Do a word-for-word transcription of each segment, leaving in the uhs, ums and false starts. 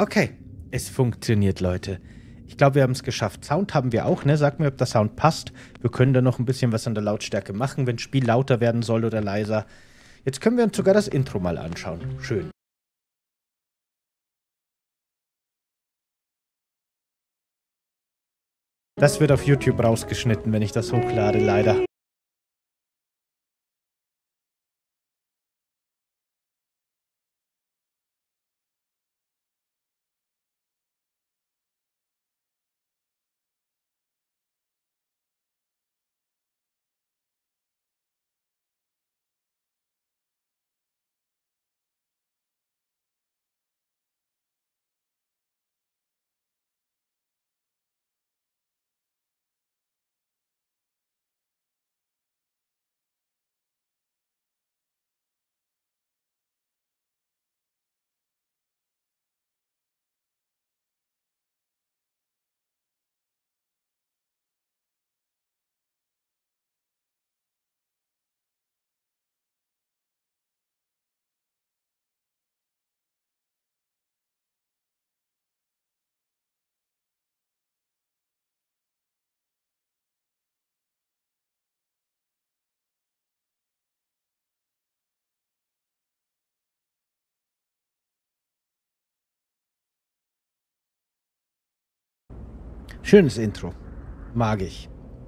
Okay, es funktioniert, Leute. Ich glaube, wir haben es geschafft. Sound haben wir auch, ne? Sag mir, ob der Sound passt. Wir können da noch ein bisschen was an der Lautstärke machen, wenn das Spiel lauter werden soll oder leiser. Jetzt können wir uns sogar das Intro mal anschauen. Schön. Das wird auf YouTube rausgeschnitten, wenn ich das hochlade, leider. Schönes Intro. Mag ich.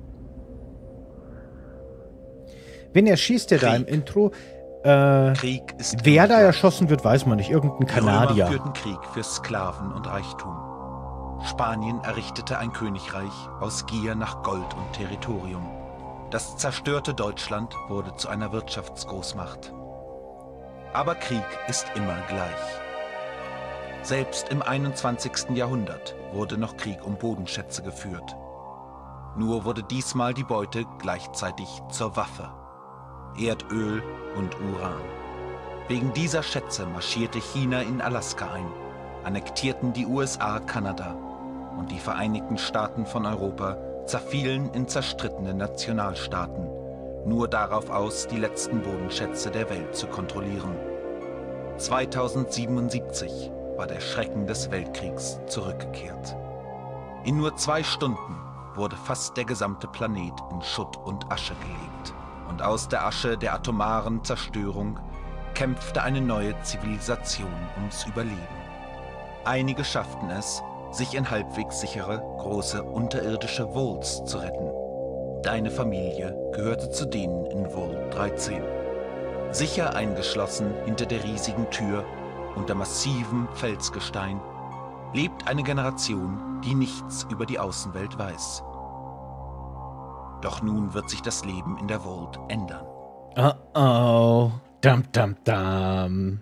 Wen erschießt der da im Intro? Äh, Krieg ist wer da erschossen wird, weiß man nicht. Irgendein Kanadier. Die Römer führten Krieg für Sklaven und Reichtum. Spanien errichtete ein Königreich aus Gier nach Gold und Territorium. Das zerstörte Deutschland wurde zu einer Wirtschaftsgroßmacht. Aber Krieg ist immer gleich. Selbst im einundzwanzigsten Jahrhundert wurde noch Krieg um Bodenschätze geführt. Nur wurde diesmal die Beute gleichzeitig zur Waffe. Erdöl und Uran. Wegen dieser Schätze marschierte China in Alaska ein, annektierten die U S A Kanada und die Vereinigten Staaten von Europa zerfielen in zerstrittene Nationalstaaten, nur darauf aus, die letzten Bodenschätze der Welt zu kontrollieren. zweitausendsiebenundsiebzig war der Schrecken des Weltkriegs zurückgekehrt. In nur zwei Stunden wurde fast der gesamte Planet in Schutt und Asche gelegt. Und aus der Asche der atomaren Zerstörung kämpfte eine neue Zivilisation ums Überleben. Einige schafften es, sich in halbwegs sichere, große unterirdische Vaults zu retten. Deine Familie gehörte zu denen in Vault dreizehn. Sicher eingeschlossen hinter der riesigen Tür, unter massivem Felsgestein, lebt eine Generation, die nichts über die Außenwelt weiß. Doch nun wird sich das Leben in der Vault ändern. Oh oh. Dum dum dum.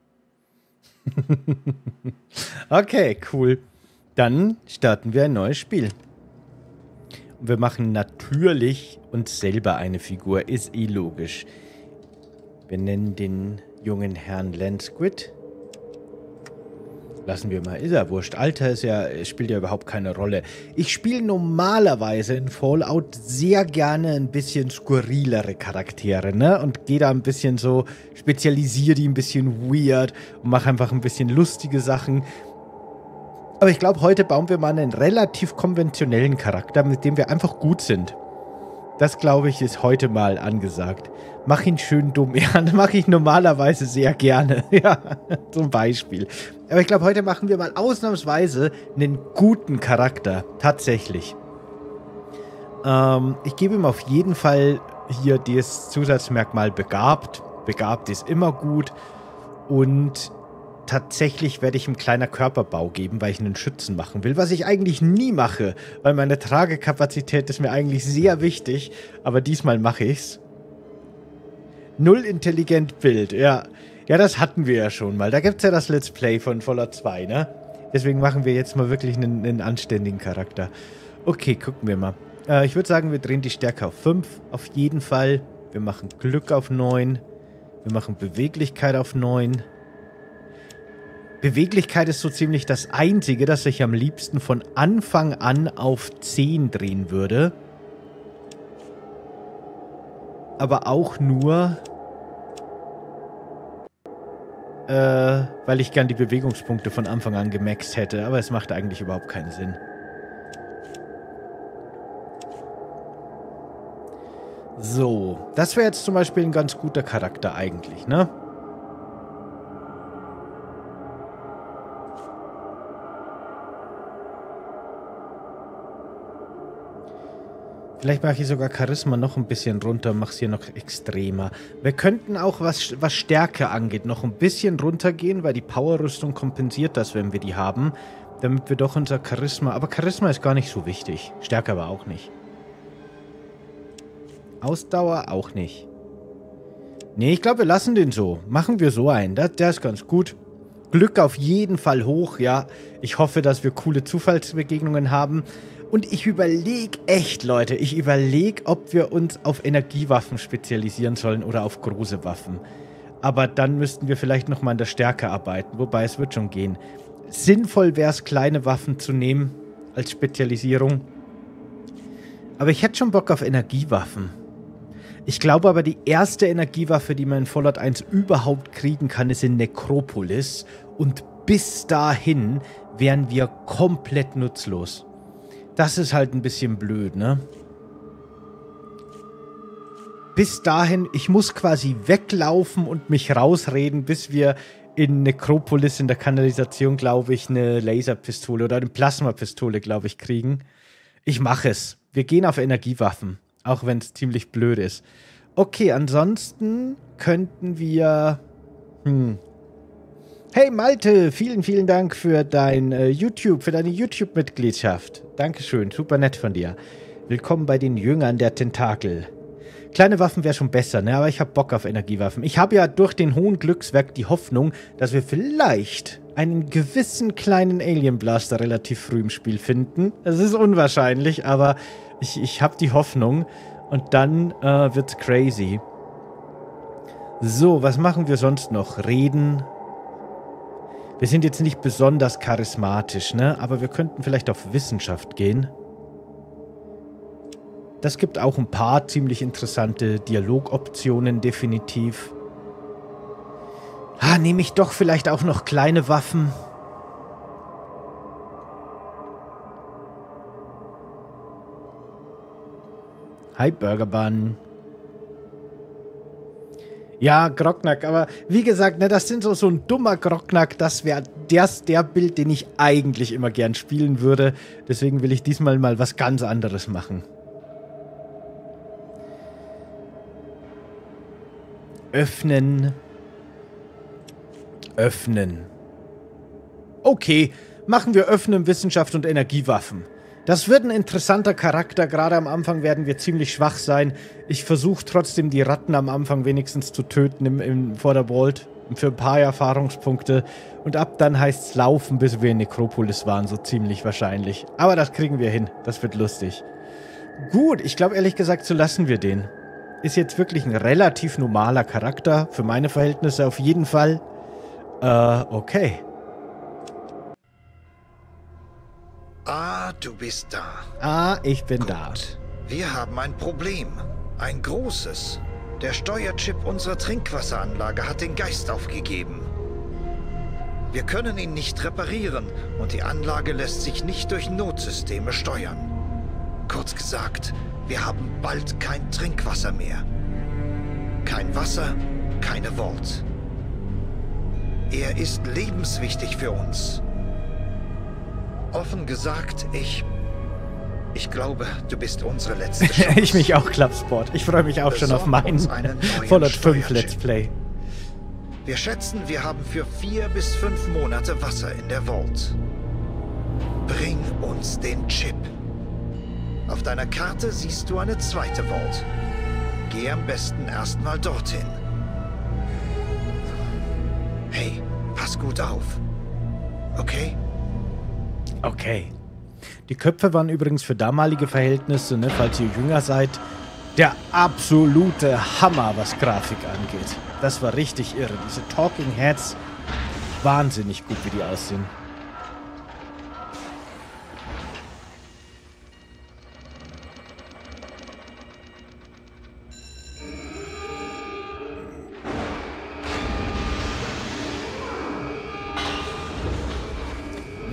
Okay, cool. Dann starten wir ein neues Spiel. Und wir machen natürlich uns selber eine Figur. Ist eh logisch. Wir nennen den jungen Herrn Landsquid. Lassen wir mal, ist ja wurscht. Alter ist ja, spielt ja überhaupt keine Rolle. Ich spiele normalerweise in Fallout sehr gerne ein bisschen skurrilere Charaktere, ne? Und gehe da ein bisschen so, spezialisiere die ein bisschen weird und mache einfach ein bisschen lustige Sachen. Aber ich glaube, heute bauen wir mal einen relativ konventionellen Charakter, mit dem wir einfach gut sind. Das, glaube ich, ist heute mal angesagt. Mach ihn schön dumm. Ja, das mache ich normalerweise sehr gerne. Ja, zum Beispiel. Aber ich glaube, heute machen wir mal ausnahmsweise einen guten Charakter. Tatsächlich. Ähm, ich gebe ihm auf jeden Fall hier das Zusatzmerkmal begabt. Begabt ist immer gut. Und tatsächlich werde ich ihm kleiner Körperbau geben, weil ich einen Schützen machen will, was ich eigentlich nie mache, weil meine Tragekapazität ist mir eigentlich sehr wichtig, aber diesmal mache ich's. Null intelligent Bild, ja. Ja, das hatten wir ja schon mal. Da gibt's ja das Let's Play von Fallout zwei, ne? Deswegen machen wir jetzt mal wirklich einen, einen anständigen Charakter. Okay, gucken wir mal. Äh, ich würde sagen, wir drehen die Stärke auf fünf, auf jeden Fall. Wir machen Glück auf neun. Wir machen Beweglichkeit auf neun. Beweglichkeit ist so ziemlich das Einzige, das ich am liebsten von Anfang an auf zehn drehen würde. Aber auch nur, äh, weil ich gern die Bewegungspunkte von Anfang an gemaxt hätte. Aber es macht eigentlich überhaupt keinen Sinn. So, das wäre jetzt zum Beispiel ein ganz guter Charakter eigentlich, ne? Vielleicht mache ich sogar Charisma noch ein bisschen runter, mache es hier noch extremer. Wir könnten auch, was, was Stärke angeht, noch ein bisschen runtergehen, weil die Power-Rüstung kompensiert das, wenn wir die haben, damit wir doch unser Charisma... Aber Charisma ist gar nicht so wichtig. Stärke aber auch nicht. Ausdauer auch nicht. Nee, ich glaube, wir lassen den so. Machen wir so einen. Der, der ist ganz gut. Glück auf jeden Fall hoch, ja. Ich hoffe, dass wir coole Zufallsbegegnungen haben. Und ich überlege echt, Leute, ich überlege, ob wir uns auf Energiewaffen spezialisieren sollen oder auf große Waffen. Aber dann müssten wir vielleicht nochmal an der Stärke arbeiten, wobei es wird schon gehen. Sinnvoll wäre es, kleine Waffen zu nehmen als Spezialisierung. Aber ich hätte schon Bock auf Energiewaffen. Ich glaube aber, die erste Energiewaffe, die man in Fallout eins überhaupt kriegen kann, ist in Necropolis. Und bis dahin wären wir komplett nutzlos. Das ist halt ein bisschen blöd, ne? Bis dahin, ich muss quasi weglaufen und mich rausreden, bis wir in Necropolis in der Kanalisation, glaube ich, eine Laserpistole oder eine Plasmapistole, glaube ich, kriegen. Ich mache es. Wir gehen auf Energiewaffen, auch wenn es ziemlich blöd ist. Okay, ansonsten könnten wir... Hm... Hey Malte, vielen, vielen Dank für dein äh, YouTube, für deine YouTube-Mitgliedschaft. Dankeschön, super nett von dir. Willkommen bei den Jüngern der Tentakel. Kleine Waffen wäre schon besser, ne? Aber ich habe Bock auf Energiewaffen. Ich habe ja durch den hohen Glückswerk die Hoffnung, dass wir vielleicht einen gewissen kleinen Alien Blaster relativ früh im Spiel finden. Das ist unwahrscheinlich, aber ich, ich habe die Hoffnung. Und dann äh, wird's crazy. So, was machen wir sonst noch? Reden... Wir sind jetzt nicht besonders charismatisch, ne? Aber wir könnten vielleicht auf Wissenschaft gehen. Das gibt auch ein paar ziemlich interessante Dialogoptionen, definitiv. Ah, nehme ich doch vielleicht auch noch kleine Waffen. Hi, Burger Bun. Ja, Grognak, aber wie gesagt, ne, das sind so, so ein dummer Grognak, das wäre der, der Bild, den ich eigentlich immer gern spielen würde. Deswegen will ich diesmal mal was ganz anderes machen. Öffnen. Öffnen. Okay, machen wir Öffnen, Wissenschaft und Energiewaffen. Das wird ein interessanter Charakter. Gerade am Anfang werden wir ziemlich schwach sein. Ich versuche trotzdem, die Ratten am Anfang wenigstens zu töten im, im Vorderbolt. Für ein paar Erfahrungspunkte. Und ab dann heißt es laufen, bis wir in Necropolis waren. So ziemlich wahrscheinlich. Aber das kriegen wir hin. Das wird lustig. Gut, ich glaube ehrlich gesagt, so lassen wir den. Ist jetzt wirklich ein relativ normaler Charakter. Für meine Verhältnisse auf jeden Fall. Äh, okay. Ah, du bist da. Ah, ich bin Gut. da. Wir haben ein Problem. Ein großes. Der Steuerchip unserer Trinkwasseranlage hat den Geist aufgegeben. Wir können ihn nicht reparieren und die Anlage lässt sich nicht durch Notsysteme steuern. Kurz gesagt, wir haben bald kein Trinkwasser mehr. Kein Wasser, keine Vault. Er ist lebenswichtig für uns. Offen gesagt, ich... Ich glaube, du bist unsere letzte Chance. Ich mich auch, Clubsport. Ich freue mich auch schon auf meinen Fallout fünf Let's Play. Wir schätzen, wir haben für vier bis fünf Monate Wasser in der Vault. Bring uns den Chip. Auf deiner Karte siehst du eine zweite Vault. Geh am besten erstmal dorthin. Hey, pass gut auf. Okay? Okay. Die Köpfe waren übrigens für damalige Verhältnisse, ne, falls ihr jünger seid, der absolute Hammer, was Grafik angeht. Das war richtig irre. Diese Talking Heads, wahnsinnig gut, wie die aussehen.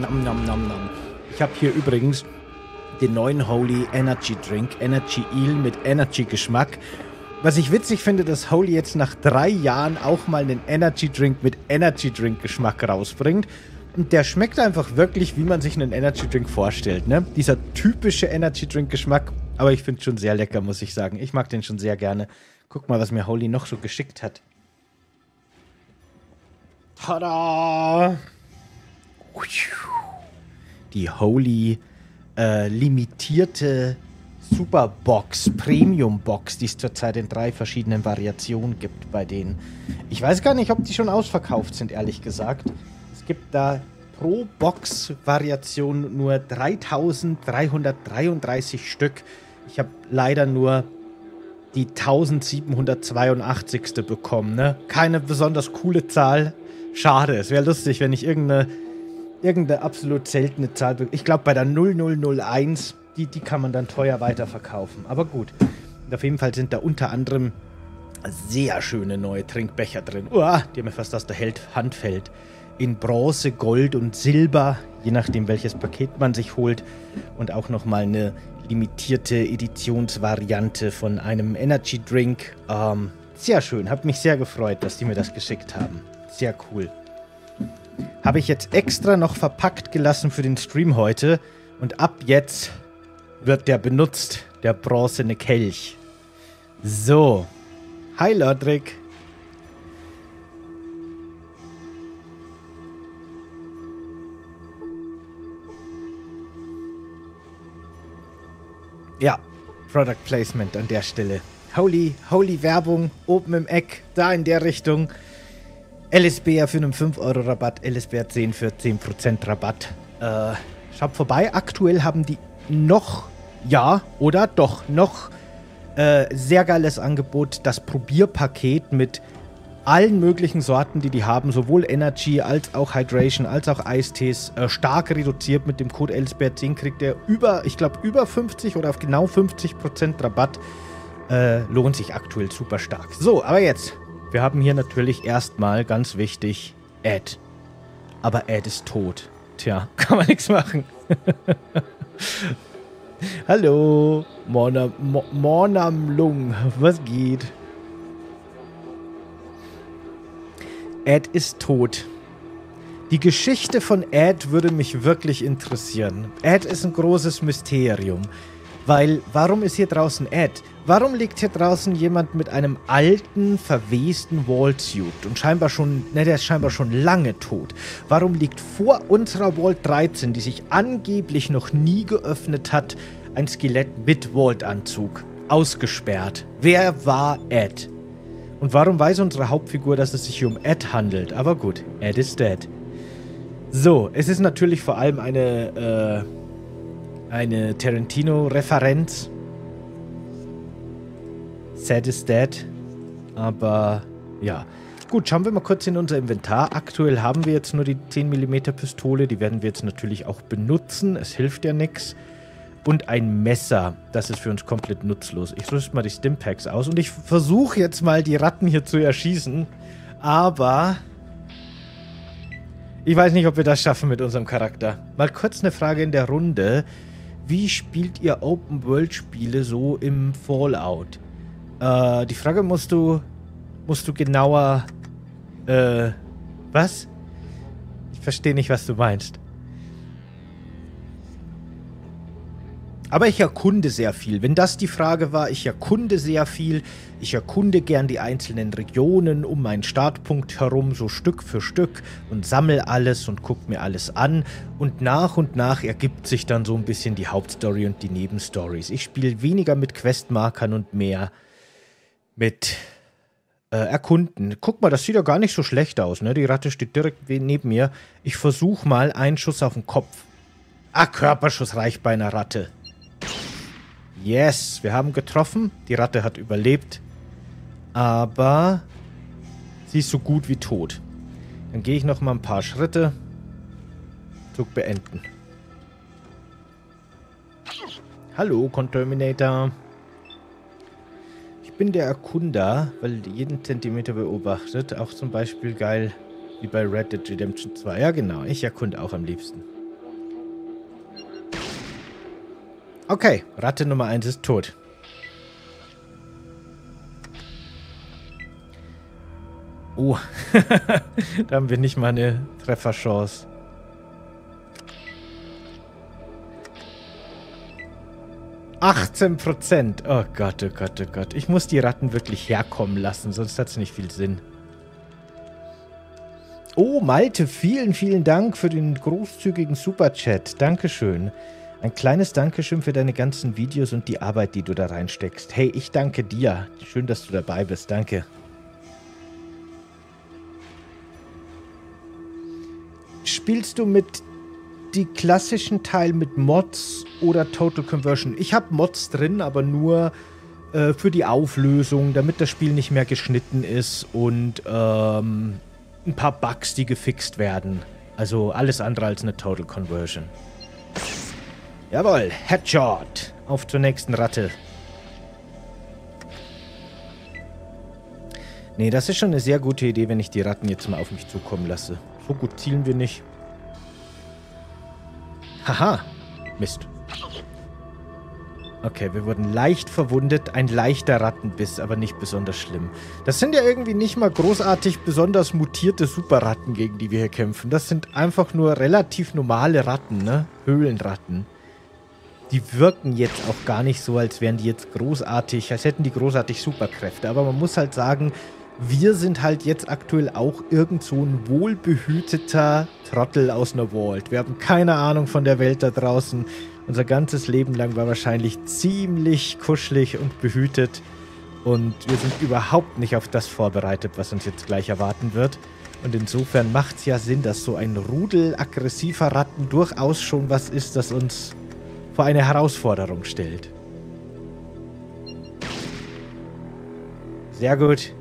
Nom, nom, nom, nom. Ich habe hier übrigens den neuen Holy Energy Drink, Energy Eel mit Energy Geschmack. Was ich witzig finde, dass Holy jetzt nach drei Jahren auch mal einen Energy Drink mit Energy Drink Geschmack rausbringt. Und der schmeckt einfach wirklich, wie man sich einen Energy Drink vorstellt, ne? Dieser typische Energy Drink Geschmack. Aber ich finde es schon sehr lecker, muss ich sagen. Ich mag den schon sehr gerne. Guck mal, was mir Holy noch so geschickt hat. Tada! Die Holy äh, limitierte Superbox, Premium Box, die es zurzeit in drei verschiedenen Variationen gibt bei denen. Ich weiß gar nicht, ob die schon ausverkauft sind, ehrlich gesagt. Es gibt da pro Box-Variation nur dreitausenddreihundertdreiunddreißig Stück. Ich habe leider nur die tausendsiebenhundertzweiundachtzig. bekommen, ne? Keine besonders coole Zahl. Schade, es wäre lustig, wenn ich irgendeine, irgendeine absolut seltene Zahl bekomme. Ich glaube, bei der null null null eins, die, die kann man dann teuer weiterverkaufen. Aber gut. Und auf jeden Fall sind da unter anderem sehr schöne neue Trinkbecher drin. Uah, die mir fast aus der Hand fällt. In Bronze, Gold und Silber, je nachdem, welches Paket man sich holt. Und auch nochmal eine limitierte Editionsvariante von einem Energy Drink. Ähm, sehr schön, hat mich sehr gefreut, dass die mir das geschickt haben. Sehr cool. Habe ich jetzt extra noch verpackt gelassen für den Stream heute. Und ab jetzt wird der benutzt, der bronzene Kelch. So. Hi, Lodrick. Ja, Product Placement an der Stelle. Holy, Holy Werbung, oben im Eck, da in der Richtung. L S B R für einen fünf Euro Rabatt, L S B R zehn für zehn Prozent Rabatt. Äh, schaut vorbei. Aktuell haben die noch, ja, oder doch, noch äh, sehr geiles Angebot. Das Probierpaket mit allen möglichen Sorten, die die haben. Sowohl Energy als auch Hydration, als auch Eistees. Äh, stark reduziert mit dem Code L S B R zehn kriegt ihr über, ich glaube, über fünfzig oder auf genau fünfzig Prozent Rabatt. Äh, lohnt sich aktuell super stark. So, aber jetzt. Wir haben hier natürlich erstmal, ganz wichtig, Ed. Aber Ed ist tot. Tja, kann man nichts machen. Hallo, Mornam, Mo, Mornam Lung, was geht? Ed ist tot. Die Geschichte von Ed würde mich wirklich interessieren. Ed ist ein großes Mysterium. Weil, warum ist hier draußen Ed? Warum liegt hier draußen jemand mit einem alten, verwesten Vault-Suit und scheinbar schon, ne, der ist scheinbar schon lange tot? Warum liegt vor unserer Vault dreizehn, die sich angeblich noch nie geöffnet hat, ein Skelett mit Vault-Anzug? Ausgesperrt. Wer war Ed? Und warum weiß unsere Hauptfigur, dass es sich hier um Ed handelt? Aber gut, Ed is dead. So, es ist natürlich vor allem eine, äh, eine Tarantino-Referenz. Sad is dead. Aber ja. Gut, schauen wir mal kurz in unser Inventar. Aktuell haben wir jetzt nur die zehn Millimeter Pistole. Die werden wir jetzt natürlich auch benutzen. Es hilft ja nichts. Und ein Messer. Das ist für uns komplett nutzlos. Ich rüste mal die Stimpaks aus. Und ich versuche jetzt mal, die Ratten hier zu erschießen. Aber ich weiß nicht, ob wir das schaffen mit unserem Charakter. Mal kurz eine Frage in der Runde. Wie spielt ihr Open-World-Spiele so im Fallout? Äh, die Frage musst du, musst du genauer, äh, was? Ich verstehe nicht, was du meinst. Aber ich erkunde sehr viel. Wenn das die Frage war, ich erkunde sehr viel. Ich erkunde gern die einzelnen Regionen um meinen Startpunkt herum, so Stück für Stück und sammle alles und gucke mir alles an. Und nach und nach ergibt sich dann so ein bisschen die Hauptstory und die Nebenstories. Ich spiele weniger mit Questmarkern und mehr mit äh, Erkunden. Guck mal, das sieht ja gar nicht so schlecht aus, ne? Die Ratte steht direkt neben mir. Ich versuche mal einen Schuss auf den Kopf. Ah, Körperschuss reicht bei einer Ratte. Yes, wir haben getroffen. Die Ratte hat überlebt. Aber sie ist so gut wie tot. Dann gehe ich noch mal ein paar Schritte. Zug beenden. Hallo, Conterminator. Ich bin der Erkunder, weil jeden Zentimeter beobachtet. Auch zum Beispiel geil wie bei Red Dead Redemption zwei. Ja, genau. Ich erkunde auch am liebsten. Okay, Ratte Nummer eins ist tot. Oh, da haben wir nicht mal eine Trefferchance. achtzehn Prozent. Oh Gott, oh Gott, oh Gott. Ich muss die Ratten wirklich herkommen lassen, sonst hat es nicht viel Sinn. Oh, Malte, vielen, vielen Dank für den großzügigen Superchat. Dankeschön. Ein kleines Dankeschön für deine ganzen Videos und die Arbeit, die du da reinsteckst. Hey, ich danke dir. Schön, dass du dabei bist. Danke. Spielst du mit die klassischen Teil mit Mods oder Total Conversion? Ich habe Mods drin, aber nur äh, für die Auflösung, damit das Spiel nicht mehr geschnitten ist und ähm, ein paar Bugs, die gefixt werden. Also alles andere als eine Total Conversion. Jawohl, Headshot. Auf zur nächsten Ratte. Nee, das ist schon eine sehr gute Idee, wenn ich die Ratten jetzt mal auf mich zukommen lasse. So gut zielen wir nicht. Haha. Mist. Okay, wir wurden leicht verwundet. Ein leichter Rattenbiss, aber nicht besonders schlimm. Das sind ja irgendwie nicht mal großartig besonders mutierte Superratten, gegen die wir hier kämpfen. Das sind einfach nur relativ normale Ratten, ne? Höhlenratten. Die wirken jetzt auch gar nicht so, als wären die jetzt großartig, als hätten die großartig Superkräfte. Aber man muss halt sagen, wir sind halt jetzt aktuell auch irgend so ein wohlbehüteter Trottel aus einer Vault. Wir haben keine Ahnung von der Welt da draußen. Unser ganzes Leben lang war wahrscheinlich ziemlich kuschelig und behütet. Und wir sind überhaupt nicht auf das vorbereitet, was uns jetzt gleich erwarten wird. Und insofern macht es ja Sinn, dass so ein Rudel aggressiver Ratten durchaus schon was ist, das uns vor eine Herausforderung stellt. Sehr gut.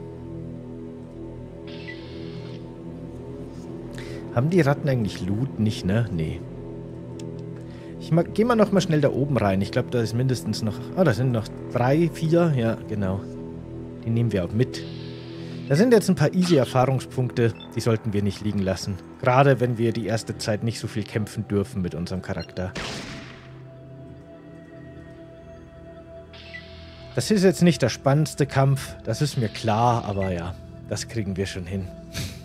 Haben die Ratten eigentlich Loot? Nicht, ne? Nee. Ich gehe mal noch mal schnell da oben rein. Ich glaube, da ist mindestens noch... Ah, da sind noch drei, vier. Ja, genau. Die nehmen wir auch mit. Da sind jetzt ein paar easy Erfahrungspunkte. Die sollten wir nicht liegen lassen. Gerade wenn wir die erste Zeit nicht so viel kämpfen dürfen mit unserem Charakter. Das ist jetzt nicht der spannendste Kampf. Das ist mir klar, aber ja, das kriegen wir schon hin.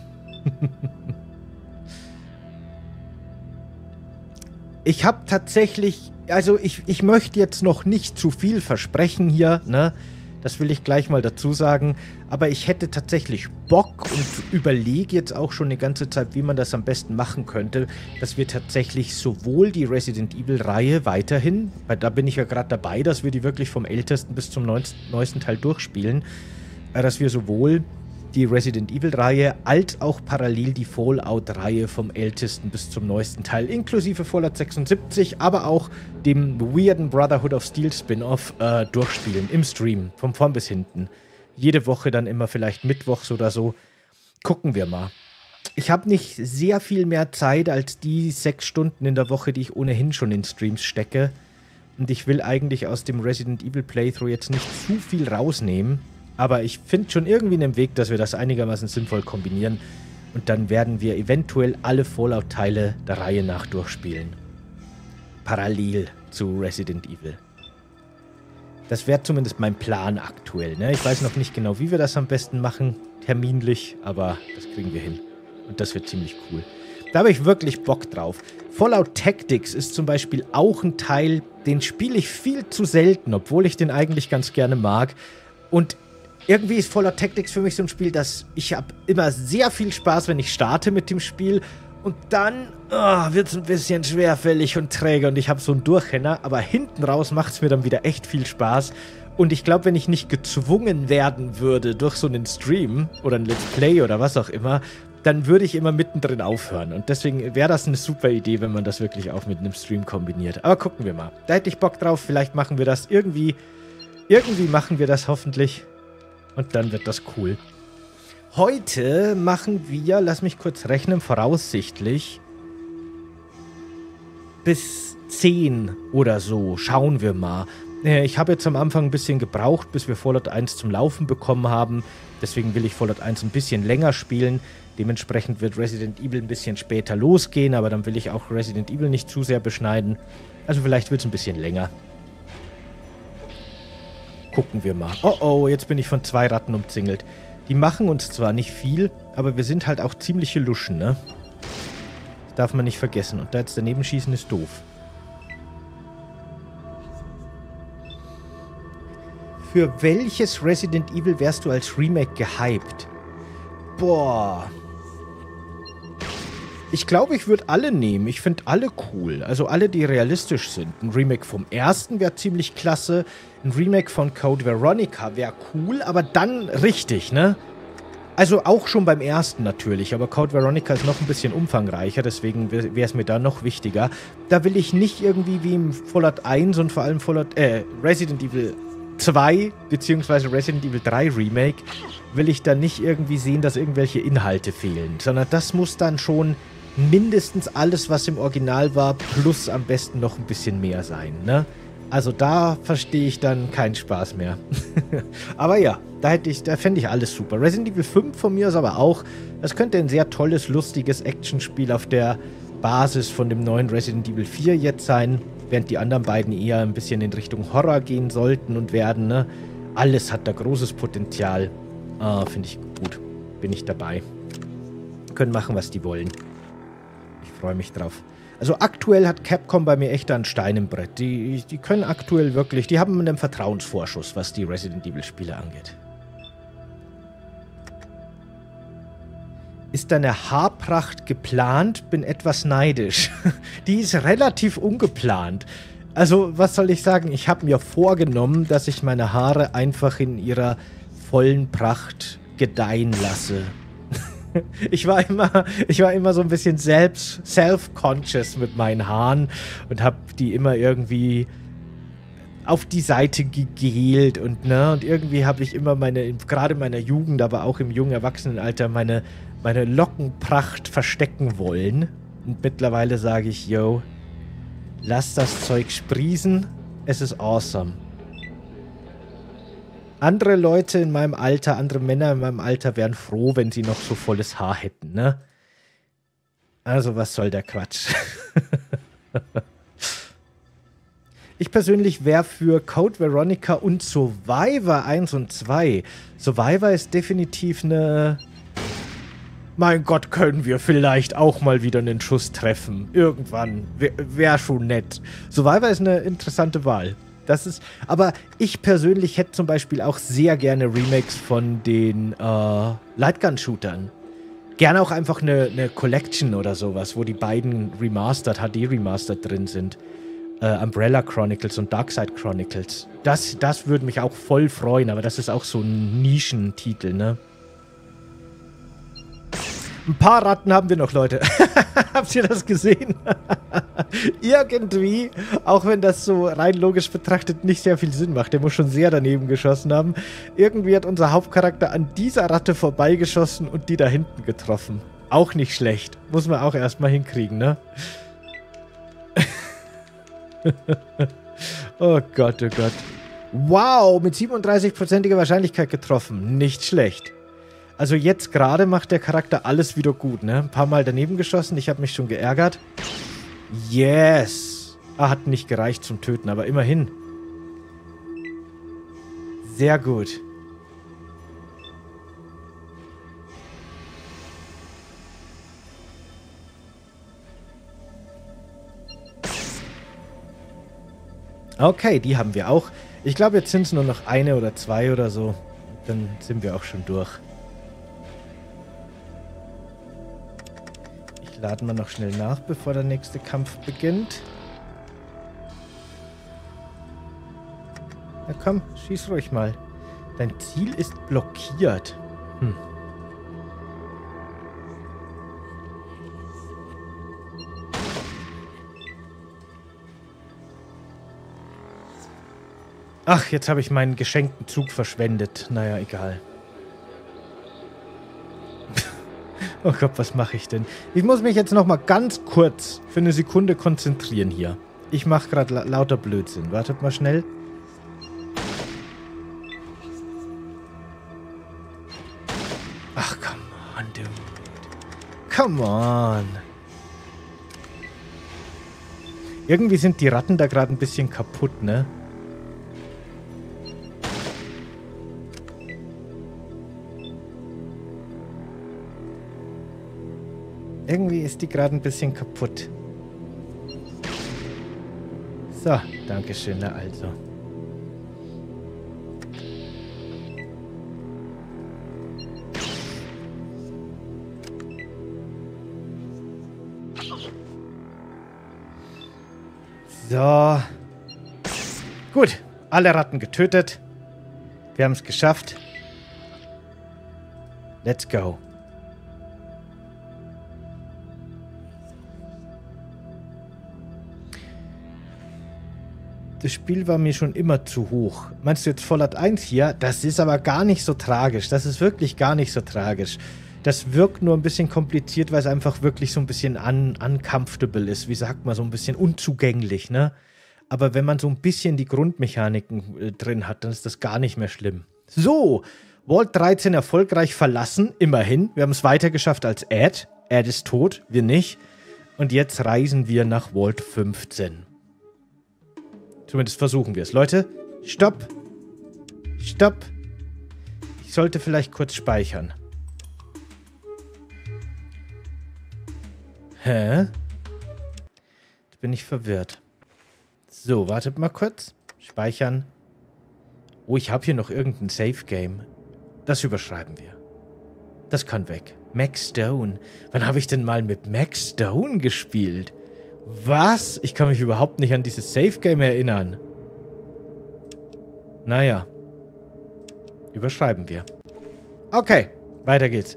Ich habe tatsächlich, also ich, ich möchte jetzt noch nicht zu viel versprechen hier, ne? Das will ich gleich mal dazu sagen. Aber ich hätte tatsächlich Bock und überlege jetzt auch schon eine ganze Zeit, wie man das am besten machen könnte, dass wir tatsächlich sowohl die Resident Evil-Reihe weiterhin, weil da bin ich ja gerade dabei, dass wir die wirklich vom ältesten bis zum neuesten Teil durchspielen, dass wir sowohl die Resident Evil-Reihe als auch parallel die Fallout-Reihe vom ältesten bis zum neuesten Teil, inklusive Fallout sechsundsiebzig, aber auch dem weirden Brotherhood of Steel Spin-Off äh, durchspielen, im Stream, von vorn bis hinten. Jede Woche dann immer vielleicht mittwochs oder so. Gucken wir mal. Ich habe nicht sehr viel mehr Zeit als die sechs Stunden in der Woche, die ich ohnehin schon in Streams stecke. Und ich will eigentlich aus dem Resident Evil Playthrough jetzt nicht zu viel rausnehmen. Aber ich finde schon irgendwie einen Weg, dass wir das einigermaßen sinnvoll kombinieren. Und dann werden wir eventuell alle Fallout-Teile der Reihe nach durchspielen. Parallel zu Resident Evil. Das wäre zumindest mein Plan aktuell, ne? Ich weiß noch nicht genau, wie wir das am besten machen, terminlich, aber das kriegen wir hin. Und das wird ziemlich cool. Da habe ich wirklich Bock drauf. Fallout Tactics ist zum Beispiel auch ein Teil, den spiele ich viel zu selten, obwohl ich den eigentlich ganz gerne mag. Und irgendwie ist Fallout Tactics für mich so ein Spiel, dass ich habe immer sehr viel Spaß, wenn ich starte mit dem Spiel. Und dann oh, wird es ein bisschen schwerfällig und träge und ich habe so einen Durchhänner. Aber hinten raus macht es mir dann wieder echt viel Spaß. Und ich glaube, wenn ich nicht gezwungen werden würde durch so einen Stream oder ein Let's Play oder was auch immer, dann würde ich immer mittendrin aufhören. Und deswegen wäre das eine super Idee, wenn man das wirklich auch mit einem Stream kombiniert. Aber gucken wir mal. Da hätte ich Bock drauf. Vielleicht machen wir das irgendwie. Irgendwie machen wir das hoffentlich. Und dann wird das cool. Heute machen wir, lass mich kurz rechnen, voraussichtlich bis zehn oder so. Schauen wir mal. Ich habe jetzt am Anfang ein bisschen gebraucht, bis wir Fallout eins zum Laufen bekommen haben. Deswegen will ich Fallout eins ein bisschen länger spielen. Dementsprechend wird Resident Evil ein bisschen später losgehen, aber dann will ich auch Resident Evil nicht zu sehr beschneiden. Also vielleicht wird es ein bisschen länger. Gucken wir mal. Oh oh, jetzt bin ich von zwei Ratten umzingelt. Die machen uns zwar nicht viel, aber wir sind halt auch ziemliche Luschen, ne? Das darf man nicht vergessen. Und da jetzt daneben schießen ist doof. Für welches Resident Evil wärst du als Remake gehypt? Boah. Ich glaube, ich würde alle nehmen. Ich finde alle cool. Also alle, die realistisch sind. Ein Remake vom ersten wäre ziemlich klasse. Ein Remake von Code Veronica wäre cool, aber dann richtig, ne? Also auch schon beim ersten natürlich, aber Code Veronica ist noch ein bisschen umfangreicher, deswegen wäre es mir da noch wichtiger. Da will ich nicht irgendwie wie im Fallout eins und vor allem Fallout, äh, Resident Evil zwei beziehungsweise Resident Evil drei Remake, will ich da nicht irgendwie sehen, dass irgendwelche Inhalte fehlen, sondern das muss dann schon mindestens alles, was im Original war, plus am besten noch ein bisschen mehr sein, ne? Also da verstehe ich dann keinen Spaß mehr. Aber ja, da hätte ich, da fände ich alles super. Resident Evil fünf von mir ist aber auch, das könnte ein sehr tolles, lustiges Actionspiel auf der Basis von dem neuen Resident Evil vier jetzt sein, während die anderen beiden eher ein bisschen in Richtung Horror gehen sollten und werden, ne? Alles hat da großes Potenzial. Ah, finde ich gut. Bin ich dabei. Können machen, was die wollen. Ich freue mich drauf. Also aktuell hat Capcom bei mir echt ein Stein im Brett. Die, die können aktuell wirklich, die haben einen Vertrauensvorschuss, was die Resident Evil Spiele angeht. Ist deine Haarpracht geplant? Bin etwas neidisch. Die ist relativ ungeplant. Also, was soll ich sagen? Ich habe mir vorgenommen, dass ich meine Haare einfach in ihrer vollen Pracht gedeihen lasse. Ich war immer, ich war immer so ein bisschen selbst, self-conscious mit meinen Haaren und habe die immer irgendwie auf die Seite gegelt und ne, und irgendwie habe ich immer meine, gerade in meiner Jugend, aber auch im jungen Erwachsenenalter, meine, meine Lockenpracht verstecken wollen. Und mittlerweile sage ich, yo, lass das Zeug sprießen, es ist awesome. Andere Leute in meinem Alter, andere Männer in meinem Alter wären froh, wenn sie noch so volles Haar hätten, ne? Also, was soll der Quatsch? Ich persönlich wäre für Code Veronica und Survivor eins und zwei. Survivor ist definitiv eine... Mein Gott, können wir vielleicht auch mal wieder einen Schuss treffen. Irgendwann. Wäre wär schon nett. Survivor ist eine interessante Wahl. Das ist, aber ich persönlich hätte zum Beispiel auch sehr gerne Remakes von den äh, Lightgun-Shootern. Gerne auch einfach eine, eine Collection oder sowas, wo die beiden Remastered, H D-Remastered drin sind. Äh, Umbrella Chronicles und Darkside Chronicles. Das, das würde mich auch voll freuen, aber das ist auch so ein Nischentitel, ne? Ein paar Ratten haben wir noch, Leute. Habt ihr das gesehen? Irgendwie, auch wenn das so rein logisch betrachtet nicht sehr viel Sinn macht, der muss schon sehr daneben geschossen haben, irgendwie hat unser Hauptcharakter an dieser Ratte vorbeigeschossen und die da hinten getroffen. Auch nicht schlecht. Muss man auch erstmal hinkriegen, ne? Oh Gott, oh Gott. Wow, mit siebenunddreißig-prozentiger Wahrscheinlichkeit getroffen. Nicht schlecht. Also jetzt gerade macht der Charakter alles wieder gut, ne? Ein paar Mal daneben geschossen, ich habe mich schon geärgert. Yes! Ah, hat nicht gereicht zum Töten, aber immerhin. Sehr gut. Okay, die haben wir auch. Ich glaube, jetzt sind es nur noch eine oder zwei oder so. Dann sind wir auch schon durch. Laden wir noch schnell nach, bevor der nächste Kampf beginnt. Na komm, schieß ruhig mal. Dein Ziel ist blockiert. Hm. Ach, jetzt habe ich meinen geschenkten Zug verschwendet. Naja, egal. Oh Gott, was mache ich denn? Ich muss mich jetzt noch mal ganz kurz für eine Sekunde konzentrieren hier. Ich mache gerade la lauter Blödsinn. Wartet mal schnell. Ach, come on, dude. Come on. Irgendwie sind die Ratten da gerade ein bisschen kaputt, ne? Irgendwie ist die gerade ein bisschen kaputt. So, danke schön, na also. So. Gut, alle Ratten getötet. Wir haben es geschafft. Let's go. Das Spiel war mir schon immer zu hoch. Meinst du jetzt Fallout eins hier? Das ist aber gar nicht so tragisch. Das ist wirklich gar nicht so tragisch. Das wirkt nur ein bisschen kompliziert, weil es einfach wirklich so ein bisschen un uncomfortable ist. Wie sagt man, so ein bisschen unzugänglich, ne? Aber wenn man so ein bisschen die Grundmechaniken äh, drin hat, dann ist das gar nicht mehr schlimm. So, Vault dreizehn erfolgreich verlassen, immerhin. Wir haben es weiter geschafft als Ed. Ed ist tot, wir nicht. Und jetzt reisen wir nach Vault fünfzehn. Zumindest versuchen wir es. Leute, stopp. Stopp. Ich sollte vielleicht kurz speichern. Hä? Jetzt bin ich verwirrt. So, wartet mal kurz. Speichern. Oh, ich habe hier noch irgendein Safe-Game. Das überschreiben wir. Das kann weg. Max Stone. Wann habe ich denn mal mit Max Stone gespielt? Was? Ich kann mich überhaupt nicht an dieses Safe-Game erinnern. Naja. Überschreiben wir. Okay, weiter geht's.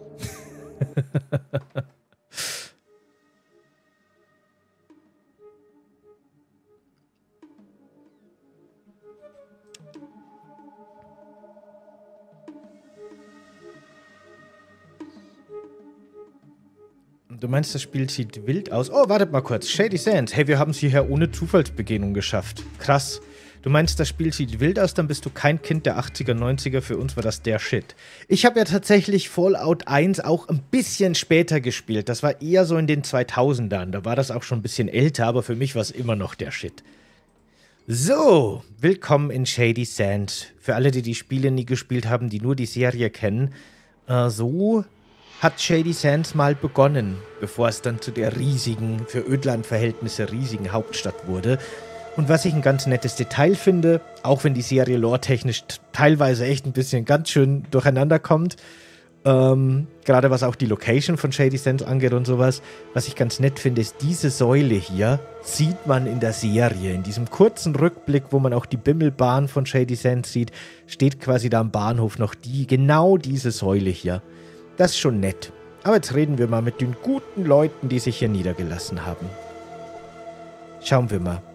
Du meinst, das Spiel sieht wild aus? Oh, wartet mal kurz. Shady Sands. Hey, wir haben es hierher ohne Zufallsbegegnung geschafft. Krass. Du meinst, das Spiel sieht wild aus, dann bist du kein Kind der achtziger, neunziger. Für uns war das der Shit. Ich habe ja tatsächlich Fallout eins auch ein bisschen später gespielt. Das war eher so in den zweitausendern. Da war das auch schon ein bisschen älter, aber für mich war es immer noch der Shit. So, willkommen in Shady Sands. Für alle, die die Spiele nie gespielt haben, die nur die Serie kennen. Äh, so... hat Shady Sands mal begonnen, bevor es dann zu der riesigen, für Ödland-Verhältnisse riesigen Hauptstadt wurde. Und was ich ein ganz nettes Detail finde, auch wenn die Serie lore-technisch teilweise echt ein bisschen ganz schön durcheinander kommt, ähm, gerade was auch die Location von Shady Sands angeht und sowas, was ich ganz nett finde, ist diese Säule hier, sieht man in der Serie. In diesem kurzen Rückblick, wo man auch die Bimmelbahn von Shady Sands sieht, steht quasi da am Bahnhof noch die, genau diese Säule hier. Das ist schon nett. Aber jetzt reden wir mal mit den guten Leuten, die sich hier niedergelassen haben. Schauen wir mal.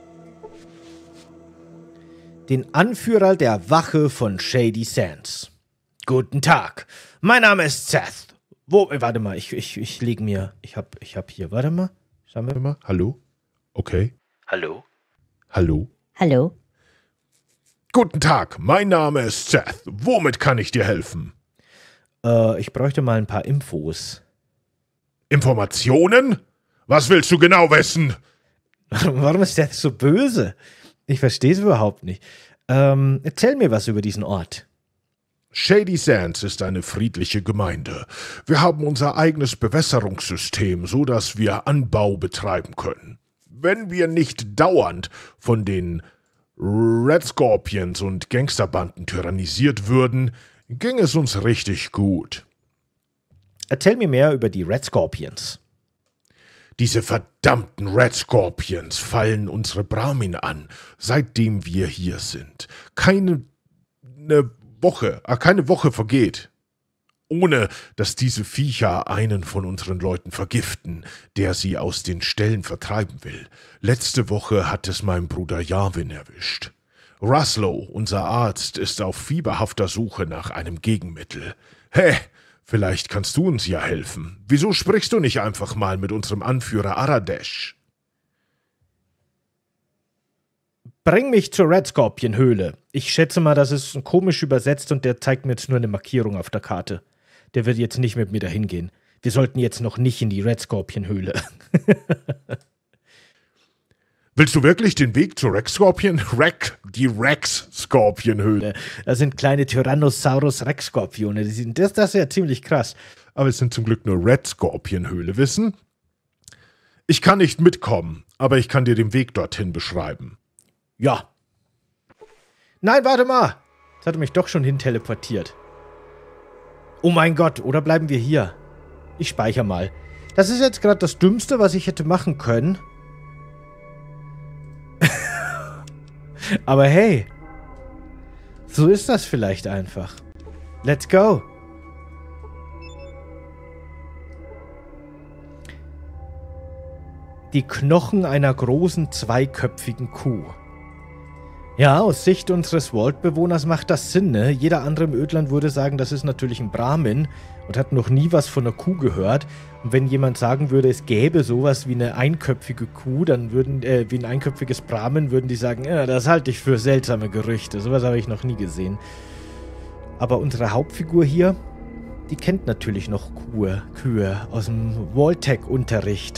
Den Anführer der Wache von Shady Sands. Guten Tag. Mein Name ist Seth. Wo, warte mal, ich, ich, ich lege mir, ich hab, ich hab hier, warte mal. Schauen wir mal. Hallo? Okay. Hallo? Hallo? Hallo? Guten Tag, mein Name ist Seth. Womit kann ich dir helfen? Äh, ich bräuchte mal ein paar Infos. Informationen? Was willst du genau wissen? Warum ist der so böse? Ich verstehe es überhaupt nicht. Ähm, erzähl mir was über diesen Ort. Shady Sands ist eine friedliche Gemeinde. Wir haben unser eigenes Bewässerungssystem, so dass wir Anbau betreiben können. Wenn wir nicht dauernd von den Red Scorpions und Gangsterbanden tyrannisiert würden, ging es uns richtig gut. Erzähl mir mehr über die Red Scorpions. Diese verdammten Red Scorpions fallen unsere Brahmin an, seitdem wir hier sind. Keine ne Woche, äh, keine Woche vergeht, ohne dass diese Viecher einen von unseren Leuten vergiften, der sie aus den Ställen vertreiben will. Letzte Woche hat es mein Bruder Jarvin erwischt. Ruslow, unser Arzt, ist auf fieberhafter Suche nach einem Gegenmittel. Hä? Vielleicht kannst du uns ja helfen. Wieso sprichst du nicht einfach mal mit unserem Anführer Aradesh? Bring mich zur Red Scorpion Höhle. Ich schätze mal, das ist komisch übersetzt und der zeigt mir jetzt nur eine Markierung auf der Karte. Der wird jetzt nicht mit mir dahin gehen. Wir sollten jetzt noch nicht in die Red Scorpion Höhle. Willst du wirklich den Weg zur Rex-Skorpion? Rex, die Rex-Skorpion-Höhle. Da sind kleine Tyrannosaurus-Rex-Skorpione. Die sind, das, das ist ja ziemlich krass. Aber es sind zum Glück nur Red-Skorpion-Höhle, wissen? Ich kann nicht mitkommen, aber ich kann dir den Weg dorthin beschreiben. Ja. Nein, warte mal. Das hat mich doch schon hin teleportiert. Oh mein Gott, oder bleiben wir hier? Ich speichere mal. Das ist jetzt gerade das Dümmste, was ich hätte machen können. Aber hey, so ist das vielleicht einfach. Let's go. Die Knochen einer großen zweiköpfigen Kuh. Ja, aus Sicht unseres Vault-Bewohners macht das Sinn, ne? Jeder andere im Ödland würde sagen, das ist natürlich ein Brahmin und hat noch nie was von einer Kuh gehört. Und wenn jemand sagen würde, es gäbe sowas wie eine einköpfige Kuh, dann würden, äh, wie ein einköpfiges Brahmin, würden die sagen, ja, das halte ich für seltsame Gerüchte. Sowas habe ich noch nie gesehen. Aber unsere Hauptfigur hier, die kennt natürlich noch Kuh, Kühe aus dem Vault-Tech-Unterricht.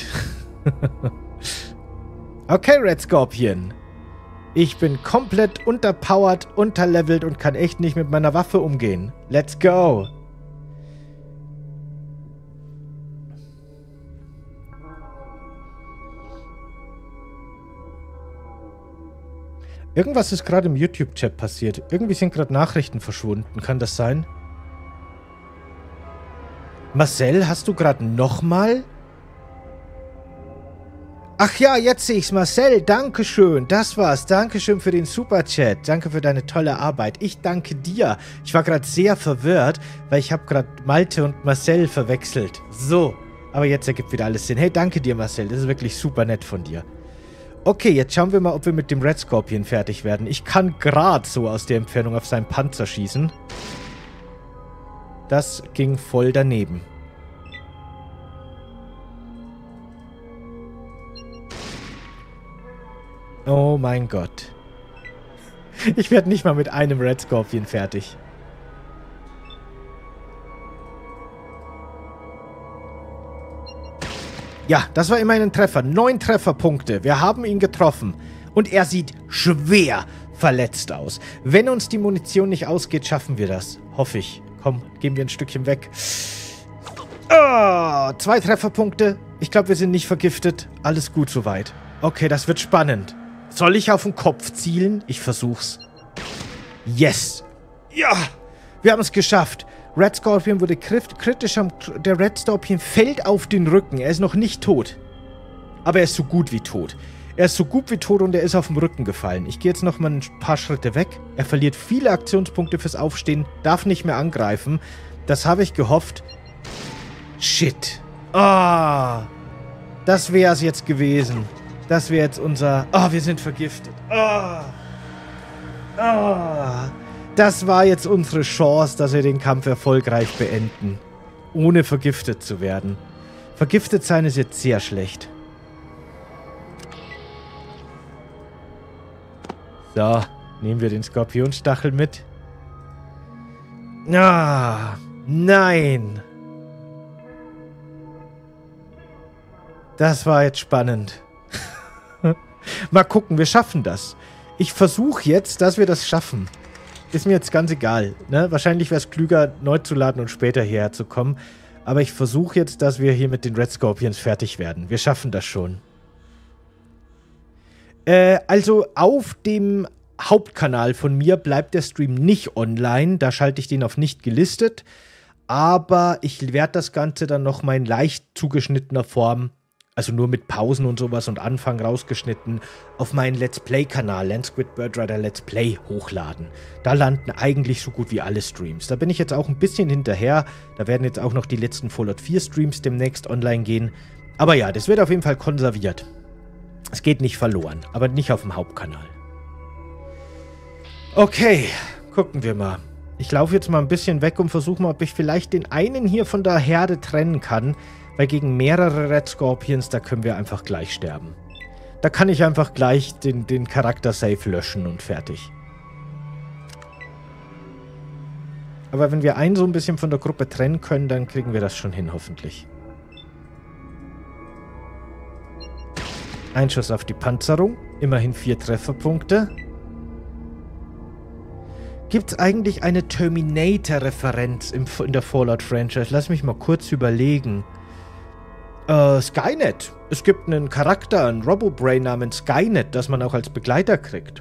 Okay, Red Scorpion. Ich bin komplett unterpowered, unterlevelt und kann echt nicht mit meiner Waffe umgehen. Let's go. Irgendwas ist gerade im YouTube-Chat passiert. Irgendwie sind gerade Nachrichten verschwunden. Kann das sein? Marcel, hast du gerade nochmal... Ach ja, jetzt sehe ich's. Marcel, dankeschön. Das war's. Dankeschön für den Superchat. Danke für deine tolle Arbeit. Ich danke dir. Ich war gerade sehr verwirrt, weil ich habe gerade Malte und Marcel verwechselt. So, aber jetzt ergibt wieder alles Sinn. Hey, danke dir, Marcel. Das ist wirklich super nett von dir. Okay, jetzt schauen wir mal, ob wir mit dem Red Scorpion fertig werden. Ich kann gerade so aus der Entfernung auf seinen Panzer schießen. Das ging voll daneben. Oh mein Gott. Ich werde nicht mal mit einem Red Scorpion fertig. Ja, das war immerhin ein Treffer. Neun Trefferpunkte. Wir haben ihn getroffen. Und er sieht schwer verletzt aus. Wenn uns die Munition nicht ausgeht, schaffen wir das. Hoffe ich. Komm, gehen wir ein Stückchen weg. Oh, zwei Trefferpunkte. Ich glaube, wir sind nicht vergiftet. Alles gut soweit. Okay, das wird spannend. Soll ich auf den Kopf zielen? Ich versuch's. Yes. Ja, wir haben es geschafft. Red Scorpion wurde kritisch am... Der Red Scorpion fällt auf den Rücken. Er ist noch nicht tot. Aber er ist so gut wie tot. Er ist so gut wie tot und er ist auf dem Rücken gefallen. Ich gehe jetzt noch mal ein paar Schritte weg. Er verliert viele Aktionspunkte fürs Aufstehen. Darf nicht mehr angreifen. Das habe ich gehofft. Shit. Ah. Das wäre es jetzt gewesen. Das wäre jetzt unser... Oh, wir sind vergiftet. Oh. Oh. Das war jetzt unsere Chance, dass wir den Kampf erfolgreich beenden. Ohne vergiftet zu werden. Vergiftet sein ist jetzt sehr schlecht. So, nehmen wir den Skorpionstachel mit. Ah, nein. Das war jetzt spannend. Mal gucken, wir schaffen das. Ich versuche jetzt, dass wir das schaffen. Ist mir jetzt ganz egal. Ne? Wahrscheinlich wäre es klüger, neu zu laden und später hierher zu kommen. Aber ich versuche jetzt, dass wir hier mit den Red Scorpions fertig werden. Wir schaffen das schon. Äh, also auf dem Hauptkanal von mir bleibt der Stream nicht online. Da schalte ich den auf nicht gelistet. Aber ich werde das Ganze dann noch mal in leicht zugeschnittener Form, also nur mit Pausen und sowas und Anfang rausgeschnitten, auf meinen Let's Play-Kanal, Landsquid Birdrider Let's Play, hochladen. Da landen eigentlich so gut wie alle Streams. Da bin ich jetzt auch ein bisschen hinterher. Da werden jetzt auch noch die letzten Fallout vier Streams demnächst online gehen. Aber ja, das wird auf jeden Fall konserviert. Es geht nicht verloren, aber nicht auf dem Hauptkanal. Okay, gucken wir mal. Ich laufe jetzt mal ein bisschen weg und versuche mal, ob ich vielleicht den einen hier von der Herde trennen kann. Weil gegen mehrere Red Scorpions, da können wir einfach gleich sterben. Da kann ich einfach gleich den, den Charakter safe löschen und fertig. Aber wenn wir einen so ein bisschen von der Gruppe trennen können, dann kriegen wir das schon hin, hoffentlich. Ein Schuss auf die Panzerung. Immerhin vier Trefferpunkte. Gibt es eigentlich eine Terminator-Referenz in der Fallout-Franchise? Lass mich mal kurz überlegen. Äh, Skynet. Es gibt einen Charakter, einen Robobrain namens Skynet, das man auch als Begleiter kriegt.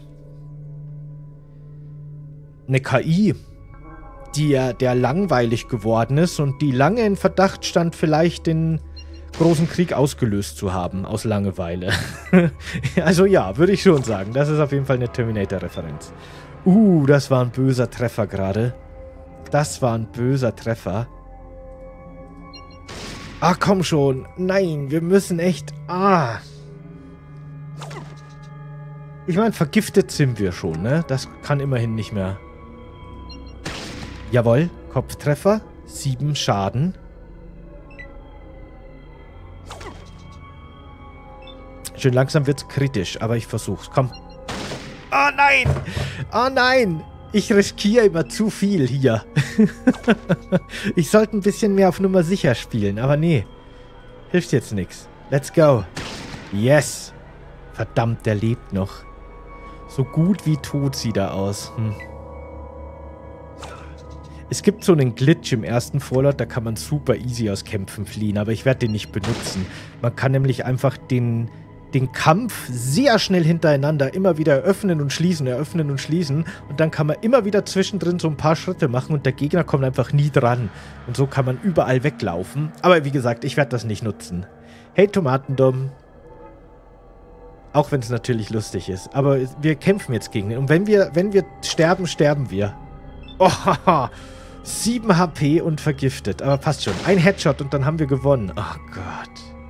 Eine K I, die ja der langweilig geworden ist und die lange in Verdacht stand, vielleicht den großen Krieg ausgelöst zu haben, aus Langeweile. Also ja, würde ich schon sagen. Das ist auf jeden Fall eine Terminator-Referenz. Uh, das war ein böser Treffer gerade. Das war ein böser Treffer. Ah, komm schon. Nein, wir müssen echt... Ah. Ich meine, vergiftet sind wir schon, ne? Das kann immerhin nicht mehr... Jawohl, Kopftreffer. Sieben Schaden. Schön langsam wird's kritisch, aber ich versuch's. Komm. Oh nein! Oh nein! Ich riskiere immer zu viel hier. Ich sollte ein bisschen mehr auf Nummer sicher spielen, aber nee. Hilft jetzt nichts. Let's go. Yes. Verdammt, der lebt noch. So gut wie tot sieht er aus. Hm. Es gibt so einen Glitch im ersten Fallout, da kann man super easy aus Kämpfen fliehen, aber ich werde den nicht benutzen. Man kann nämlich einfach den... den Kampf sehr schnell hintereinander immer wieder eröffnen und schließen, eröffnen und schließen. Und dann kann man immer wieder zwischendrin so ein paar Schritte machen und der Gegner kommt einfach nie dran. Und so kann man überall weglaufen. Aber wie gesagt, ich werde das nicht nutzen. Hey, Tomatendumm. Auch wenn es natürlich lustig ist. Aber wir kämpfen jetzt gegen ihn. Und wenn wir, wenn wir sterben, sterben wir. Oh, sieben H P und vergiftet. Aber passt schon. Ein Headshot und dann haben wir gewonnen. Oh Gott.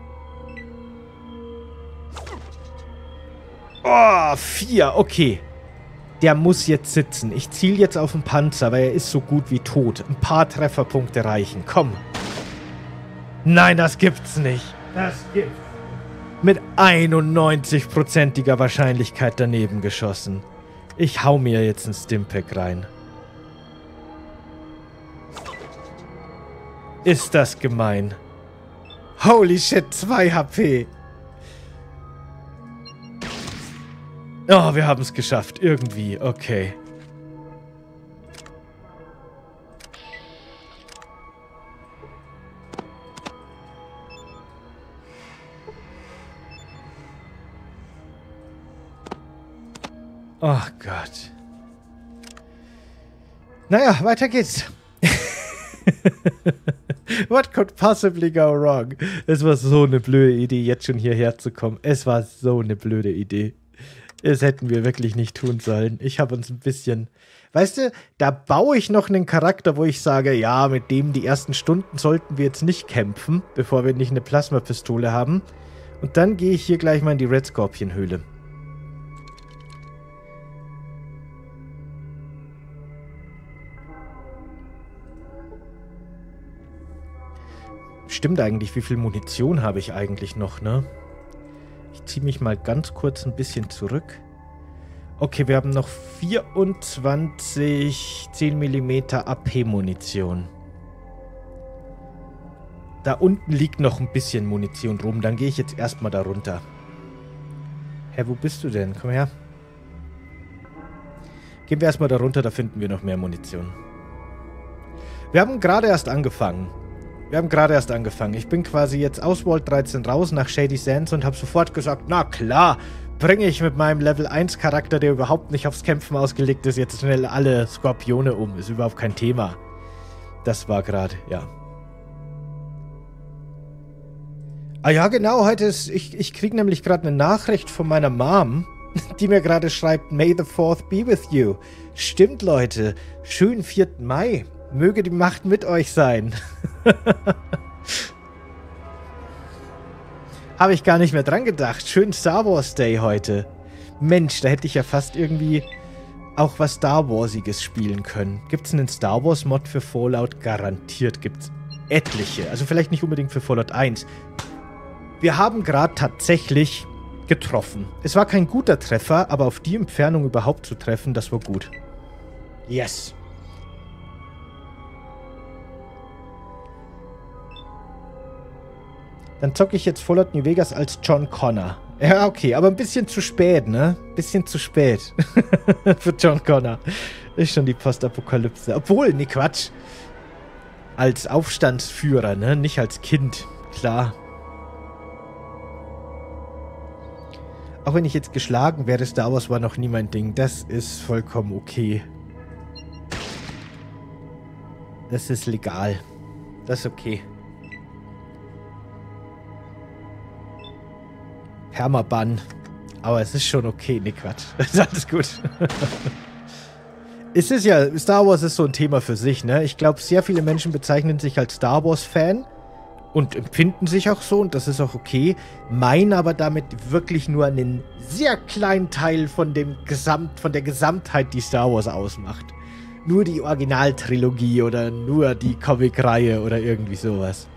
Oh, vier, okay. Der muss jetzt sitzen. Ich ziele jetzt auf den Panzer, weil er ist so gut wie tot. Ein paar Trefferpunkte reichen. Komm. Nein, das gibt's nicht. Das gibt's. Mit einundneunzig-prozentiger Wahrscheinlichkeit daneben geschossen. Ich hau mir jetzt ein Stimpack rein. Ist das gemein. Holy shit, zwei H P. Oh, wir haben es geschafft. Irgendwie. Okay. Oh Gott. Naja, weiter geht's. What could possibly go wrong? Es war so eine blöde Idee, jetzt schon hierher zu kommen. Es war so eine blöde Idee. Das hätten wir wirklich nicht tun sollen. Ich habe uns ein bisschen... Weißt du, da baue ich noch einen Charakter, wo ich sage, ja, mit dem die ersten Stunden sollten wir jetzt nicht kämpfen, bevor wir nicht eine Plasmapistole haben. Und dann gehe ich hier gleich mal in die Red Scorpion Höhle. Stimmt eigentlich, wie viel Munition habe ich eigentlich noch, ne? Ich ziehe mich mal ganz kurz ein bisschen zurück. Okay, wir haben noch vierundzwanzig zehn Millimeter A P-Munition. Da unten liegt noch ein bisschen Munition rum. Dann gehe ich jetzt erstmal da runter. Hä, wo bist du denn? Komm her. Gehen wir erstmal da runter, da finden wir noch mehr Munition. Wir haben gerade erst angefangen. Wir haben gerade erst angefangen. Ich bin quasi jetzt aus Vault dreizehn raus nach Shady Sands und habe sofort gesagt, na klar, bringe ich mit meinem Level eins Charakter, der überhaupt nicht aufs Kämpfen ausgelegt ist, jetzt schnell alle Skorpione um. Ist überhaupt kein Thema. Das war gerade, ja. Ah ja, genau, heute ist, ich, ich kriege nämlich gerade eine Nachricht von meiner Mom, die mir gerade schreibt, May the fourth be with you. Stimmt, Leute. Schönen vierten Mai. Möge die Macht mit euch sein. Habe ich gar nicht mehr dran gedacht. Schön Star Wars Day heute. Mensch, da hätte ich ja fast irgendwie auch was Star Warsiges spielen können. Gibt es einen Star Wars Mod für Fallout? Garantiert gibt es etliche. Also vielleicht nicht unbedingt für Fallout eins. Wir haben gerade tatsächlich getroffen. Es war kein guter Treffer, aber auf die Entfernung überhaupt zu treffen, das war gut. Yes. Dann zocke ich jetzt Fallout New Vegas als John Connor. Ja, okay, aber ein bisschen zu spät, ne? Bisschen zu spät. Für John Connor. Ist schon die Postapokalypse. Obwohl, ne Quatsch. Als Aufstandsführer, ne? Nicht als Kind. Klar. Auch wenn ich jetzt geschlagen werde, Star Wars war noch nie mein Ding. Das ist vollkommen okay. Das ist legal. Das ist okay. Permaban. Aber es ist schon okay. Ne, Quatsch. Ist alles gut. Es ist ja, Star Wars ist so ein Thema für sich, ne? Ich glaube, sehr viele Menschen bezeichnen sich als Star Wars-Fan und empfinden sich auch so und das ist auch okay, meinen aber damit wirklich nur einen sehr kleinen Teil von dem Gesamt, von der Gesamtheit, die Star Wars ausmacht. Nur die Originaltrilogie oder nur die Comic-Reihe oder irgendwie sowas.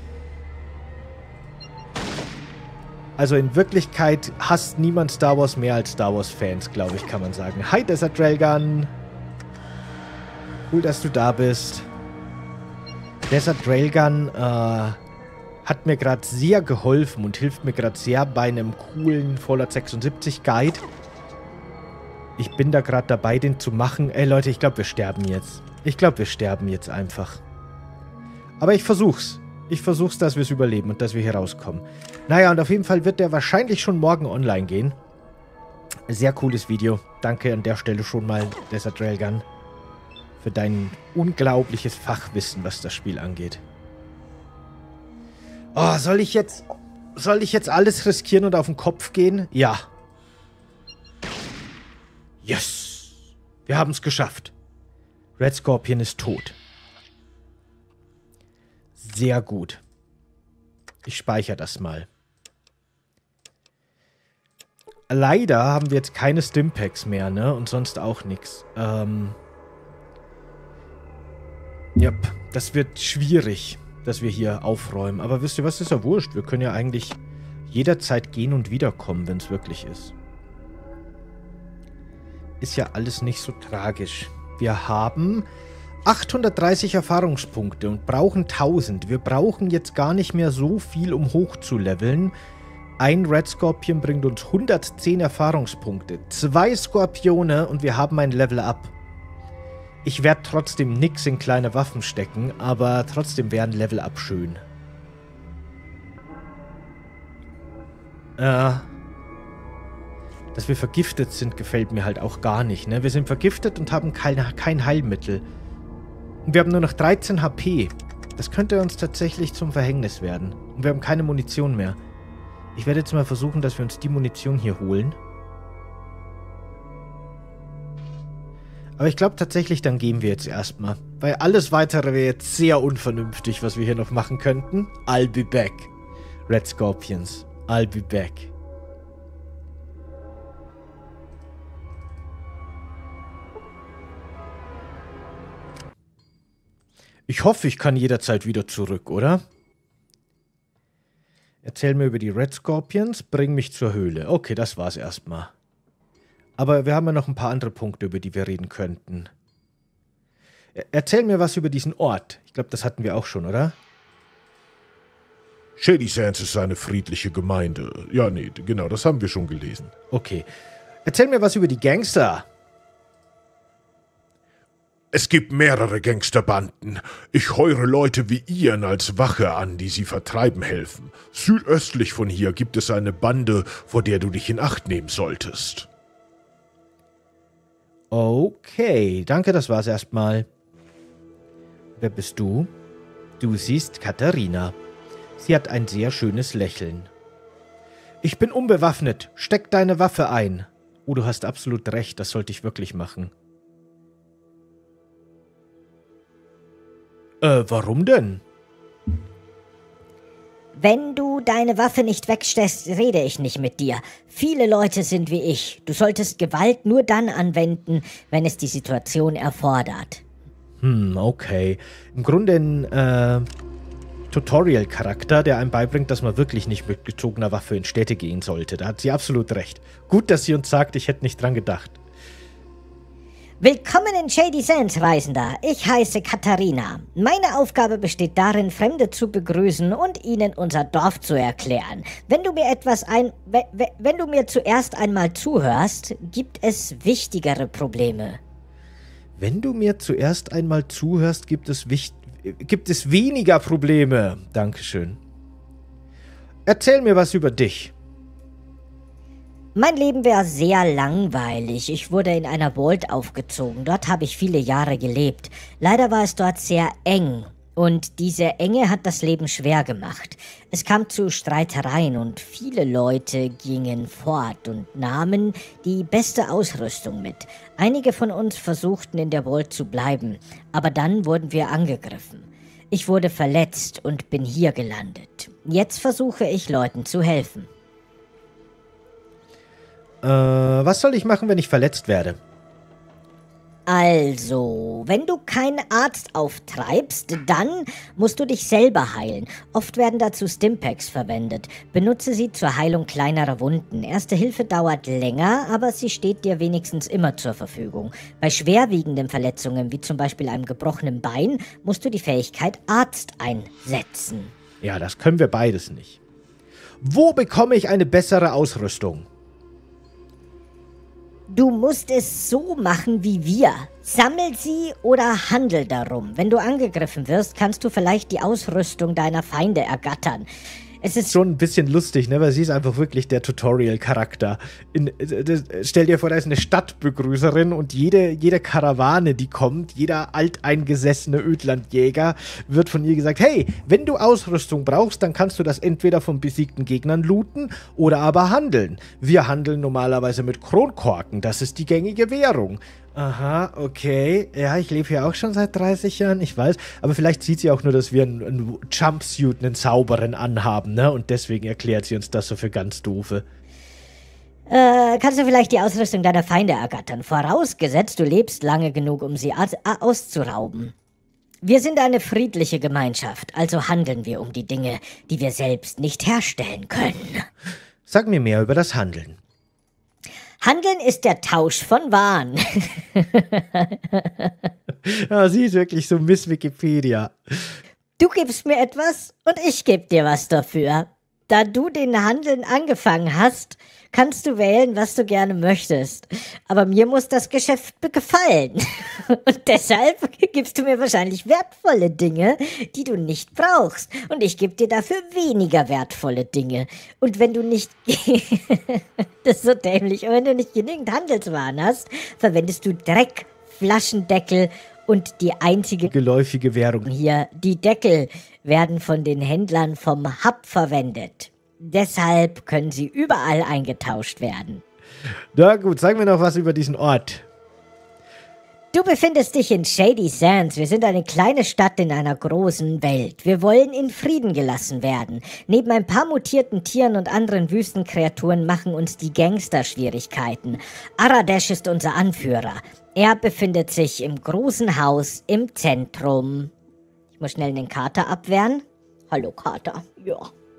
Also in Wirklichkeit hasst niemand Star Wars mehr als Star Wars-Fans, glaube ich, kann man sagen. Hi, Desert Railgun. Cool, dass du da bist. Desert Railgun äh, hat mir gerade sehr geholfen und hilft mir gerade sehr bei einem coolen Fallout sechsundsiebzig Guide. Ich bin da gerade dabei, den zu machen. Ey Leute, ich glaube, wir sterben jetzt. Ich glaube, wir sterben jetzt einfach. Aber ich versuch's. Ich versuch's, dass wir es überleben und dass wir hier rauskommen. Naja, und auf jeden Fall wird der wahrscheinlich schon morgen online gehen. Sehr cooles Video. Danke an der Stelle schon mal, Desert Railgun, für dein unglaubliches Fachwissen, was das Spiel angeht. Oh, soll ich jetzt... Soll ich jetzt alles riskieren und auf den Kopf gehen? Ja. Yes! Wir haben es geschafft. Red Scorpion ist tot. Sehr gut. Ich speichere das mal. Leider haben wir jetzt keine Stimpaks mehr, ne? Und sonst auch nichts. Ähm... Ja, das wird schwierig, dass wir hier aufräumen. Aber wisst ihr was, ist ja wurscht. Wir können ja eigentlich jederzeit gehen und wiederkommen, wenn es wirklich ist. Ist ja alles nicht so tragisch. Wir haben achthundertdreißig Erfahrungspunkte und brauchen tausend. Wir brauchen jetzt gar nicht mehr so viel, um hoch zu leveln. Ein Red Scorpion bringt uns hundertzehn Erfahrungspunkte. Zwei Skorpione und wir haben ein Level-Up. Ich werde trotzdem nix in kleine Waffen stecken, aber trotzdem wäre ein Level-Up schön. Äh, dass wir vergiftet sind, gefällt mir halt auch gar nicht, ne? Wir sind vergiftet und haben kein, kein Heilmittel. Und wir haben nur noch dreizehn H P. Das könnte uns tatsächlich zum Verhängnis werden. Und wir haben keine Munition mehr. Ich werde jetzt mal versuchen, dass wir uns die Munition hier holen. Aber ich glaube tatsächlich, dann gehen wir jetzt erstmal. Weil alles Weitere wäre jetzt sehr unvernünftig, was wir hier noch machen könnten. I'll be back. Red Scorpions. I'll be back. Ich hoffe, ich kann jederzeit wieder zurück, oder? Erzähl mir über die Red Scorpions, bring mich zur Höhle. Okay, das war's erstmal. Aber wir haben ja noch ein paar andere Punkte, über die wir reden könnten. Erzähl mir was über diesen Ort. Ich glaube, das hatten wir auch schon, oder? Shady Sands ist eine friedliche Gemeinde. Ja, nee, genau, das haben wir schon gelesen. Okay. Erzähl mir was über die Gangster. Es gibt mehrere Gangsterbanden. Ich heure Leute wie Ian als Wache an, die sie vertreiben helfen. Südöstlich von hier gibt es eine Bande, vor der du dich in Acht nehmen solltest. Okay, danke, das war's erstmal. Wer bist du? Du siehst Katharina. Sie hat ein sehr schönes Lächeln. Ich bin unbewaffnet. Steck deine Waffe ein. Oh, du hast absolut recht, das sollte ich wirklich machen. Äh, warum denn? Wenn du deine Waffe nicht wegsteckst, rede ich nicht mit dir. Viele Leute sind wie ich. Du solltest Gewalt nur dann anwenden, wenn es die Situation erfordert. Hm, okay. Im Grunde ein äh, Tutorial-Charakter, der einem beibringt, dass man wirklich nicht mit gezogener Waffe in Städte gehen sollte. Da hat sie absolut recht. Gut, dass sie uns sagt, ich hätte nicht dran gedacht. Willkommen in Shady Sands, Reisender. Ich heiße Katharina. Meine Aufgabe besteht darin, Fremde zu begrüßen und ihnen unser Dorf zu erklären. Wenn du mir etwas ein... Wenn du mir zuerst einmal zuhörst, gibt es wichtigere Probleme. Wenn du mir zuerst einmal zuhörst, gibt es, wicht gibt es weniger Probleme. Dankeschön. Erzähl mir was über dich. Mein Leben war sehr langweilig. Ich wurde in einer Vault aufgezogen. Dort habe ich viele Jahre gelebt. Leider war es dort sehr eng. Und diese Enge hat das Leben schwer gemacht. Es kam zu Streitereien und viele Leute gingen fort und nahmen die beste Ausrüstung mit. Einige von uns versuchten in der Vault zu bleiben, aber dann wurden wir angegriffen. Ich wurde verletzt und bin hier gelandet. Jetzt versuche ich Leuten zu helfen. Äh, was soll ich machen, wenn ich verletzt werde? Also, wenn du keinen Arzt auftreibst, dann musst du dich selber heilen. Oft werden dazu Stimpaks verwendet. Benutze sie zur Heilung kleinerer Wunden. Erste Hilfe dauert länger, aber sie steht dir wenigstens immer zur Verfügung. Bei schwerwiegenden Verletzungen, wie zum Beispiel einem gebrochenen Bein, musst du die Fähigkeit Arzt einsetzen. Ja, das können wir beides nicht. Wo bekomme ich eine bessere Ausrüstung? Du musst es so machen wie wir. Sammel sie oder handel darum. Wenn du angegriffen wirst, kannst du vielleicht die Ausrüstung deiner Feinde ergattern. Es ist schon ein bisschen lustig, ne? Weil sie ist einfach wirklich der Tutorial-Charakter. In, stell dir vor, da ist eine Stadtbegrüßerin und jede, jede Karawane, die kommt, jeder alteingesessene Ödlandjäger, wird von ihr gesagt, hey, wenn du Ausrüstung brauchst, dann kannst du das entweder von besiegten Gegnern looten oder aber handeln. Wir handeln normalerweise mit Kronkorken, das ist die gängige Währung. Aha, okay. Ja, ich lebe hier auch schon seit dreißig Jahren, ich weiß. Aber vielleicht sieht sie auch nur, dass wir einen, einen Jumpsuit, einen sauberen anhaben, ne? Und deswegen erklärt sie uns das so für ganz doofe. Äh, kannst du vielleicht die Ausrüstung deiner Feinde ergattern? Vorausgesetzt, du lebst lange genug, um sie aus auszurauben. Wir sind eine friedliche Gemeinschaft, also handeln wir um die Dinge, die wir selbst nicht herstellen können. Sag mir mehr über das Handeln. Handeln ist der Tausch von Waren. Ja, sie ist wirklich so Miss Wikipedia. Du gibst mir etwas und ich gebe dir was dafür. Da du den Handeln angefangen hast, kannst du wählen, was du gerne möchtest. Aber mir muss das Geschäft gefallen. Und deshalb gibst du mir wahrscheinlich wertvolle Dinge, die du nicht brauchst. Und ich gebe dir dafür weniger wertvolle Dinge. Und wenn du nicht... Das ist so dämlich. Und wenn du nicht genügend Handelswaren hast, verwendest du Dreck, Flaschendeckel und die einzige geläufige Währung hier, die Deckel, werden von den Händlern vom Hub verwendet. Deshalb können sie überall eingetauscht werden. Na gut, sag mir noch was über diesen Ort. Du befindest dich in Shady Sands. Wir sind eine kleine Stadt in einer großen Welt. Wir wollen in Frieden gelassen werden. Neben ein paar mutierten Tieren und anderen Wüstenkreaturen machen uns die Gangster Schwierigkeiten. Aradesh ist unser Anführer. Er befindet sich im großen Haus im Zentrum. Ich muss schnell den Kater abwehren. Hallo Kater. Ja.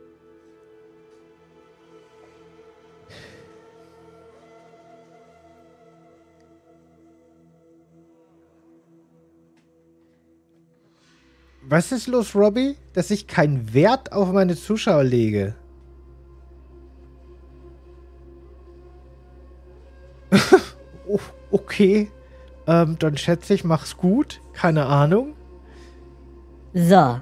Was ist los, Robbie? Dass ich keinen Wert auf meine Zuschauer lege. Okay. Ähm, dann schätze ich, mach's gut. Keine Ahnung. So.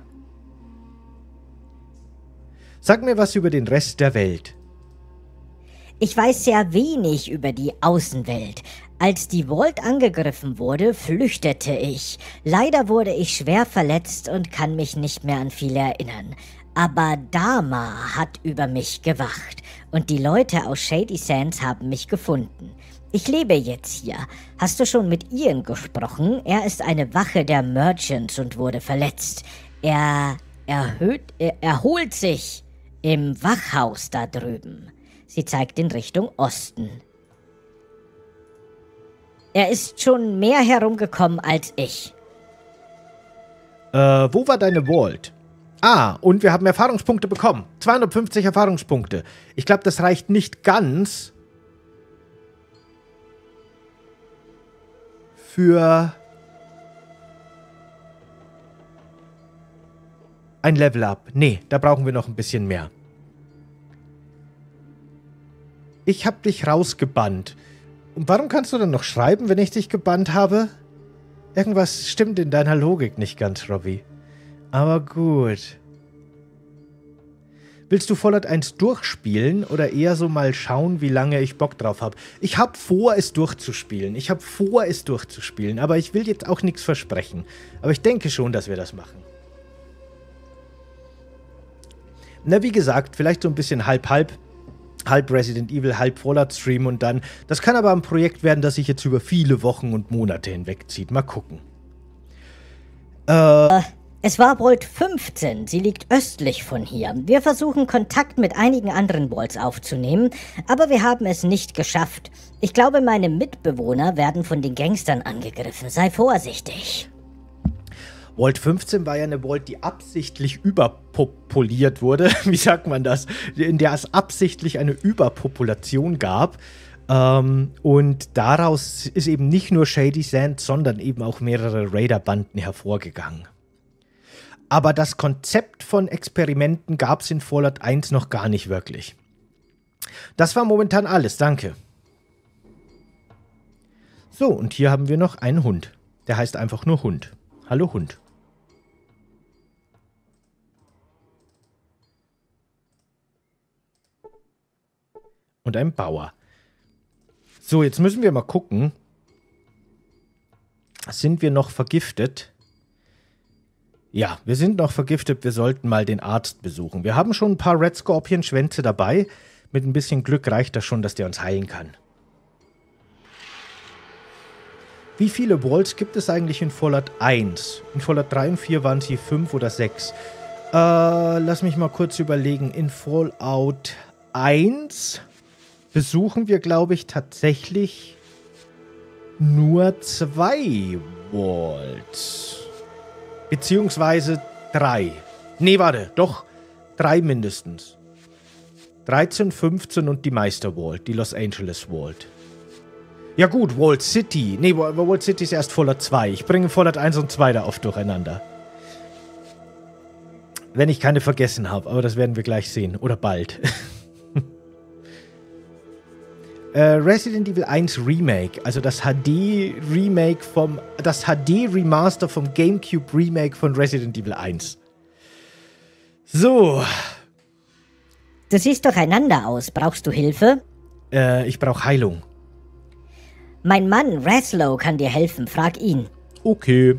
Sag mir was über den Rest der Welt. Ich weiß sehr wenig über die Außenwelt. Als die Vault angegriffen wurde, flüchtete ich. Leider wurde ich schwer verletzt und kann mich nicht mehr an viel erinnern. Aber Dama hat über mich gewacht und die Leute aus Shady Sands haben mich gefunden. Ich lebe jetzt hier. Hast du schon mit Ian gesprochen? Er ist eine Wache der Merchants und wurde verletzt. Er erhöht, er erholt sich im Wachhaus da drüben. Sie zeigt in Richtung Osten. Er ist schon mehr herumgekommen als ich. Äh, wo war deine Vault? Ah, und wir haben Erfahrungspunkte bekommen. zweihundertfünfzig Erfahrungspunkte. Ich glaube, das reicht nicht ganz für ein Level-Up. Nee, da brauchen wir noch ein bisschen mehr. Ich hab dich rausgebannt. Und warum kannst du dann noch schreiben, wenn ich dich gebannt habe? Irgendwas stimmt in deiner Logik nicht ganz, Robbie. Aber gut. Willst du Fallout eins durchspielen oder eher so mal schauen, wie lange ich Bock drauf habe? Ich habe vor, es durchzuspielen. Ich habe vor, es durchzuspielen. Aber ich will jetzt auch nichts versprechen. Aber ich denke schon, dass wir das machen. Na, wie gesagt, vielleicht so ein bisschen halb-halb. Halb Resident Evil, halb Fallout Stream und dann. Das kann aber ein Projekt werden, das sich jetzt über viele Wochen und Monate hinwegzieht. Mal gucken. Äh, es war Vault fünfzehn. Sie liegt östlich von hier. Wir versuchen Kontakt mit einigen anderen Vaults aufzunehmen, aber wir haben es nicht geschafft. Ich glaube, meine Mitbewohner werden von den Gangstern angegriffen. Sei vorsichtig. Vault fünfzehn war ja eine Vault, die absichtlich überpopuliert wurde. Wie sagt man das? In der es absichtlich eine Überpopulation gab. Ähm, und daraus ist eben nicht nur Shady Sand, sondern eben auch mehrere Raider-Banden hervorgegangen. Aber das Konzept von Experimenten gab es in Fallout eins noch gar nicht wirklich. Das war momentan alles, danke. So, und hier haben wir noch einen Hund. Der heißt einfach nur Hund. Hallo Hund. Und ein Bauer. So, jetzt müssen wir mal gucken. Sind wir noch vergiftet? Ja, wir sind noch vergiftet. Wir sollten mal den Arzt besuchen. Wir haben schon ein paar Red Scorpion-Schwänze dabei. Mit ein bisschen Glück reicht das schon, dass der uns heilen kann. Wie viele Vaults gibt es eigentlich in Fallout eins? In Fallout drei und vier waren es hier fünf oder sechs. Äh, lass mich mal kurz überlegen. In Fallout eins besuchen wir, glaube ich, tatsächlich nur zwei Vaults. Beziehungsweise drei. Nee, warte, doch drei mindestens. dreizehn, fünfzehn und die Meister Vault, die Los Angeles Vault. Ja gut, Vault City. Nee, Vault City ist erst Fallout zwei. Ich bringe Fallout eins und zwei da oft durcheinander. Wenn ich keine vergessen habe, aber das werden wir gleich sehen. Oder bald. äh, Resident Evil eins Remake, also das H D-Remake vom... Das H D-Remaster vom GameCube-Remake von Resident Evil eins. So. Du siehst durcheinander aus. Brauchst du Hilfe? Äh, ich brauche Heilung. Mein Mann, Raslow, kann dir helfen. Frag ihn. Okay.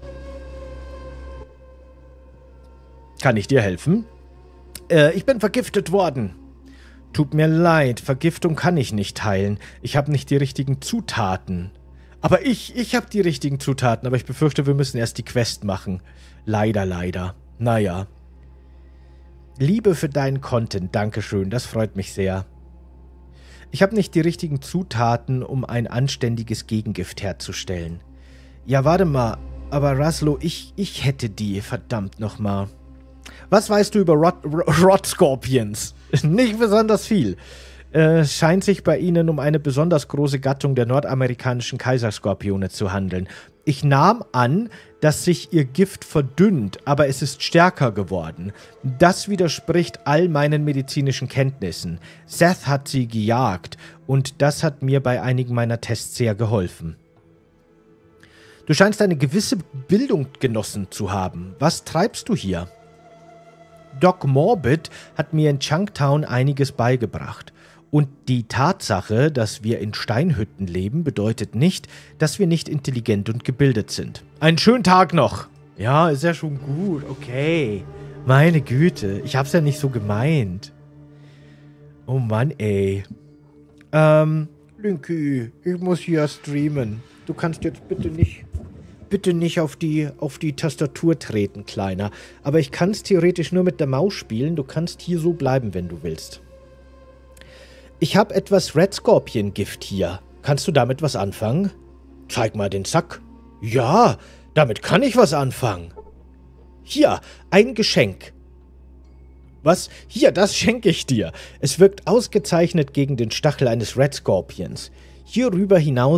Kann ich dir helfen? Äh, ich bin vergiftet worden. Tut mir leid, Vergiftung kann ich nicht heilen. Ich habe nicht die richtigen Zutaten. Aber ich, ich habe die richtigen Zutaten, aber ich befürchte, wir müssen erst die Quest machen. Leider, leider. Naja. Liebe für deinen Content, Dankeschön, das freut mich sehr. Ich habe nicht die richtigen Zutaten, um ein anständiges Gegengift herzustellen. Ja, warte mal, aber Raslow, ich, ich hätte die, verdammt nochmal. Was weißt du über Rot, Rot Scorpions? Nicht besonders viel. Es äh, scheint sich bei ihnen um eine besonders große Gattung der nordamerikanischen Kaiserskorpione zu handeln. Ich nahm an, dass sich ihr Gift verdünnt, aber es ist stärker geworden. Das widerspricht all meinen medizinischen Kenntnissen. Seth hat sie gejagt und das hat mir bei einigen meiner Tests sehr geholfen. Du scheinst eine gewisse Bildung genossen zu haben. Was treibst du hier? Doc Morbid hat mir in Chunktown einiges beigebracht. Und die Tatsache, dass wir in Steinhütten leben, bedeutet nicht, dass wir nicht intelligent und gebildet sind. Einen schönen Tag noch. Ja, ist ja schon gut. Okay. Meine Güte. Ich hab's ja nicht so gemeint. Oh Mann, ey. Ähm, Linky, ich muss hier streamen. Du kannst jetzt bitte nicht... Bitte nicht auf die, auf die Tastatur treten, Kleiner. Aber ich kann es theoretisch nur mit der Maus spielen. Du kannst hier so bleiben, wenn du willst. Ich habe etwas Red Scorpion Gift hier. Kannst du damit was anfangen? Zeig mal den Sack. Ja, damit kann ich was anfangen. Hier, ein Geschenk. Was? Hier, das schenke ich dir. Es wirkt ausgezeichnet gegen den Stachel eines Red Scorpions. Hierüber hinaus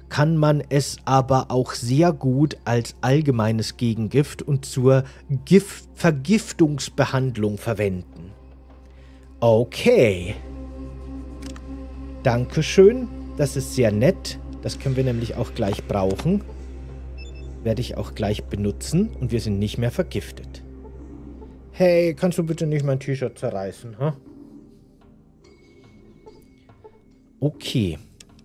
kann man es aber auch sehr gut als allgemeines Gegengift und zur Gift- Vergiftungsbehandlung verwenden. Okay. Dankeschön. Das ist sehr nett. Das können wir nämlich auch gleich brauchen. Werde ich auch gleich benutzen und wir sind nicht mehr vergiftet. Hey, kannst du bitte nicht mein T-Shirt zerreißen, ha? Okay.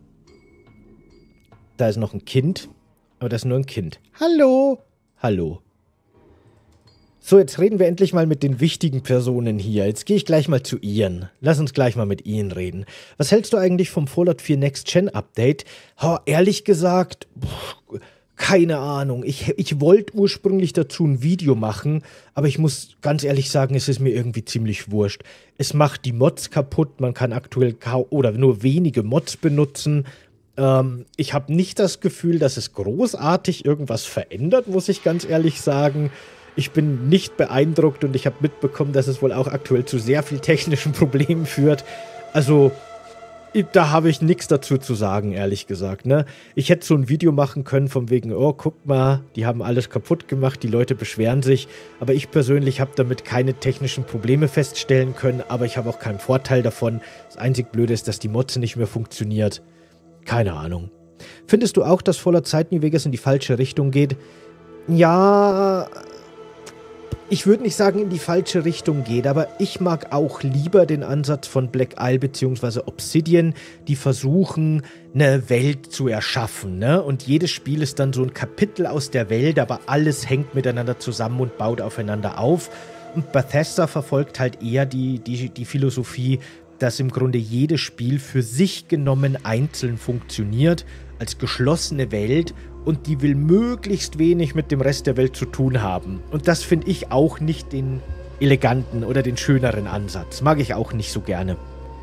Da ist noch ein Kind. Aber das ist nur ein Kind. Hallo. Hallo. So, jetzt reden wir endlich mal mit den wichtigen Personen hier. Jetzt gehe ich gleich mal zu Ian. Lass uns gleich mal mit Ian reden. Was hältst du eigentlich vom Fallout vier Next-Gen-Update? Oh, ehrlich gesagt, pff, keine Ahnung. Ich, ich wollte ursprünglich dazu ein Video machen, aber ich muss ganz ehrlich sagen, es ist mir irgendwie ziemlich wurscht. Es macht die Mods kaputt. Man kann aktuell kaum oder nur wenige Mods benutzen. Ähm, ich habe nicht das Gefühl, dass es großartig irgendwas verändert, muss ich ganz ehrlich sagen. Ich bin nicht beeindruckt und ich habe mitbekommen, dass es wohl auch aktuell zu sehr viel technischen Problemen führt. Also, da habe ich nichts dazu zu sagen, ehrlich gesagt. Ne? Ich hätte so ein Video machen können von wegen, oh, guck mal, die haben alles kaputt gemacht, die Leute beschweren sich. Aber ich persönlich habe damit keine technischen Probleme feststellen können, aber ich habe auch keinen Vorteil davon. Das einzig Blöde ist, dass die Mods nicht mehr funktioniert. Keine Ahnung. Findest du auch, dass Fallout Side New Vegas in die falsche Richtung geht? Ja, ich würde nicht sagen, in die falsche Richtung geht, aber ich mag auch lieber den Ansatz von Black Isle bzw. Obsidian, die versuchen, eine Welt zu erschaffen, ne? Und jedes Spiel ist dann so ein Kapitel aus der Welt, aber alles hängt miteinander zusammen und baut aufeinander auf. Und Bethesda verfolgt halt eher die, die, die Philosophie, dass im Grunde jedes Spiel für sich genommen einzeln funktioniert, als geschlossene Welt, und die will möglichst wenig mit dem Rest der Welt zu tun haben. Und das finde ich auch nicht den eleganten oder den schöneren Ansatz. Mag ich auch nicht so gerne.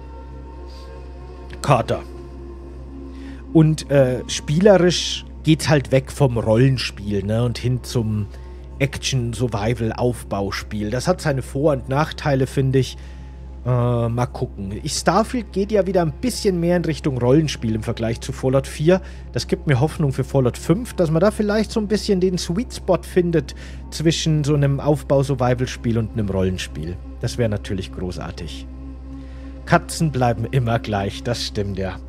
Carter. Und äh, spielerisch geht's halt weg vom Rollenspiel, ne, und hin zum Action-Survival-Aufbauspiel. Das hat seine Vor- und Nachteile, finde ich. Äh, mal gucken. Ich, Starfield geht ja wieder ein bisschen mehr in Richtung Rollenspiel im Vergleich zu Fallout vier. Das gibt mir Hoffnung für Fallout fünf, dass man da vielleicht so ein bisschen den Sweet Spot findet zwischen so einem Aufbau-Survival-Spiel und einem Rollenspiel. Das wäre natürlich großartig. Katzen bleiben immer gleich, das stimmt ja.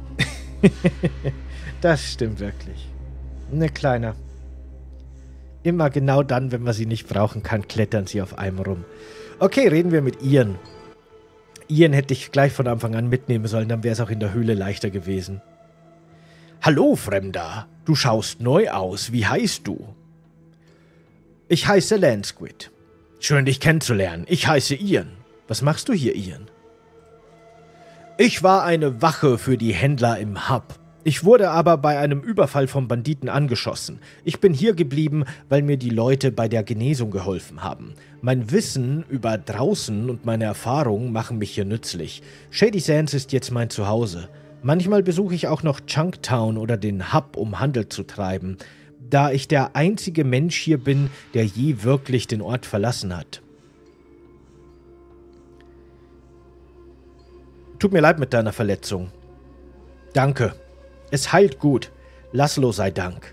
Das stimmt wirklich. Ne, Kleiner. Immer genau dann, wenn man sie nicht brauchen kann, klettern sie auf einem rum. Okay, reden wir mit Ian. Ian hätte ich gleich von Anfang an mitnehmen sollen, dann wäre es auch in der Höhle leichter gewesen. Hallo, Fremder. Du schaust neu aus. Wie heißt du? Ich heiße Landsquid. Schön, dich kennenzulernen. Ich heiße Ian. Was machst du hier, Ian? Ich war eine Wache für die Händler im Hub. Ich wurde aber bei einem Überfall von Banditen angeschossen. Ich bin hier geblieben, weil mir die Leute bei der Genesung geholfen haben. Mein Wissen über draußen und meine Erfahrungen machen mich hier nützlich. Shady Sands ist jetzt mein Zuhause. Manchmal besuche ich auch noch Chunktown oder den Hub, um Handel zu treiben, da ich der einzige Mensch hier bin, der je wirklich den Ort verlassen hat. Tut mir leid mit deiner Verletzung. Danke. Es heilt gut. Laszlo sei Dank.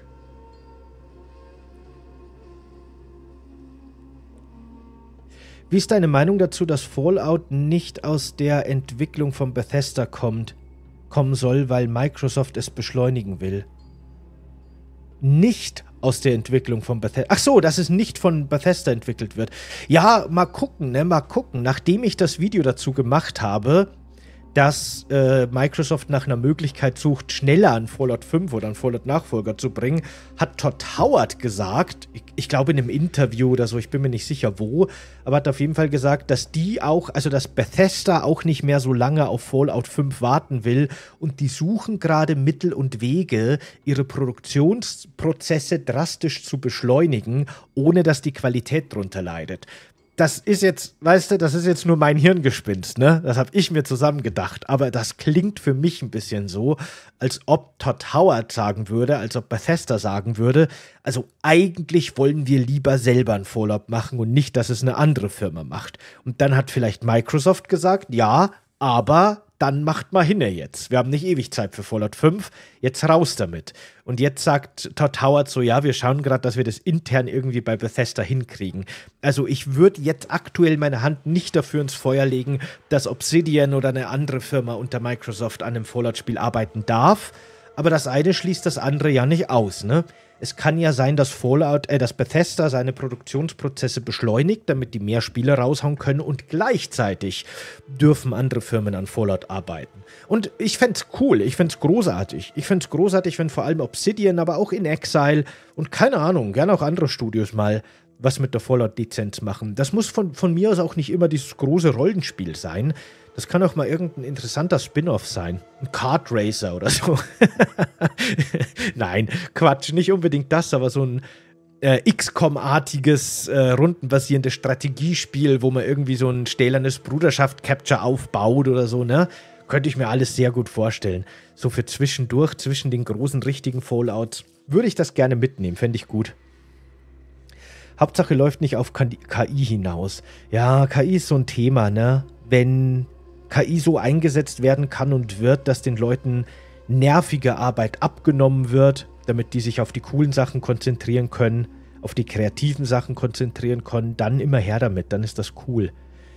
Wie ist deine Meinung dazu, dass Fallout nicht aus der Entwicklung von Bethesda kommt, kommen soll, weil Microsoft es beschleunigen will? Nicht aus der Entwicklung von Bethesda. Ach so, dass es nicht von Bethesda entwickelt wird. Ja, mal gucken, ne, mal gucken. Nachdem ich das Video dazu gemacht habe, dass äh, Microsoft nach einer Möglichkeit sucht, schneller an Fallout fünf oder einen Fallout-Nachfolger zu bringen, hat Todd Howard gesagt, ich, ich glaube in einem Interview oder so, ich bin mir nicht sicher wo, aber hat auf jeden Fall gesagt, dass die auch, also dass Bethesda auch nicht mehr so lange auf Fallout fünf warten will und die suchen gerade Mittel und Wege, ihre Produktionsprozesse drastisch zu beschleunigen, ohne dass die Qualität drunter leidet. Das ist jetzt, weißt du, das ist jetzt nur mein Hirngespinst, ne? Das habe ich mir zusammen gedacht. Aber das klingt für mich ein bisschen so, als ob Todd Howard sagen würde, als ob Bethesda sagen würde, also eigentlich wollen wir lieber selber ein Fallout machen und nicht, dass es eine andere Firma macht. Und dann hat vielleicht Microsoft gesagt, ja, Aber dann macht mal hinne jetzt. Wir haben nicht ewig Zeit für Fallout fünf. Jetzt raus damit. Und jetzt sagt Todd Howard so, ja, wir schauen gerade, dass wir das intern irgendwie bei Bethesda hinkriegen. Also ich würde jetzt aktuell meine Hand nicht dafür ins Feuer legen, dass Obsidian oder eine andere Firma unter Microsoft an einem Fallout-Spiel arbeiten darf. Aber das eine schließt das andere ja nicht aus, ne? Es kann ja sein, dass Fallout, äh, dass Bethesda seine Produktionsprozesse beschleunigt, damit die mehr Spiele raushauen können und gleichzeitig dürfen andere Firmen an Fallout arbeiten. Und ich fände es cool, ich fände es großartig. Ich fände es großartig, wenn vor allem Obsidian, aber auch In Exile und keine Ahnung, gerne auch andere Studios mal was mit der Fallout-Lizenz machen. Das muss von, von mir aus auch nicht immer dieses große Rollenspiel sein. Das kann auch mal irgendein interessanter Spin-off sein. Ein Kart Racer oder so. Nein, Quatsch, nicht unbedingt das, aber so ein äh, X COM-artiges, äh, rundenbasierendes Strategiespiel, wo man irgendwie so ein stählernes Bruderschaft-Capture aufbaut oder so, ne? Könnte ich mir alles sehr gut vorstellen. So für zwischendurch, zwischen den großen, richtigen Fallouts, würde ich das gerne mitnehmen, fände ich gut. Hauptsache läuft nicht auf K I hinaus. Ja, K I ist so ein Thema, ne? Wenn K I so eingesetzt werden kann und wird, dass den Leuten nervige Arbeit abgenommen wird, damit die sich auf die coolen Sachen konzentrieren können, auf die kreativen Sachen konzentrieren können, dann immer her damit, dann ist das cool.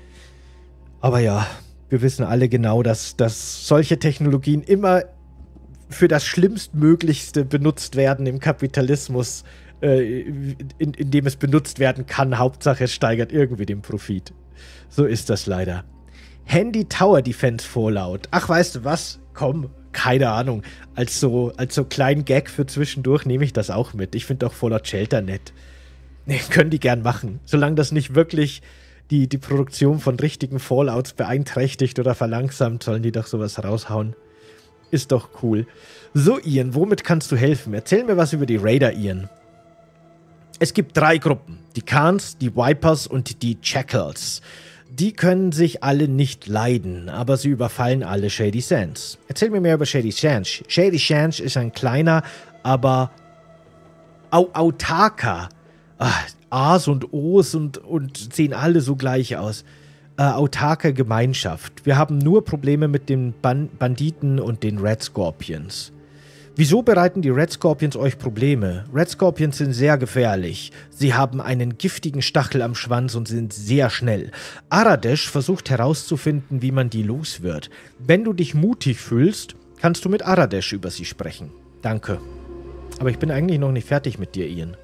Aber ja, wir wissen alle genau, dass, dass solche Technologien immer für das Schlimmstmöglichste benutzt werden im Kapitalismus, äh, in, in dem es benutzt werden kann. Hauptsache, es steigert irgendwie den Profit. So ist das leider. Handy Tower Defense Fallout. Ach, weißt du was? Komm, keine Ahnung. Als so, als so kleinen Gag für zwischendurch nehme ich das auch mit. Ich finde auch Fallout Shelter nett. Nee, können die gern machen. Solange das nicht wirklich die, die Produktion von richtigen Fallouts beeinträchtigt oder verlangsamt, sollen die doch sowas raushauen. Ist doch cool. So, Ian, womit kannst du helfen? Erzähl mir was über die Raider, Ian. Es gibt drei Gruppen. Die Khans, die Vipers und die Jackals. Die können sich alle nicht leiden, aber sie überfallen alle Shady Sands. Erzähl mir mehr über Shady Sands. Shady Sands ist ein kleiner, aber au autarker. Ah, A's und O's und, und sehen alle so gleich aus. Äh, autarke Gemeinschaft. Wir haben nur Probleme mit den Ban Banditen und den Red Scorpions. Wieso bereiten die Red Scorpions euch Probleme? Red Scorpions sind sehr gefährlich. Sie haben einen giftigen Stachel am Schwanz und sind sehr schnell. Aradesh versucht herauszufinden, wie man die los wird. Wenn du dich mutig fühlst, kannst du mit Aradesh über sie sprechen. Danke. Aber ich bin eigentlich noch nicht fertig mit dir, Ian.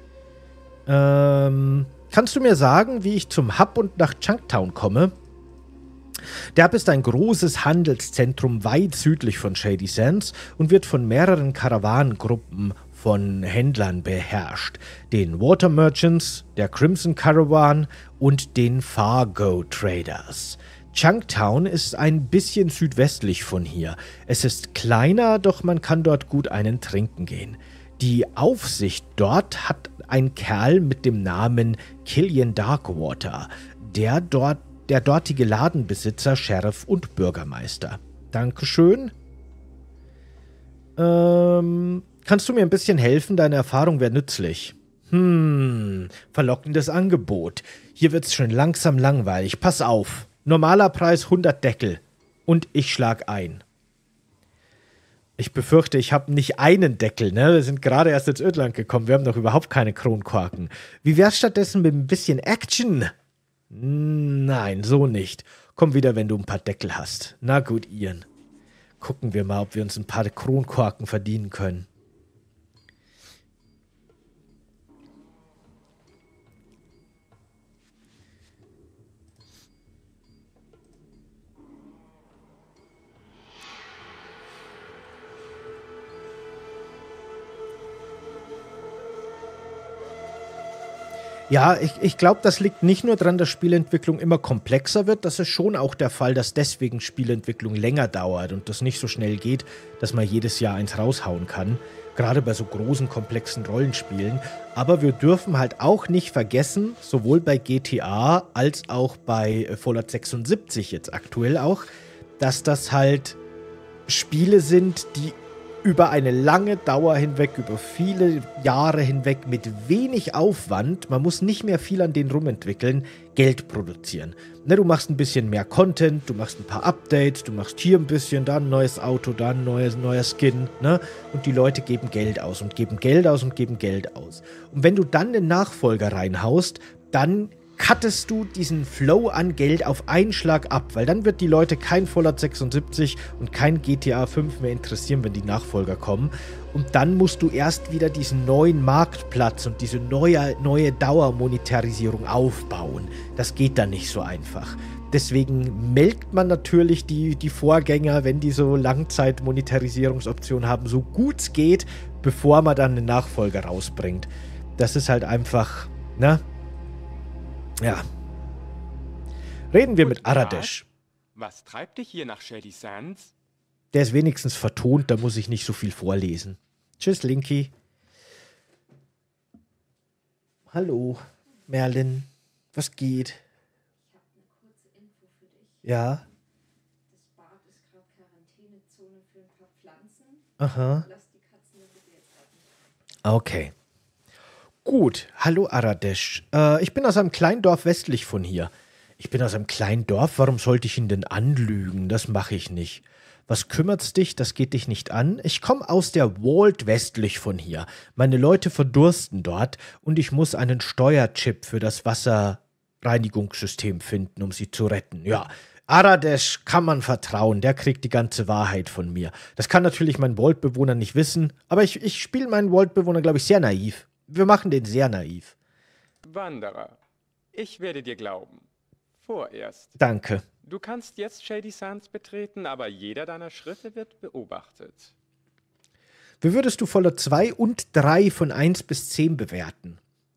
Ähm, kannst du mir sagen, wie ich zum Hub und nach Chunktown komme? Der Hub ist ein großes Handelszentrum weit südlich von Shady Sands und wird von mehreren Karawanengruppen von Händlern beherrscht. Den Water Merchants, der Crimson Caravan und den Fargo Traders. Chunktown ist ein bisschen südwestlich von hier. Es ist kleiner, doch man kann dort gut einen trinken gehen. Die Aufsicht dort hat ein Kerl mit dem Namen Killian Darkwater, der dort der dortige Ladenbesitzer, Sheriff und Bürgermeister. Dankeschön. Ähm, kannst du mir ein bisschen helfen? Deine Erfahrung wäre nützlich. Hm, verlockendes Angebot. Hier wird's schon langsam langweilig. Pass auf. Normaler Preis hundert Deckel. Und ich schlag ein. Ich befürchte, ich habe nicht einen Deckel, ne? Wir sind gerade erst ins Ödland gekommen. Wir haben noch überhaupt keine Kronkorken. Wie wär's stattdessen mit ein bisschen Action? Nein, so nicht. Komm wieder, wenn du ein paar Deckel hast. Na gut, Ian. Gucken wir mal, ob wir uns ein paar Kronkorken verdienen können. Ja, ich, ich glaube, das liegt nicht nur daran, dass Spielentwicklung immer komplexer wird. Das ist schon auch der Fall, dass deswegen Spielentwicklung länger dauert und das nicht so schnell geht, dass man jedes Jahr eins raushauen kann. Gerade bei so großen, komplexen Rollenspielen. Aber wir dürfen halt auch nicht vergessen, sowohl bei G T A als auch bei Fallout sechsundsiebzig jetzt aktuell auch, dass das halt Spiele sind, die über eine lange Dauer hinweg, über viele Jahre hinweg mit wenig Aufwand, man muss nicht mehr viel an denen rumentwickeln, Geld produzieren. Ne, du machst ein bisschen mehr Content, du machst ein paar Updates, du machst hier ein bisschen, da ein neues Auto, da ein neues, neuer Skin, ne? Und die Leute geben Geld aus und geben Geld aus und geben Geld aus. Und wenn du dann den Nachfolger reinhaust, dann cuttest du diesen Flow an Geld auf einen Schlag ab, weil dann wird die Leute kein Fallout sechsundsiebzig und kein G T A fünf mehr interessieren, wenn die Nachfolger kommen. Und dann musst du erst wieder diesen neuen Marktplatz und diese neue, neue Dauermonetarisierung aufbauen. Das geht dann nicht so einfach. Deswegen melkt man natürlich die, die Vorgänger, wenn die so Langzeit-Monetarisierungsoptionen haben, so gut es geht, bevor man dann einen Nachfolger rausbringt. Das ist halt einfach, ne? Ja. Reden wir mit Aradesh. Was treibt dich hier nach Shady Sands? Der ist wenigstens vertont, da muss ich nicht so viel vorlesen. Tschüss, Linky. Hallo, Merlin. Was geht? Ich habe eine kurze Info für dich. Ja. Das Bad ist gerade Quarantänezone für ein paar Pflanzen. Aha. Lass die Katzen bitte jetzt rein. Okay. Gut. Hallo, Aradesh. Äh, ich bin aus einem kleinen Dorf westlich von hier. Ich bin aus einem kleinen Dorf, warum sollte ich ihn denn anlügen? Das mache ich nicht. Was kümmert's dich? Das geht dich nicht an. Ich komme aus der Vault westlich von hier. Meine Leute verdursten dort und ich muss einen Steuerchip für das Wasserreinigungssystem finden, um sie zu retten. Ja, Aradesh kann man vertrauen, der kriegt die ganze Wahrheit von mir. Das kann natürlich mein Vault-Bewohner nicht wissen, aber ich, ich spiele meinen Vault-Bewohner, glaube ich, sehr naiv. Wir machen den sehr naiv. Wanderer, ich werde dir glauben. Vorerst. Danke. Du kannst jetzt Shady Sands betreten, aber jeder deiner Schritte wird beobachtet. Wie würdest du Fallout zwei und drei von eins bis zehn bewerten?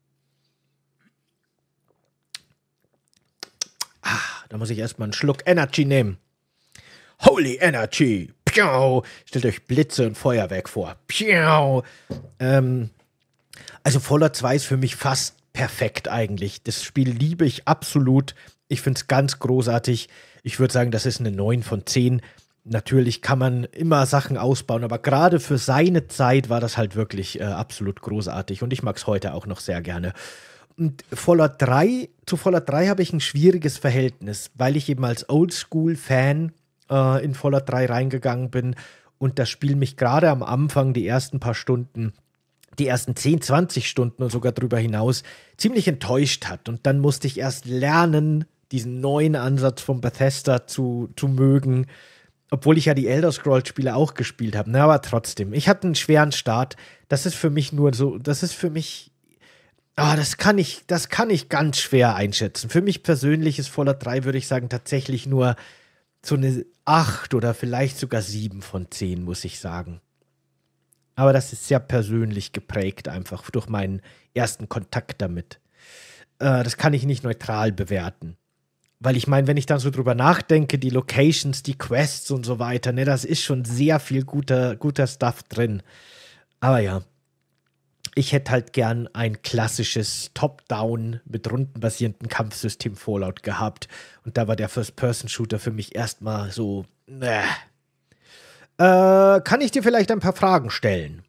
Ah, da muss ich erstmal einen Schluck Energy nehmen. Holy Energy! Piau! Stellt euch Blitze und Feuerwerk vor. Piau! Ähm, also Fallout zwei ist für mich fast perfekt eigentlich. Das Spiel liebe ich absolut. Ich finde es ganz großartig. Ich würde sagen, das ist eine neun von zehn. Natürlich kann man immer Sachen ausbauen, aber gerade für seine Zeit war das halt wirklich äh, absolut großartig. Und ich mag es heute auch noch sehr gerne. Und Fallout drei, zu Fallout drei habe ich ein schwieriges Verhältnis, weil ich eben als Oldschool-Fan äh, in Fallout drei reingegangen bin und das Spiel mich gerade am Anfang, die ersten paar Stunden, die ersten zehn, zwanzig Stunden und sogar darüber hinaus ziemlich enttäuscht hat. Und dann musste ich erst lernen, diesen neuen Ansatz von Bethesda zu, zu mögen, obwohl ich ja die Elder Scrolls-Spiele auch gespielt habe. Na, aber trotzdem, ich hatte einen schweren Start. Das ist für mich nur so, das ist für mich, ah, das kann ich, das kann ich ganz schwer einschätzen. Für mich persönlich ist Fallout drei, würde ich sagen, tatsächlich nur so eine acht oder vielleicht sogar sieben von zehn, muss ich sagen. Aber das ist sehr persönlich geprägt, einfach durch meinen ersten Kontakt damit. Äh, das kann ich nicht neutral bewerten. Weil ich meine, wenn ich dann so drüber nachdenke, die Locations, die Quests und so weiter, ne, das ist schon sehr viel guter, guter Stuff drin. Aber ja, ich hätte halt gern ein klassisches Top-Down mit rundenbasierenden Kampfsystem Fallout gehabt. Und da war der First-Person-Shooter für mich erstmal so, ne. Äh, kann ich dir vielleicht ein paar Fragen stellen?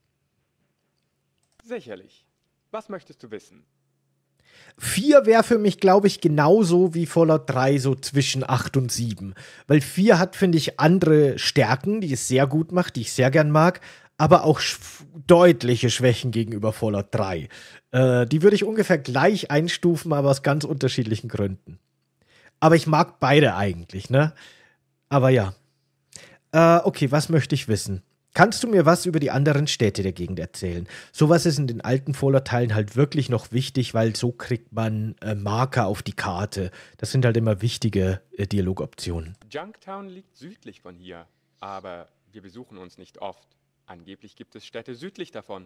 Sicherlich. Was möchtest du wissen? vier wäre für mich, glaube ich, genauso wie Fallout drei, so zwischen acht und sieben. Weil vier hat, finde ich, andere Stärken, die es sehr gut macht, die ich sehr gern mag, aber auch sch- deutliche Schwächen gegenüber Fallout drei. Äh, die würde ich ungefähr gleich einstufen, aber aus ganz unterschiedlichen Gründen. Aber ich mag beide eigentlich, ne? Aber ja. Äh, okay, was möchte ich wissen? Kannst du mir was über die anderen Städte der Gegend erzählen? Sowas ist in den alten Fallout-Teilen halt wirklich noch wichtig, weil so kriegt man äh, Marker auf die Karte. Das sind halt immer wichtige äh, Dialogoptionen. Junktown liegt südlich von hier, aber wir besuchen uns nicht oft. Angeblich gibt es Städte südlich davon.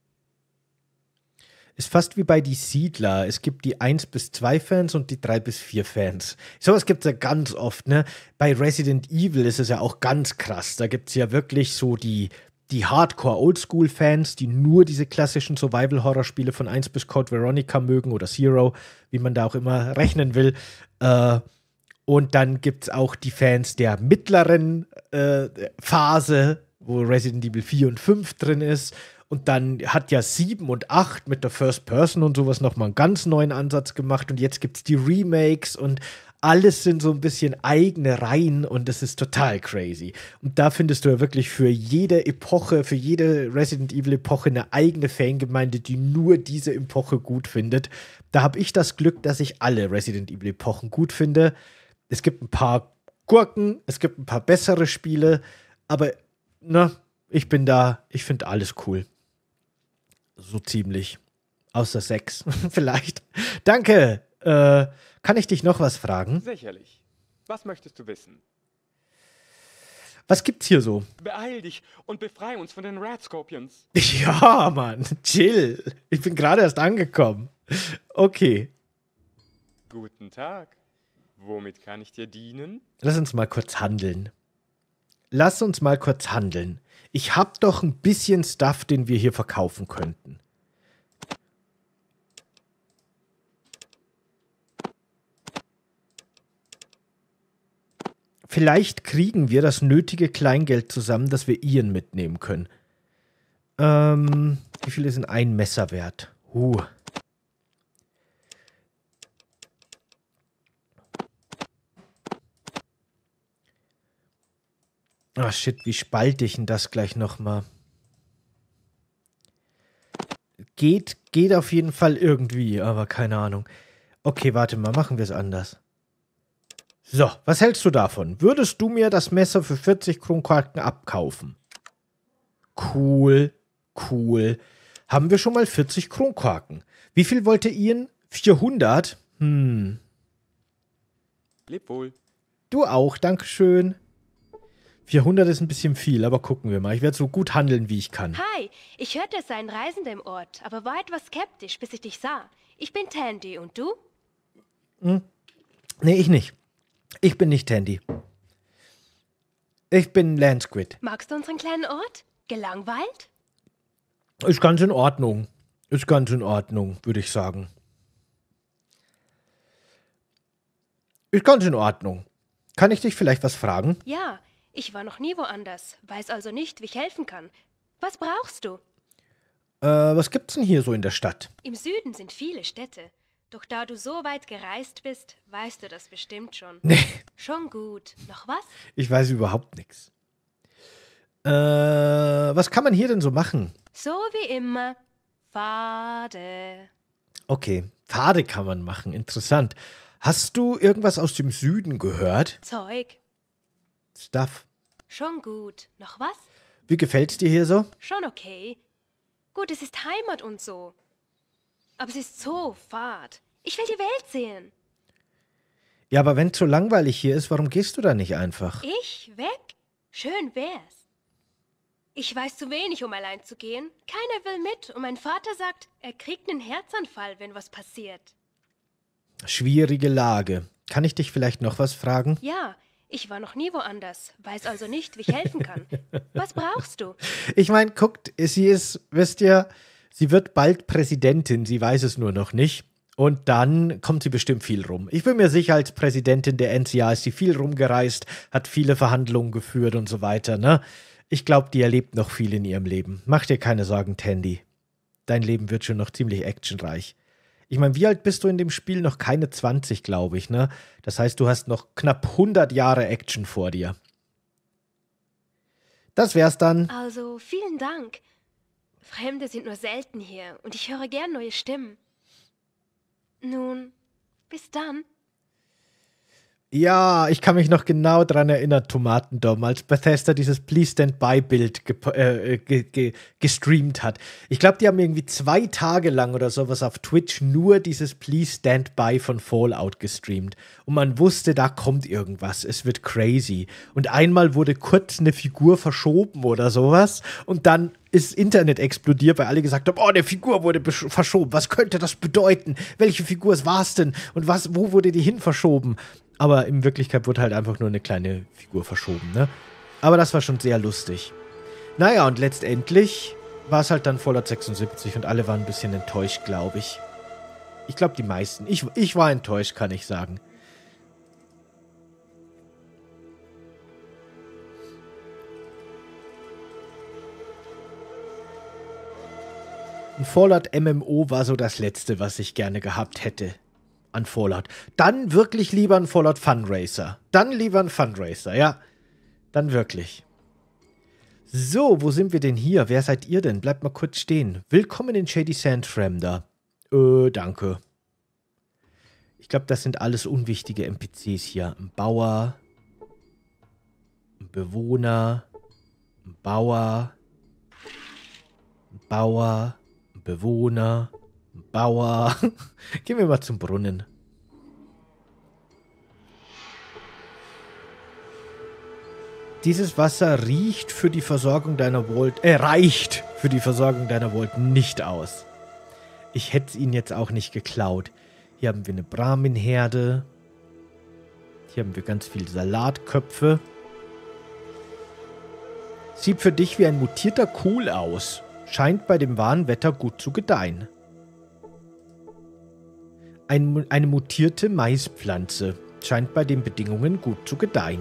Ist fast wie bei die Siedler. Es gibt die eins bis zwei Fans und die drei bis vier Fans. Sowas gibt es ja ganz oft, ne? Bei Resident Evil ist es ja auch ganz krass. Da gibt es ja wirklich so die, die Hardcore-Oldschool-Fans, die nur diese klassischen Survival-Horror-Spiele von eins bis Code Veronica mögen oder Zero, wie man da auch immer rechnen will. Äh, und dann gibt es auch die Fans der mittleren äh, Phase, wo Resident Evil vier und fünf drin ist. Und dann hat ja sieben und acht mit der First Person und sowas nochmal einen ganz neuen Ansatz gemacht. Und jetzt gibt es die Remakes und alles sind so ein bisschen eigene Reihen und das ist total crazy. Und da findest du ja wirklich für jede Epoche, für jede Resident Evil-Epoche eine eigene Fangemeinde, die nur diese Epoche gut findet. Da habe ich das Glück, dass ich alle Resident Evil-Epochen gut finde. Es gibt ein paar Gurken, es gibt ein paar bessere Spiele, aber na, ich bin da, ich finde alles cool. So ziemlich. Außer Sex, vielleicht. Danke. Äh, kann ich dich noch was fragen? Sicherlich. Was möchtest du wissen? Was gibt's hier so? Beeil dich und befreie uns von den Rat Scorpions. Ja, Mann, chill. Ich bin gerade erst angekommen. Okay. Guten Tag. Womit kann ich dir dienen? Lass uns mal kurz handeln. Lass uns mal kurz handeln. Ich hab doch ein bisschen Stuff, den wir hier verkaufen könnten. Vielleicht kriegen wir das nötige Kleingeld zusammen, dass wir Ian mitnehmen können. Ähm, wie viel ist denn ein Messer wert? Uh. Ah, shit, wie spalte ich denn das gleich nochmal? Geht, geht auf jeden Fall irgendwie, aber keine Ahnung. Okay, warte mal, machen wir es anders. So, was hältst du davon? Würdest du mir das Messer für vierzig Kronkorken abkaufen? Cool, cool. Haben wir schon mal vierzig Kronkorken. Wie viel wollte Ian? vierhundert? Hm. Leb wohl. Du auch, dankeschön. vierhundert ist ein bisschen viel, aber gucken wir mal. Ich werde so gut handeln, wie ich kann. Hi, ich hörte, es sei ein Reisender im Ort, aber war etwas skeptisch, bis ich dich sah. Ich bin Tandy, und du? Hm. Nee, ich nicht. Ich bin nicht Tandy. Ich bin Landsquid. Magst du unseren kleinen Ort? Gelangweilt? Ist ganz in Ordnung. Ist ganz in Ordnung, würde ich sagen. Ist ganz in Ordnung. Kann ich dich vielleicht was fragen? Ja, ich war noch nie woanders, weiß also nicht, wie ich helfen kann. Was brauchst du? Äh, was gibt's denn hier so in der Stadt? Im Süden sind viele Städte. Doch da du so weit gereist bist, weißt du das bestimmt schon. Nee, Schon gut. Noch was? ich weiß überhaupt nichts. Äh, was kann man hier denn so machen? So wie immer. Pfade. Okay, Pfade kann man machen. Interessant. Hast du irgendwas aus dem Süden gehört? Zeug. Stuff. Schon gut. Noch was? Wie gefällt's dir hier so? Schon okay. Gut, es ist Heimat und so. Aber es ist so fad. Ich will die Welt sehen. Ja, aber wenn's so langweilig hier ist, warum gehst du da nicht einfach? Ich weg? Schön wär's. Ich weiß zu wenig, um allein zu gehen. Keiner will mit und mein Vater sagt, er kriegt einen Herzanfall, wenn was passiert. Schwierige Lage. Kann ich dich vielleicht noch was fragen? Ja, ich war noch nie woanders, weiß also nicht, wie ich helfen kann. Was brauchst du? Ich meine, guckt, sie ist, wisst ihr, sie wird bald Präsidentin, sie weiß es nur noch nicht. Und dann kommt sie bestimmt viel rum. Ich bin mir sicher, als Präsidentin der N C A ist sie viel rumgereist, hat viele Verhandlungen geführt und so weiter, ne? Ich glaube, die erlebt noch viel in ihrem Leben. Mach dir keine Sorgen, Tandy. Dein Leben wird schon noch ziemlich actionreich. Ich meine, wie alt bist du in dem Spiel? Noch keine zwanzig, glaube ich, ne? Das heißt, du hast noch knapp hundert Jahre Action vor dir. Das wär's dann. Also, vielen Dank. Fremde sind nur selten hier und ich höre gern neue Stimmen. Nun, bis dann. Ja, ich kann mich noch genau dran erinnern, Tomatendom, als Bethesda dieses Please Stand By-Bild ge äh, ge ge gestreamt hat. Ich glaube, die haben irgendwie zwei Tage lang oder sowas auf Twitch nur dieses Please Stand By von Fallout gestreamt. Und man wusste, da kommt irgendwas, es wird crazy. Und einmal wurde kurz eine Figur verschoben oder sowas und dann ist das Internet explodiert, weil alle gesagt haben, oh, eine Figur wurde verschoben, was könnte das bedeuten? Welche Figur war es denn? Und was, wo wurde die hin verschoben? Aber in Wirklichkeit wurde halt einfach nur eine kleine Figur verschoben, ne? Aber das war schon sehr lustig. Naja, und letztendlich war es halt dann Fallout sechsundsiebzig und alle waren ein bisschen enttäuscht, glaube ich. Ich glaube, die meisten. Ich, ich war enttäuscht, kann ich sagen. Ein Fallout M M O war so das Letzte, was ich gerne gehabt hätte an Fallout. Dann wirklich lieber ein Fallout Fundraiser. Dann lieber ein Fundraiser, ja. Dann wirklich. So, wo sind wir denn hier? Wer seid ihr denn? Bleibt mal kurz stehen. Willkommen in Shady Sand, Fremder. Äh, danke. Ich glaube, das sind alles unwichtige N P Cs hier. Ein Bauer, ein Bewohner, ein Bauer, ein Bauer, ein Bewohner, ein Bauer. Gehen wir mal zum Brunnen. Dieses Wasser riecht für die Versorgung deiner Vault, äh, reicht für die Versorgung deiner Vault nicht aus. Ich hätte es ihnen jetzt auch nicht geklaut. Hier haben wir eine Brahmin-Herde. Hier haben wir ganz viele Salatköpfe. Sieht für dich wie ein mutierter Kohl aus. Scheint bei dem wahren Wetter gut zu gedeihen. Ein, eine mutierte Maispflanze. Scheint bei den Bedingungen gut zu gedeihen.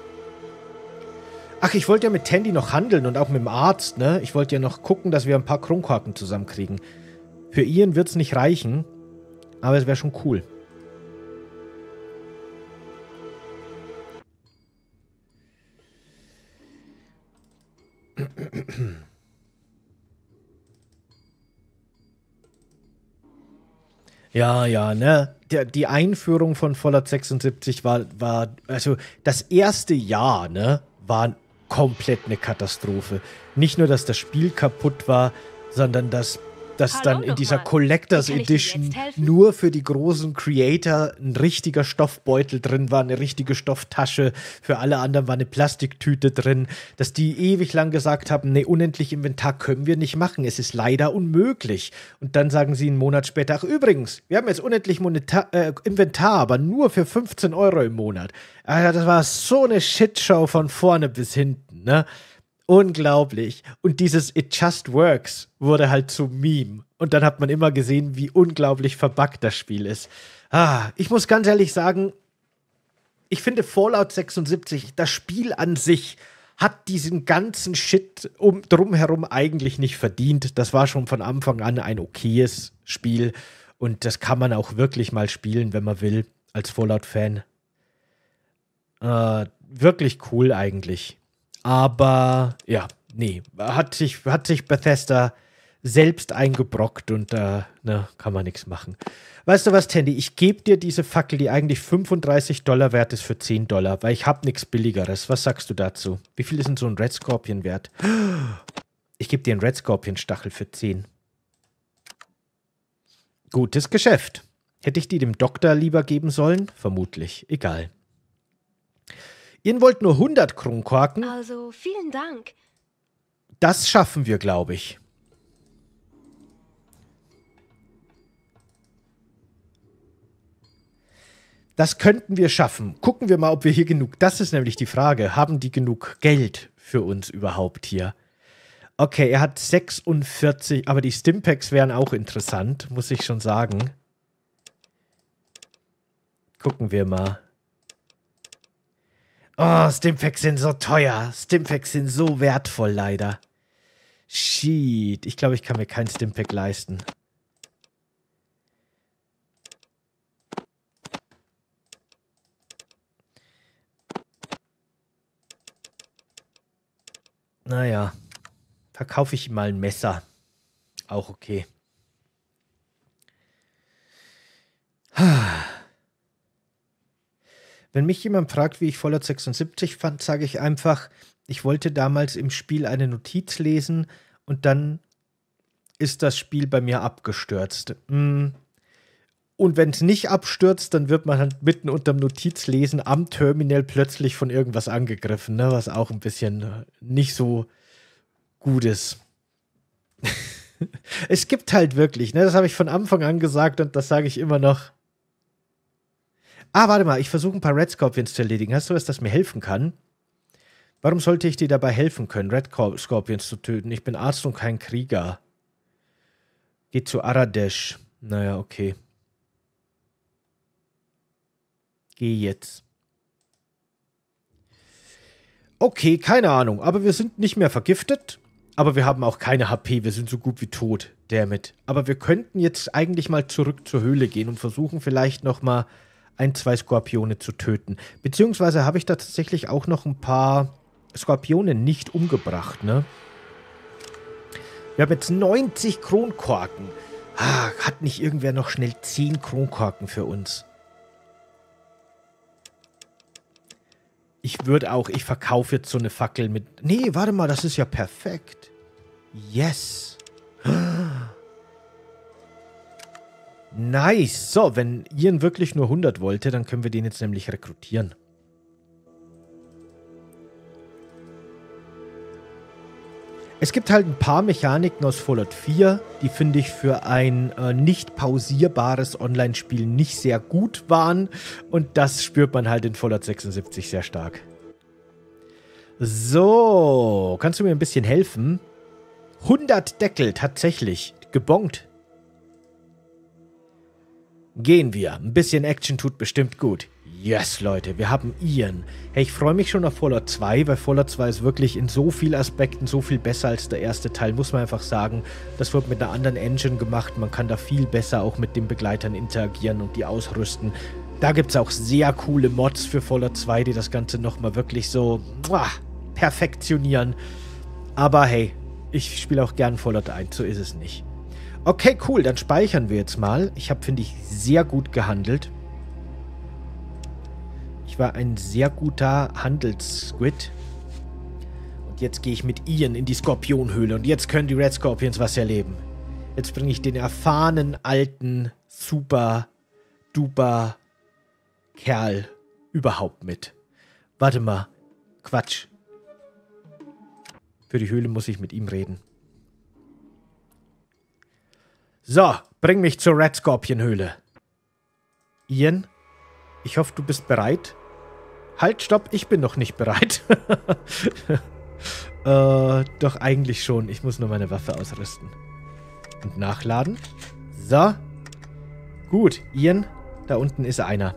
Ach, ich wollte ja mit Tandy noch handeln und auch mit dem Arzt, ne? Ich wollte ja noch gucken, dass wir ein paar Kronkorken zusammenkriegen. Für Ian wird es nicht reichen, aber es wäre schon cool. Ja, ja, ne? Der, die Einführung von Fallout sechsundsiebzig war, war, also das erste Jahr, ne, war komplett eine Katastrophe. Nicht nur, dass das Spiel kaputt war, sondern dass, dass Hallo dann in noch dieser mal. Collectors Wie kann ich dir Edition jetzt helfen? nur für die großen Creator ein richtiger Stoffbeutel drin war, eine richtige Stofftasche. Für alle anderen war eine Plastiktüte drin. Dass die ewig lang gesagt haben, nee, unendlich Inventar können wir nicht machen. Es ist leider unmöglich. Und dann sagen sie einen Monat später, ach übrigens, wir haben jetzt unendlich Moneta äh, Inventar, aber nur für fünfzehn Euro im Monat. Alter, das war so eine Shitshow von vorne bis hinten, ne? Unglaublich. Und dieses It Just Works wurde halt zu Meme. Und dann hat man immer gesehen, wie unglaublich verbuggt das Spiel ist. Ah, ich muss ganz ehrlich sagen, ich finde Fallout sechsundsiebzig, das Spiel an sich, hat diesen ganzen Shit um, drumherum eigentlich nicht verdient. Das war schon von Anfang an ein okayes Spiel. Und das kann man auch wirklich mal spielen, wenn man will, als Fallout-Fan. Äh, wirklich cool eigentlich. Aber, ja, nee, hat sich, hat sich Bethesda selbst eingebrockt und da äh, ne, kann man nichts machen. Weißt du was, Tandy, ich gebe dir diese Fackel, die eigentlich fünfunddreißig Dollar wert ist, für zehn Dollar, weil ich habe nichts Billigeres. Was sagst du dazu? Wie viel ist denn so ein Red Scorpion wert? Ich gebe dir einen Red Scorpion Stachel für zehn. Gutes Geschäft. Hätte ich die dem Doktor lieber geben sollen? Vermutlich. Egal. Ihr wollt nur hundert Kronkorken? Also, vielen Dank. Das schaffen wir, glaube ich. Das könnten wir schaffen. Gucken wir mal, ob wir hier genug... Das ist nämlich die Frage. Haben die genug Geld für uns überhaupt hier? Okay, er hat sechsundvierzig... Aber die Stimpaks wären auch interessant, muss ich schon sagen. Gucken wir mal. Oh, Stimpaks sind so teuer. Stimpaks sind so wertvoll, leider. Shit. Ich glaube, ich kann mir kein Stimpak leisten. Naja. Verkaufe ich ihm mal ein Messer. Auch okay. Wenn mich jemand fragt, wie ich Fallout sechsundsiebzig fand, sage ich einfach, ich wollte damals im Spiel eine Notiz lesen und dann ist das Spiel bei mir abgestürzt. Und wenn es nicht abstürzt, dann wird man halt mitten unterm Notizlesen am Terminal plötzlich von irgendwas angegriffen, ne? Was auch ein bisschen nicht so gut ist. Es gibt halt wirklich, ne? Das habe ich von Anfang an gesagt und das sage ich immer noch. Ah, warte mal, ich versuche ein paar Red Scorpions zu erledigen. Hast du was, das mir helfen kann? Warum sollte ich dir dabei helfen können, Red Scorpions zu töten? Ich bin Arzt und kein Krieger. Geht zu Aradesh. Naja, okay. Geh jetzt. Okay, keine Ahnung. Aber wir sind nicht mehr vergiftet. Aber wir haben auch keine H P. Wir sind so gut wie tot. Dammit. Aber wir könnten jetzt eigentlich mal zurück zur Höhle gehen und versuchen vielleicht noch mal ein, zwei Skorpione zu töten. Beziehungsweise habe ich da tatsächlich auch noch ein paar Skorpione nicht umgebracht, ne? Wir haben jetzt neunzig Kronkorken. Ah, hat nicht irgendwer noch schnell zehn Kronkorken für uns? Ich würde auch, ich verkaufe jetzt so eine Fackel mit... Nee, warte mal, das ist ja perfekt. Yes. Nice. So, wenn Ian wirklich nur hundert wollte, dann können wir den jetzt nämlich rekrutieren. Es gibt halt ein paar Mechaniken aus Fallout vier, die finde ich für ein äh, nicht pausierbares Online-Spiel nicht sehr gut waren. Und das spürt man halt in Fallout sechsundsiebzig sehr stark. So, kannst du mir ein bisschen helfen? hundert Deckel, tatsächlich. Gebongt. Gehen wir. Ein bisschen Action tut bestimmt gut. Yes, Leute, wir haben Ian. Hey, ich freue mich schon auf Fallout zwei, weil Fallout zwei ist wirklich in so vielen Aspekten so viel besser als der erste Teil, muss man einfach sagen. Das wird mit einer anderen Engine gemacht. Man kann da viel besser auch mit den Begleitern interagieren und die ausrüsten. Da gibt es auch sehr coole Mods für Fallout zwei, die das Ganze nochmal wirklich so muah, perfektionieren. Aber hey, ich spiele auch gern Fallout eins, so ist es nicht. Okay, cool, dann speichern wir jetzt mal. Ich habe, finde ich, sehr gut gehandelt. Ich war ein sehr guter Handelssquid. Und jetzt gehe ich mit Ian in die Skorpionhöhle. Und jetzt können die Red Scorpions was erleben. Jetzt bringe ich den erfahrenen, alten, super, duper Kerl überhaupt mit. Warte mal. Quatsch. Für die Höhle muss ich mit ihm reden. So, bring mich zur Red Scorpion Höhle. Ian, ich hoffe, du bist bereit. Halt, stopp, ich bin noch nicht bereit. äh, doch eigentlich schon. Ich muss nur meine Waffe ausrüsten. Und nachladen. So. Gut, Ian, da unten ist einer.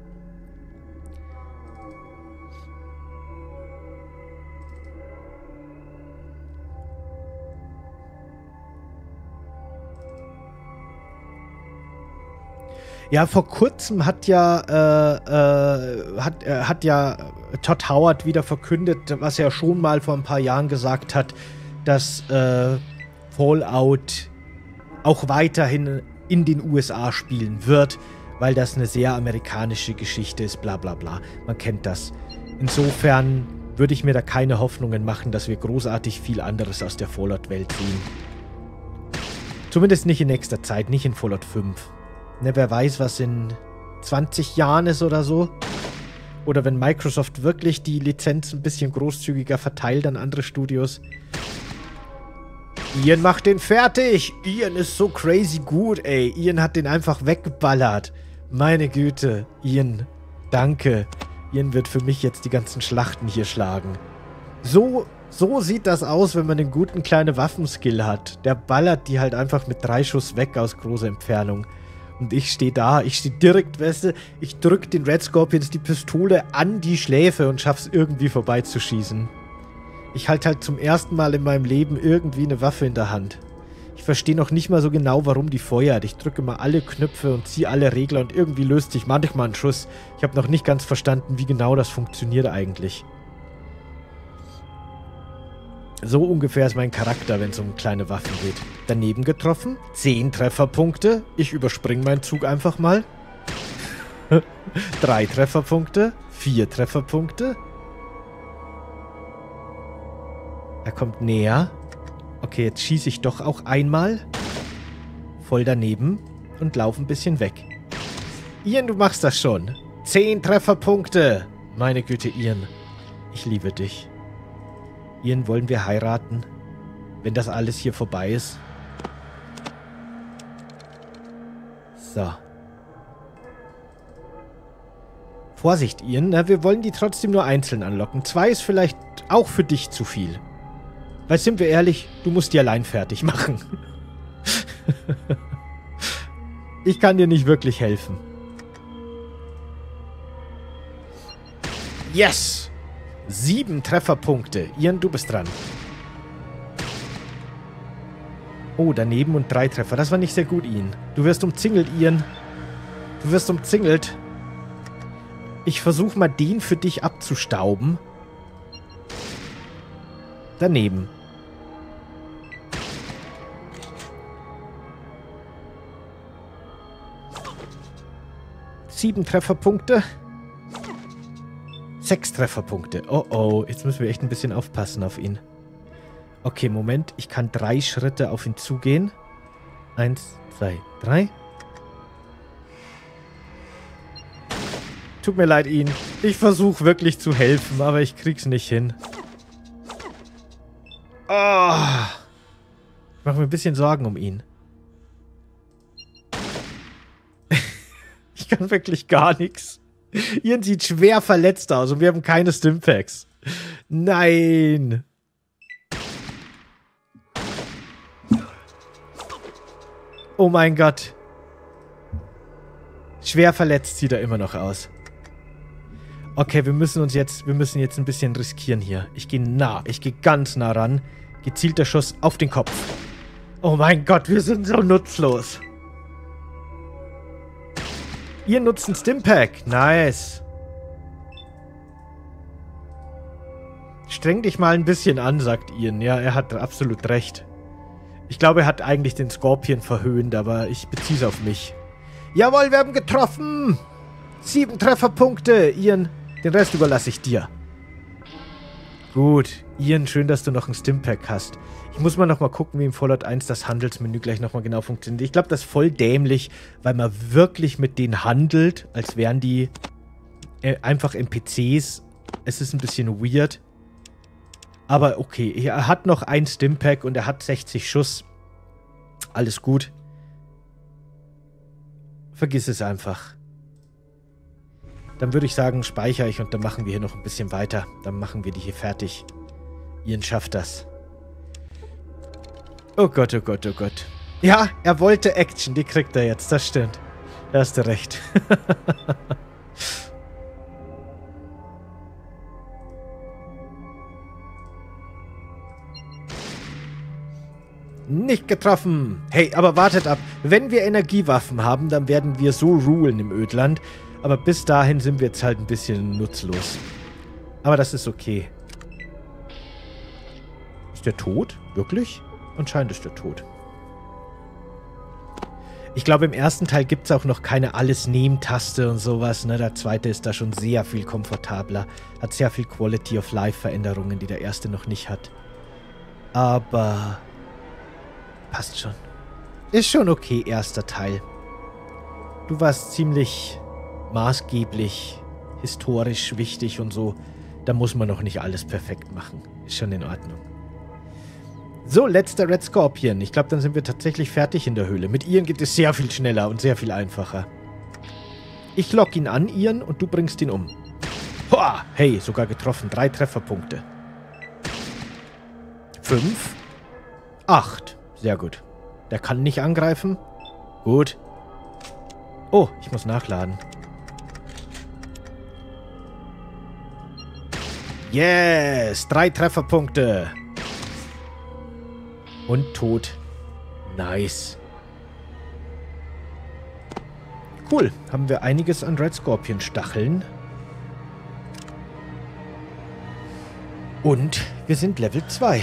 Ja, vor kurzem hat ja, äh, äh, hat, äh, hat ja Todd Howard wieder verkündet, was er schon mal vor ein paar Jahren gesagt hat, dass äh, Fallout auch weiterhin in den U S A spielen wird, weil das eine sehr amerikanische Geschichte ist, bla bla bla. Man kennt das. Insofern würde ich mir da keine Hoffnungen machen, dass wir großartig viel anderes aus der Fallout-Welt sehen. Zumindest nicht in nächster Zeit, nicht in Fallout fünf. Ne, wer weiß, was in zwanzig Jahren ist oder so. Oder wenn Microsoft wirklich die Lizenz ein bisschen großzügiger verteilt an andere Studios. Ian macht den fertig. Ian ist so crazy gut, ey. Ian hat den einfach weggeballert. Meine Güte. Ian, danke. Ian wird für mich jetzt die ganzen Schlachten hier schlagen. So, so sieht das aus, wenn man einen guten kleinen Waffenskill hat. Der ballert die halt einfach mit drei Schuss weg aus großer Entfernung. Und ich stehe da, ich stehe direkt, weißt du, ich drück den Red Scorpions die Pistole an die Schläfe und schaff's irgendwie vorbeizuschießen. Ich halte halt zum ersten Mal in meinem Leben irgendwie eine Waffe in der Hand. Ich verstehe noch nicht mal so genau, warum die feuert. Ich drücke mal alle Knöpfe und ziehe alle Regler und irgendwie löst sich manchmal ein Schuss. Ich habe noch nicht ganz verstanden, wie genau das funktioniert eigentlich. So ungefähr ist mein Charakter, wenn es um kleine Waffen geht. Daneben getroffen. zehn Trefferpunkte. Ich überspringe meinen Zug einfach mal. drei Trefferpunkte. vier Trefferpunkte. Er kommt näher. Okay, jetzt schieße ich doch auch einmal. Voll daneben. Und laufe ein bisschen weg. Ian, du machst das schon. zehn Trefferpunkte. Meine Güte, Ian. Ich liebe dich. Ian, wollen wir heiraten? Wenn das alles hier vorbei ist. So. Vorsicht, Ian. Na, wir wollen die trotzdem nur einzeln anlocken. Zwei ist vielleicht auch für dich zu viel. Weil, sind wir ehrlich, du musst die allein fertig machen. Ich kann dir nicht wirklich helfen. Yes! Sieben Trefferpunkte. Ian, du bist dran. Oh, daneben und drei Treffer. Das war nicht sehr gut, Ian. Du wirst umzingelt, Ian. Du wirst umzingelt. Ich versuche mal, den für dich abzustauben. Daneben. Sieben Trefferpunkte. Sechs Trefferpunkte. Oh oh, jetzt müssen wir echt ein bisschen aufpassen auf ihn. Okay, Moment. Ich kann drei Schritte auf ihn zugehen. Eins, zwei, drei. Tut mir leid, Ian. Ich versuche wirklich zu helfen, aber ich krieg's nicht hin. Oh. Ich mache mir ein bisschen Sorgen um ihn. Ich kann wirklich gar nichts. Ian sieht schwer verletzt aus und wir haben keine Stimpaks. Nein. Oh mein Gott. Schwer verletzt sieht er immer noch aus. Okay, wir müssen uns jetzt, wir müssen jetzt ein bisschen riskieren hier. Ich gehe nah, ich gehe ganz nah ran. Gezielter Schuss auf den Kopf. Oh mein Gott, wir sind so nutzlos. Ihr nutzt einen Stimpack. Nice. Streng dich mal ein bisschen an, sagt Ian. Ja, er hat absolut recht. Ich glaube, er hat eigentlich den Scorpion verhöhnt, aber ich beziehe es auf mich. Jawohl, wir haben getroffen. Sieben Trefferpunkte. Ian, den Rest überlasse ich dir. Gut. Ian, schön, dass du noch einen Stimpack hast. Ich muss mal nochmal gucken, wie im Fallout eins das Handelsmenü gleich nochmal genau funktioniert. Ich glaube, das ist voll dämlich, weil man wirklich mit denen handelt, als wären die äh, einfach N P Cs. Es ist ein bisschen weird. Aber okay, er hat noch ein Stimpack und er hat sechzig Schuss. Alles gut. Vergiss es einfach. Dann würde ich sagen, speichere ich und dann machen wir hier noch ein bisschen weiter. Dann machen wir die hier fertig. Ian schafft das. Oh Gott, oh Gott, oh Gott. Ja, er wollte Action, die kriegt er jetzt, das stimmt. Da hast du recht. Nicht getroffen. Hey, aber wartet ab. Wenn wir Energiewaffen haben, dann werden wir so rulen im Ödland. Aber bis dahin sind wir jetzt halt ein bisschen nutzlos. Aber das ist okay. Ist der tot? Wirklich? Anscheinend ist der tot. Ich glaube, im ersten Teil gibt es auch noch keine Alles-Nehmen-Taste und sowas. Ne? Der zweite ist da schon sehr viel komfortabler. Hat sehr viel Quality-of-Life-Veränderungen, die der erste noch nicht hat. Aber passt schon. Ist schon okay, erster Teil. Du warst ziemlich maßgeblich, historisch wichtig und so. Da muss man noch nicht alles perfekt machen. Ist schon in Ordnung. So, letzter Red Scorpion. Ich glaube, dann sind wir tatsächlich fertig in der Höhle. Mit Ian geht es sehr viel schneller und sehr viel einfacher. Ich lock ihn an, Ian, und du bringst ihn um. Hoa! Hey, sogar getroffen. Drei Trefferpunkte. Fünf. Acht. Sehr gut. Der kann nicht angreifen. Gut. Oh, ich muss nachladen. Yes! Drei Trefferpunkte. Und tot. Nice. Cool. Haben wir einiges an Red Scorpion Stacheln. Und wir sind Level zwei.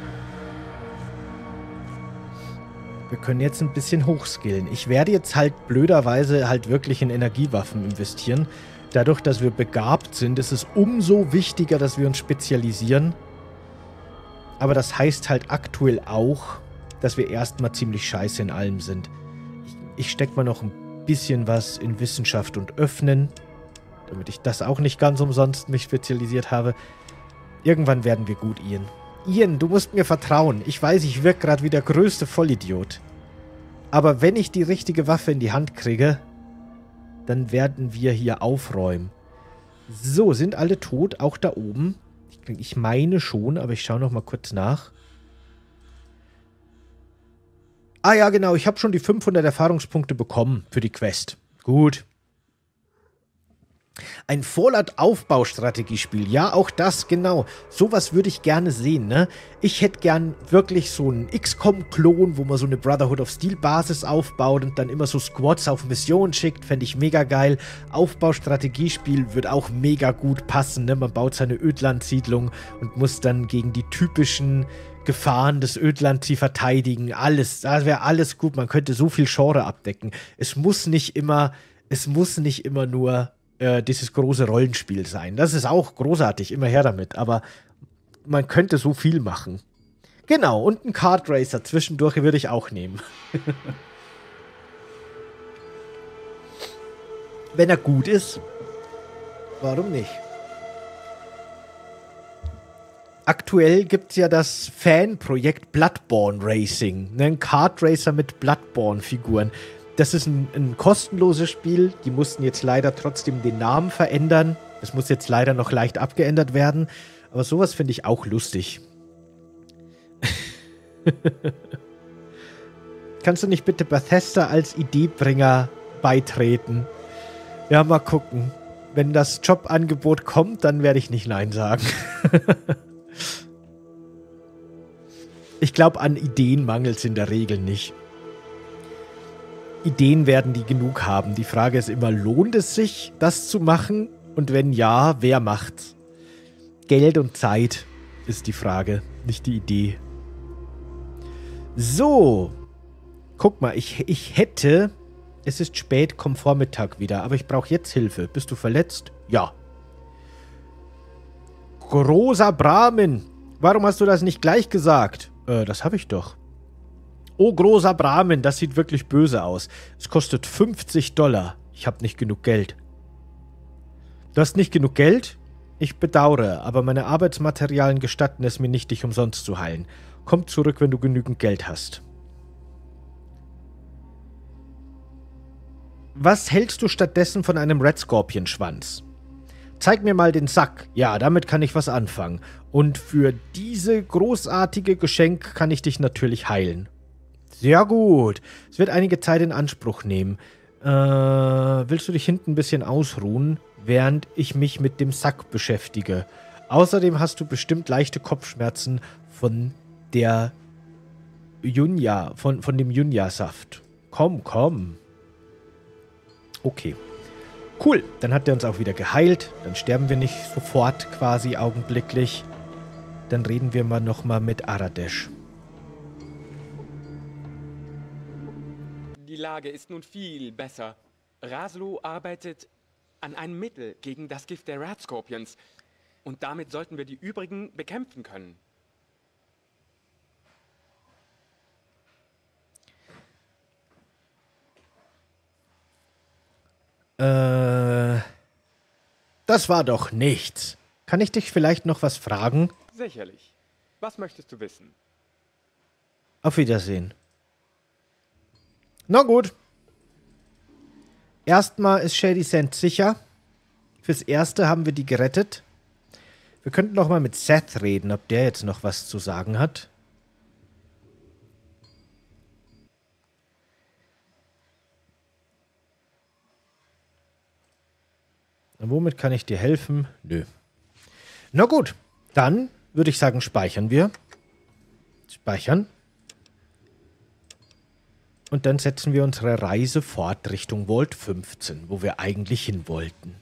Wir können jetzt ein bisschen hochskillen. Ich werde jetzt halt blöderweise halt wirklich in Energiewaffen investieren. Dadurch, dass wir begabt sind, ist es umso wichtiger, dass wir uns spezialisieren. Aber das heißt halt aktuell auch, dass wir erstmal ziemlich scheiße in allem sind. Ich, ich stecke mal noch ein bisschen was in Wissenschaft und Öffnen, damit ich das auch nicht ganz umsonst mich spezialisiert habe. Irgendwann werden wir gut, Ian. Ian, du musst mir vertrauen. Ich weiß, ich wirke gerade wie der größte Vollidiot. Aber wenn ich die richtige Waffe in die Hand kriege, dann werden wir hier aufräumen. So, sind alle tot, auch da oben. Ich meine schon, aber ich schaue noch mal kurz nach. Ah ja, genau, ich habe schon die fünfhundert Erfahrungspunkte bekommen für die Quest. Gut. Ein Fallout-Aufbaustrategiespiel. Ja, auch das, genau. Sowas würde ich gerne sehen, ne? Ich hätte gern wirklich so einen X COM-Klon, wo man so eine Brotherhood of Steel-Basis aufbaut und dann immer so Squads auf Missionen schickt. Fände ich mega geil. Aufbaustrategiespiel würde auch mega gut passen, ne? Man baut seine Ödlandsiedlung und muss dann gegen die typischen Gefahren des Ödlands sie verteidigen. Alles, da wäre alles gut. Man könnte so viel Genre abdecken. Es muss nicht immer, es muss nicht immer nur dieses große Rollenspiel sein. Das ist auch großartig, immer her damit, aber man könnte so viel machen. Genau, und ein Kart Racer zwischendurch würde ich auch nehmen. Wenn er gut ist, warum nicht? Aktuell gibt es ja das Fanprojekt Bloodborne Racing, ne? Ein Kart Racer mit Bloodborne-Figuren. Das ist ein, ein kostenloses Spiel. Die mussten jetzt leider trotzdem den Namen verändern. Das muss jetzt leider noch leicht abgeändert werden. Aber sowas finde ich auch lustig. Kannst du nicht bitte Bethesda als Ideebringer beitreten? Ja, mal gucken. Wenn das Jobangebot kommt, dann werde ich nicht Nein sagen. Ich glaube, an Ideen mangelt es in der Regel nicht. Ideen werden die genug haben. Die Frage ist immer, lohnt es sich, das zu machen? Und wenn ja, wer macht's? Geld und Zeit ist die Frage, nicht die Idee. So. Guck mal, ich, ich hätte... Es ist spät, komm Vormittag wieder, aber ich brauche jetzt Hilfe. Bist du verletzt? Ja. Großer Brahmin, warum hast du das nicht gleich gesagt? Äh, das habe ich doch. Oh, großer Brahmin, das sieht wirklich böse aus. Es kostet fünfzig Dollar. Ich habe nicht genug Geld. Du hast nicht genug Geld? Ich bedauere, aber meine Arbeitsmaterialien gestatten es mir nicht, dich umsonst zu heilen. Komm zurück, wenn du genügend Geld hast. Was hältst du stattdessen von einem Red Scorpion-Schwanz? Zeig mir mal den Sack. Ja, damit kann ich was anfangen. Und für diese großartige Geschenk kann ich dich natürlich heilen. Sehr gut. Es wird einige Zeit in Anspruch nehmen. Äh, willst du dich hinten ein bisschen ausruhen, während ich mich mit dem Sack beschäftige? Außerdem hast du bestimmt leichte Kopfschmerzen von der Junya, von, von dem Junya-Saft. Komm, komm. Okay. Cool. Dann hat er uns auch wieder geheilt. Dann sterben wir nicht sofort quasi augenblicklich. Dann reden wir mal nochmal mit Aradesh. Die Lage ist nun viel besser. Raslo arbeitet an einem Mittel gegen das Gift der Rat Scorpions. Und damit sollten wir die übrigen bekämpfen können. Äh, das war doch nichts. Kann ich dich vielleicht noch was fragen? Sicherlich. Was möchtest du wissen? Auf Wiedersehen. Na gut. Erstmal ist Shady Sand sicher. Fürs Erste haben wir die gerettet. Wir könnten noch mal mit Seth reden, ob der jetzt noch was zu sagen hat. Und womit kann ich dir helfen? Nö. Na gut, dann würde ich sagen, speichern wir. Speichern. Und dann setzen wir unsere Reise fort Richtung Vault fünfzehn, wo wir eigentlich hin wollten.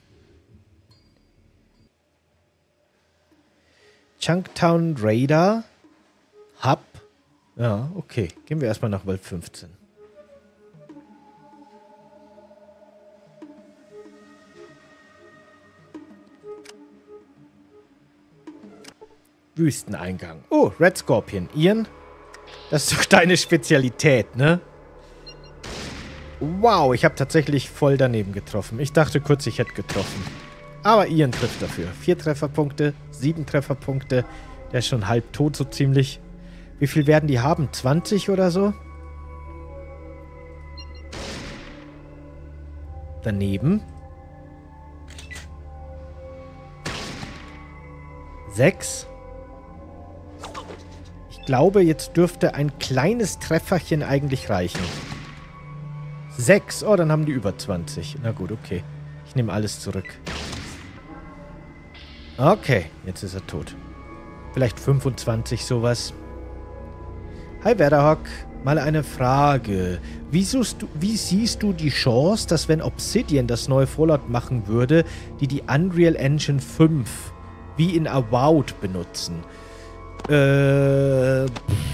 Chunktown Raider Hub. Ja, okay. Gehen wir erstmal nach Vault fünfzehn. Wüsteneingang. Oh, Red Scorpion. Ian, das ist doch deine Spezialität, ne? Wow, ich habe tatsächlich voll daneben getroffen. Ich dachte kurz, ich hätte getroffen. Aber Ian trifft dafür. Vier Trefferpunkte, sieben Trefferpunkte. Der ist schon halb tot, so ziemlich. Wie viel werden die haben? zwanzig oder so? Daneben. Sechs. Ich glaube, jetzt dürfte ein kleines Trefferchen eigentlich reichen. Sechs. Oh, dann haben die über zwanzig. Na gut, okay. Ich nehme alles zurück. Okay, jetzt ist er tot. Vielleicht fünfundzwanzig, sowas. Hi, Werderhock. Mal eine Frage. Wie siehst, du, wie siehst du die Chance, dass wenn Obsidian das neue Fallout machen würde, die die Unreal Engine fünf wie in Avowed benutzen? Äh,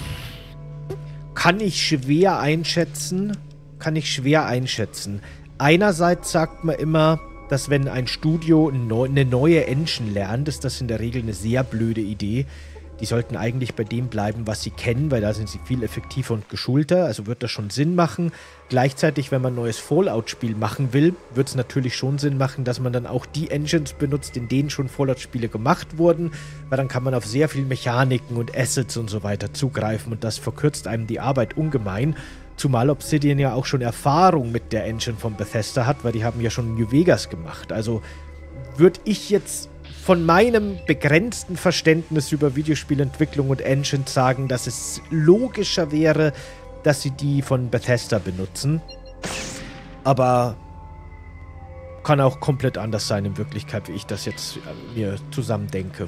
kann ich schwer einschätzen. Kann ich schwer einschätzen. Einerseits sagt man immer, dass wenn ein Studio eine neue Engine lernt, ist das in der Regel eine sehr blöde Idee. Die sollten eigentlich bei dem bleiben, was sie kennen, weil da sind sie viel effektiver und geschulter. Also wird das schon Sinn machen. Gleichzeitig, wenn man ein neues Fallout-Spiel machen will, wird es natürlich schon Sinn machen, dass man dann auch die Engines benutzt, in denen schon Fallout-Spiele gemacht wurden, weil dann kann man auf sehr viel Mechaniken und Assets und so weiter zugreifen und das verkürzt einem die Arbeit ungemein. Zumal Obsidian ja auch schon Erfahrung mit der Engine von Bethesda hat, weil die haben ja schon New Vegas gemacht. Also würde ich jetzt von meinem begrenzten Verständnis über Videospielentwicklung und Engines sagen, dass es logischer wäre, dass sie die von Bethesda benutzen. Aber kann auch komplett anders sein in Wirklichkeit, wie ich das jetzt mir zusammen denke.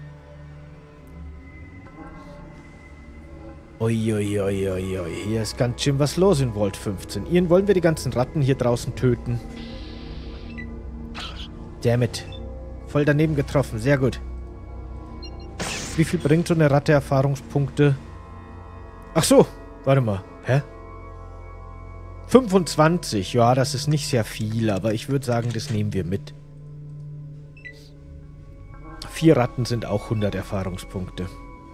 Uiuiuiui, ui, ui, ui. Hier ist ganz schön was los in Vault fünfzehn. Ian, wollen wir die ganzen Ratten hier draußen töten? Dammit. Voll daneben getroffen, sehr gut. Wie viel bringt so eine Ratte Erfahrungspunkte? Ach so, warte mal. Hä? fünfundzwanzig, ja, das ist nicht sehr viel, aber ich würde sagen, das nehmen wir mit. Vier Ratten sind auch hundert Erfahrungspunkte.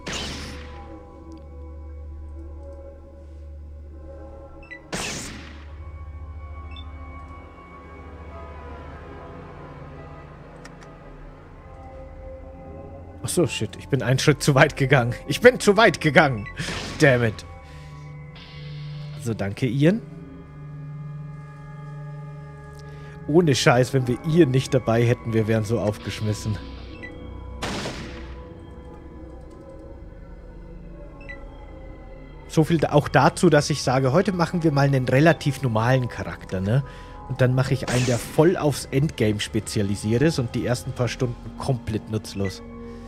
Ach so, shit. Ich bin einen Schritt zu weit gegangen. Ich bin zu weit gegangen. Damn it. So, danke, Ian. Ohne Scheiß, wenn wir Ian nicht dabei hätten, wir wären so aufgeschmissen. So viel auch dazu, dass ich sage, heute machen wir mal einen relativ normalen Charakter, ne? Und dann mache ich einen, der voll aufs Endgame spezialisiert ist und die ersten paar Stunden komplett nutzlos.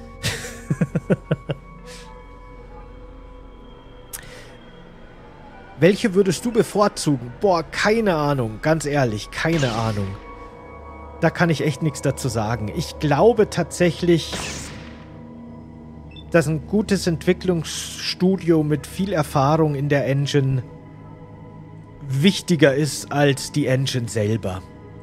Welche würdest du bevorzugen? Boah, keine Ahnung. Ganz ehrlich, keine Ahnung. Da kann ich echt nichts dazu sagen. Ich glaube tatsächlich, dass ein gutes Entwicklungsstudio mit viel Erfahrung in der Engine wichtiger ist als die Engine selber.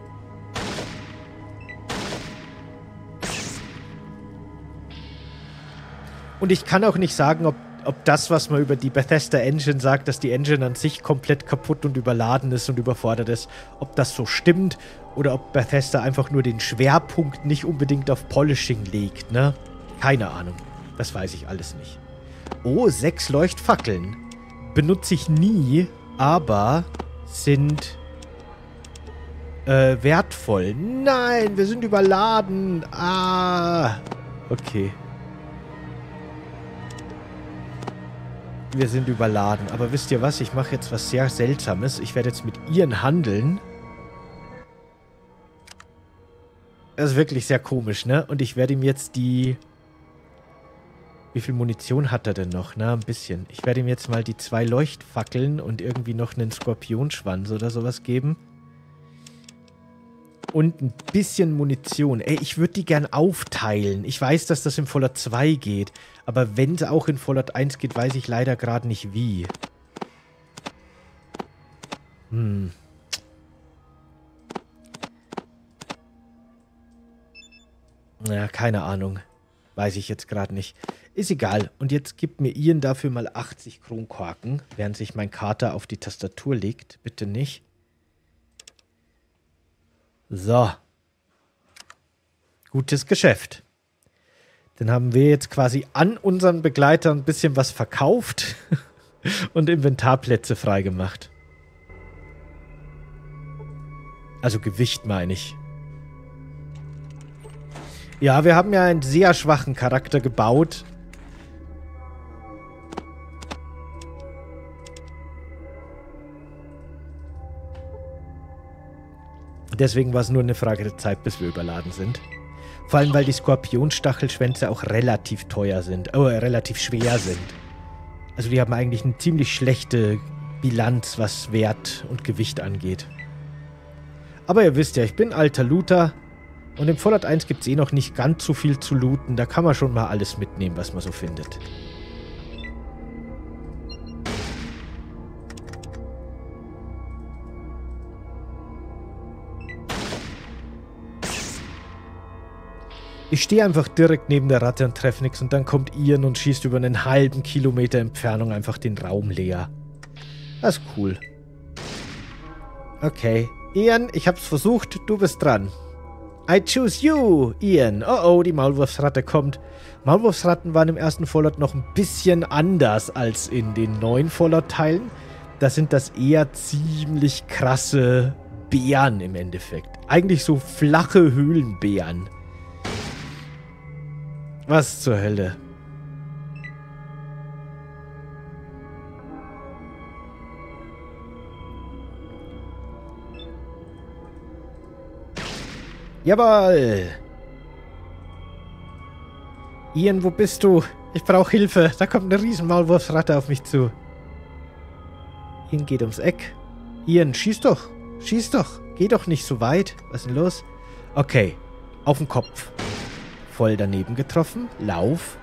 Und ich kann auch nicht sagen, ob, ob das, was man über die Bethesda Engine sagt, dass die Engine an sich komplett kaputt und überladen ist und überfordert ist, ob das so stimmt oder ob Bethesda einfach nur den Schwerpunkt nicht unbedingt auf Polishing legt, ne? Keine Ahnung. Das weiß ich alles nicht. Oh, sechs Leuchtfackeln. Benutze ich nie, aber sind äh, wertvoll. Nein, wir sind überladen. Ah, okay. Wir sind überladen. Aber wisst ihr was? Ich mache jetzt was sehr Seltsames. Ich werde jetzt mit Ian handeln. Das ist wirklich sehr komisch, ne? Und ich werde ihm jetzt die... Wie viel Munition hat er denn noch? Na, ein bisschen. Ich werde ihm jetzt mal die zwei Leuchtfackeln und irgendwie noch einen Skorpionschwanz oder sowas geben. Und ein bisschen Munition. Ey, ich würde die gern aufteilen. Ich weiß, dass das in Fallout zwei geht. Aber wenn es auch in Fallout eins geht, weiß ich leider gerade nicht wie. Hm. Ja, keine Ahnung. Weiß ich jetzt gerade nicht. Ist egal. Und jetzt gibt mir Ian dafür mal achtzig Kronkorken, während sich mein Kater auf die Tastatur legt. Bitte nicht. So. Gutes Geschäft. Dann haben wir jetzt quasi an unseren Begleiter ein bisschen was verkauft und Inventarplätze freigemacht. Also Gewicht meine ich. Ja, wir haben ja einen sehr schwachen Charakter gebaut. Deswegen war es nur eine Frage der Zeit, bis wir überladen sind. Vor allem, weil die Skorpionstachelschwänze auch relativ teuer sind, oh, relativ schwer sind. Also die haben eigentlich eine ziemlich schlechte Bilanz, was Wert und Gewicht angeht. Aber ihr wisst ja, ich bin alter Looter und im Fallout eins gibt es eh noch nicht ganz so viel zu looten. Da kann man schon mal alles mitnehmen, was man so findet. Ich stehe einfach direkt neben der Ratte und treffe nichts und dann kommt Ian und schießt über einen halben Kilometer Entfernung einfach den Raum leer. Das ist cool. Okay. Ian, ich hab's versucht, du bist dran. I choose you, Ian. Oh oh, die Maulwurfsratte kommt. Maulwurfsratten waren im ersten Fallout noch ein bisschen anders als in den neuen Fallout-Teilen. Da sind das eher ziemlich krasse Bären im Endeffekt. Eigentlich so flache Höhlenbären. Was zur Hölle? Jawohl! Ian, wo bist du? Ich brauche Hilfe. Da kommt eine riesen Maulwurfsratte auf mich zu. Ian geht ums Eck. Ian, schieß doch. Schieß doch. Geh doch nicht so weit. Was ist denn los? Okay. Auf den Kopf. Voll daneben getroffen. Lauf.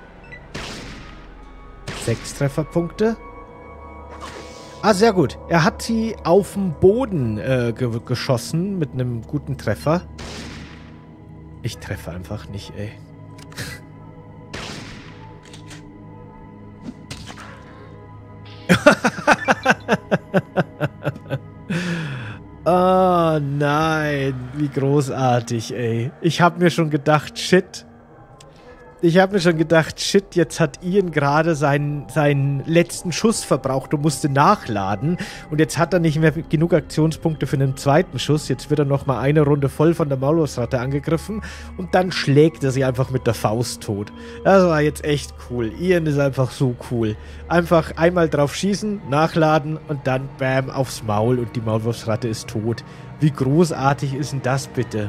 Sechs Trefferpunkte. Ah, sehr gut. Er hat sie auf den Boden äh, ge geschossen mit einem guten Treffer. Ich treffe einfach nicht, ey. Oh nein, wie großartig, ey. Ich habe mir schon gedacht, shit. Ich habe mir schon gedacht, shit, jetzt hat Ian gerade seinen, seinen letzten Schuss verbraucht und musste nachladen. Und jetzt hat er nicht mehr genug Aktionspunkte für einen zweiten Schuss. Jetzt wird er nochmal eine Runde voll von der Maulwurfsratte angegriffen. Und dann schlägt er sie einfach mit der Faust tot. Das war jetzt echt cool. Ian ist einfach so cool. Einfach einmal drauf schießen, nachladen und dann bam, aufs Maul und die Maulwurfsratte ist tot. Wie großartig ist denn das bitte?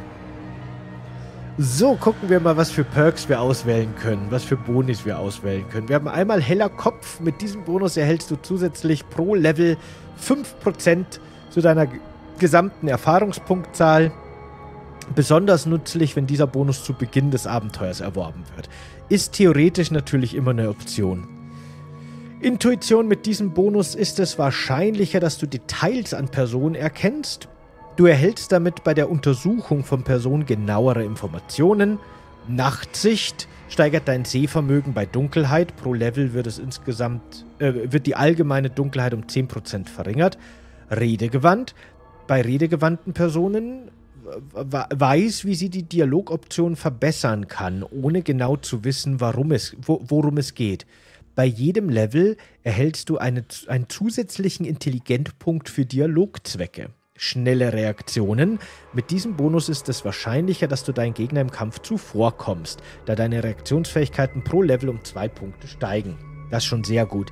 So, gucken wir mal, was für Perks wir auswählen können, was für Bonis wir auswählen können. Wir haben einmal heller Kopf. Mit diesem Bonus erhältst du zusätzlich pro Level fünf Prozent zu deiner gesamten Erfahrungspunktzahl. Besonders nützlich, wenn dieser Bonus zu Beginn des Abenteuers erworben wird. Ist theoretisch natürlich immer eine Option. Intuition: mit diesem Bonus ist es wahrscheinlicher, dass du Details an Personen erkennst. Du erhältst damit bei der Untersuchung von Personen genauere Informationen. Nachtsicht steigert dein Sehvermögen bei Dunkelheit. Pro Level wird es insgesamt, äh, wird die allgemeine Dunkelheit um zehn Prozent verringert. Redegewandt. Bei redegewandten Personen weiß, wie sie die Dialogoption verbessern kann, ohne genau zu wissen, warum es, wo, worum es geht. Bei jedem Level erhältst du eine, einen zusätzlichen Intelligentpunkt für Dialogzwecke. Schnelle Reaktionen. Mit diesem Bonus ist es wahrscheinlicher, dass du deinen Gegner im Kampf zuvorkommst, da deine Reaktionsfähigkeiten pro Level um zwei Punkte steigen. Das ist schon sehr gut.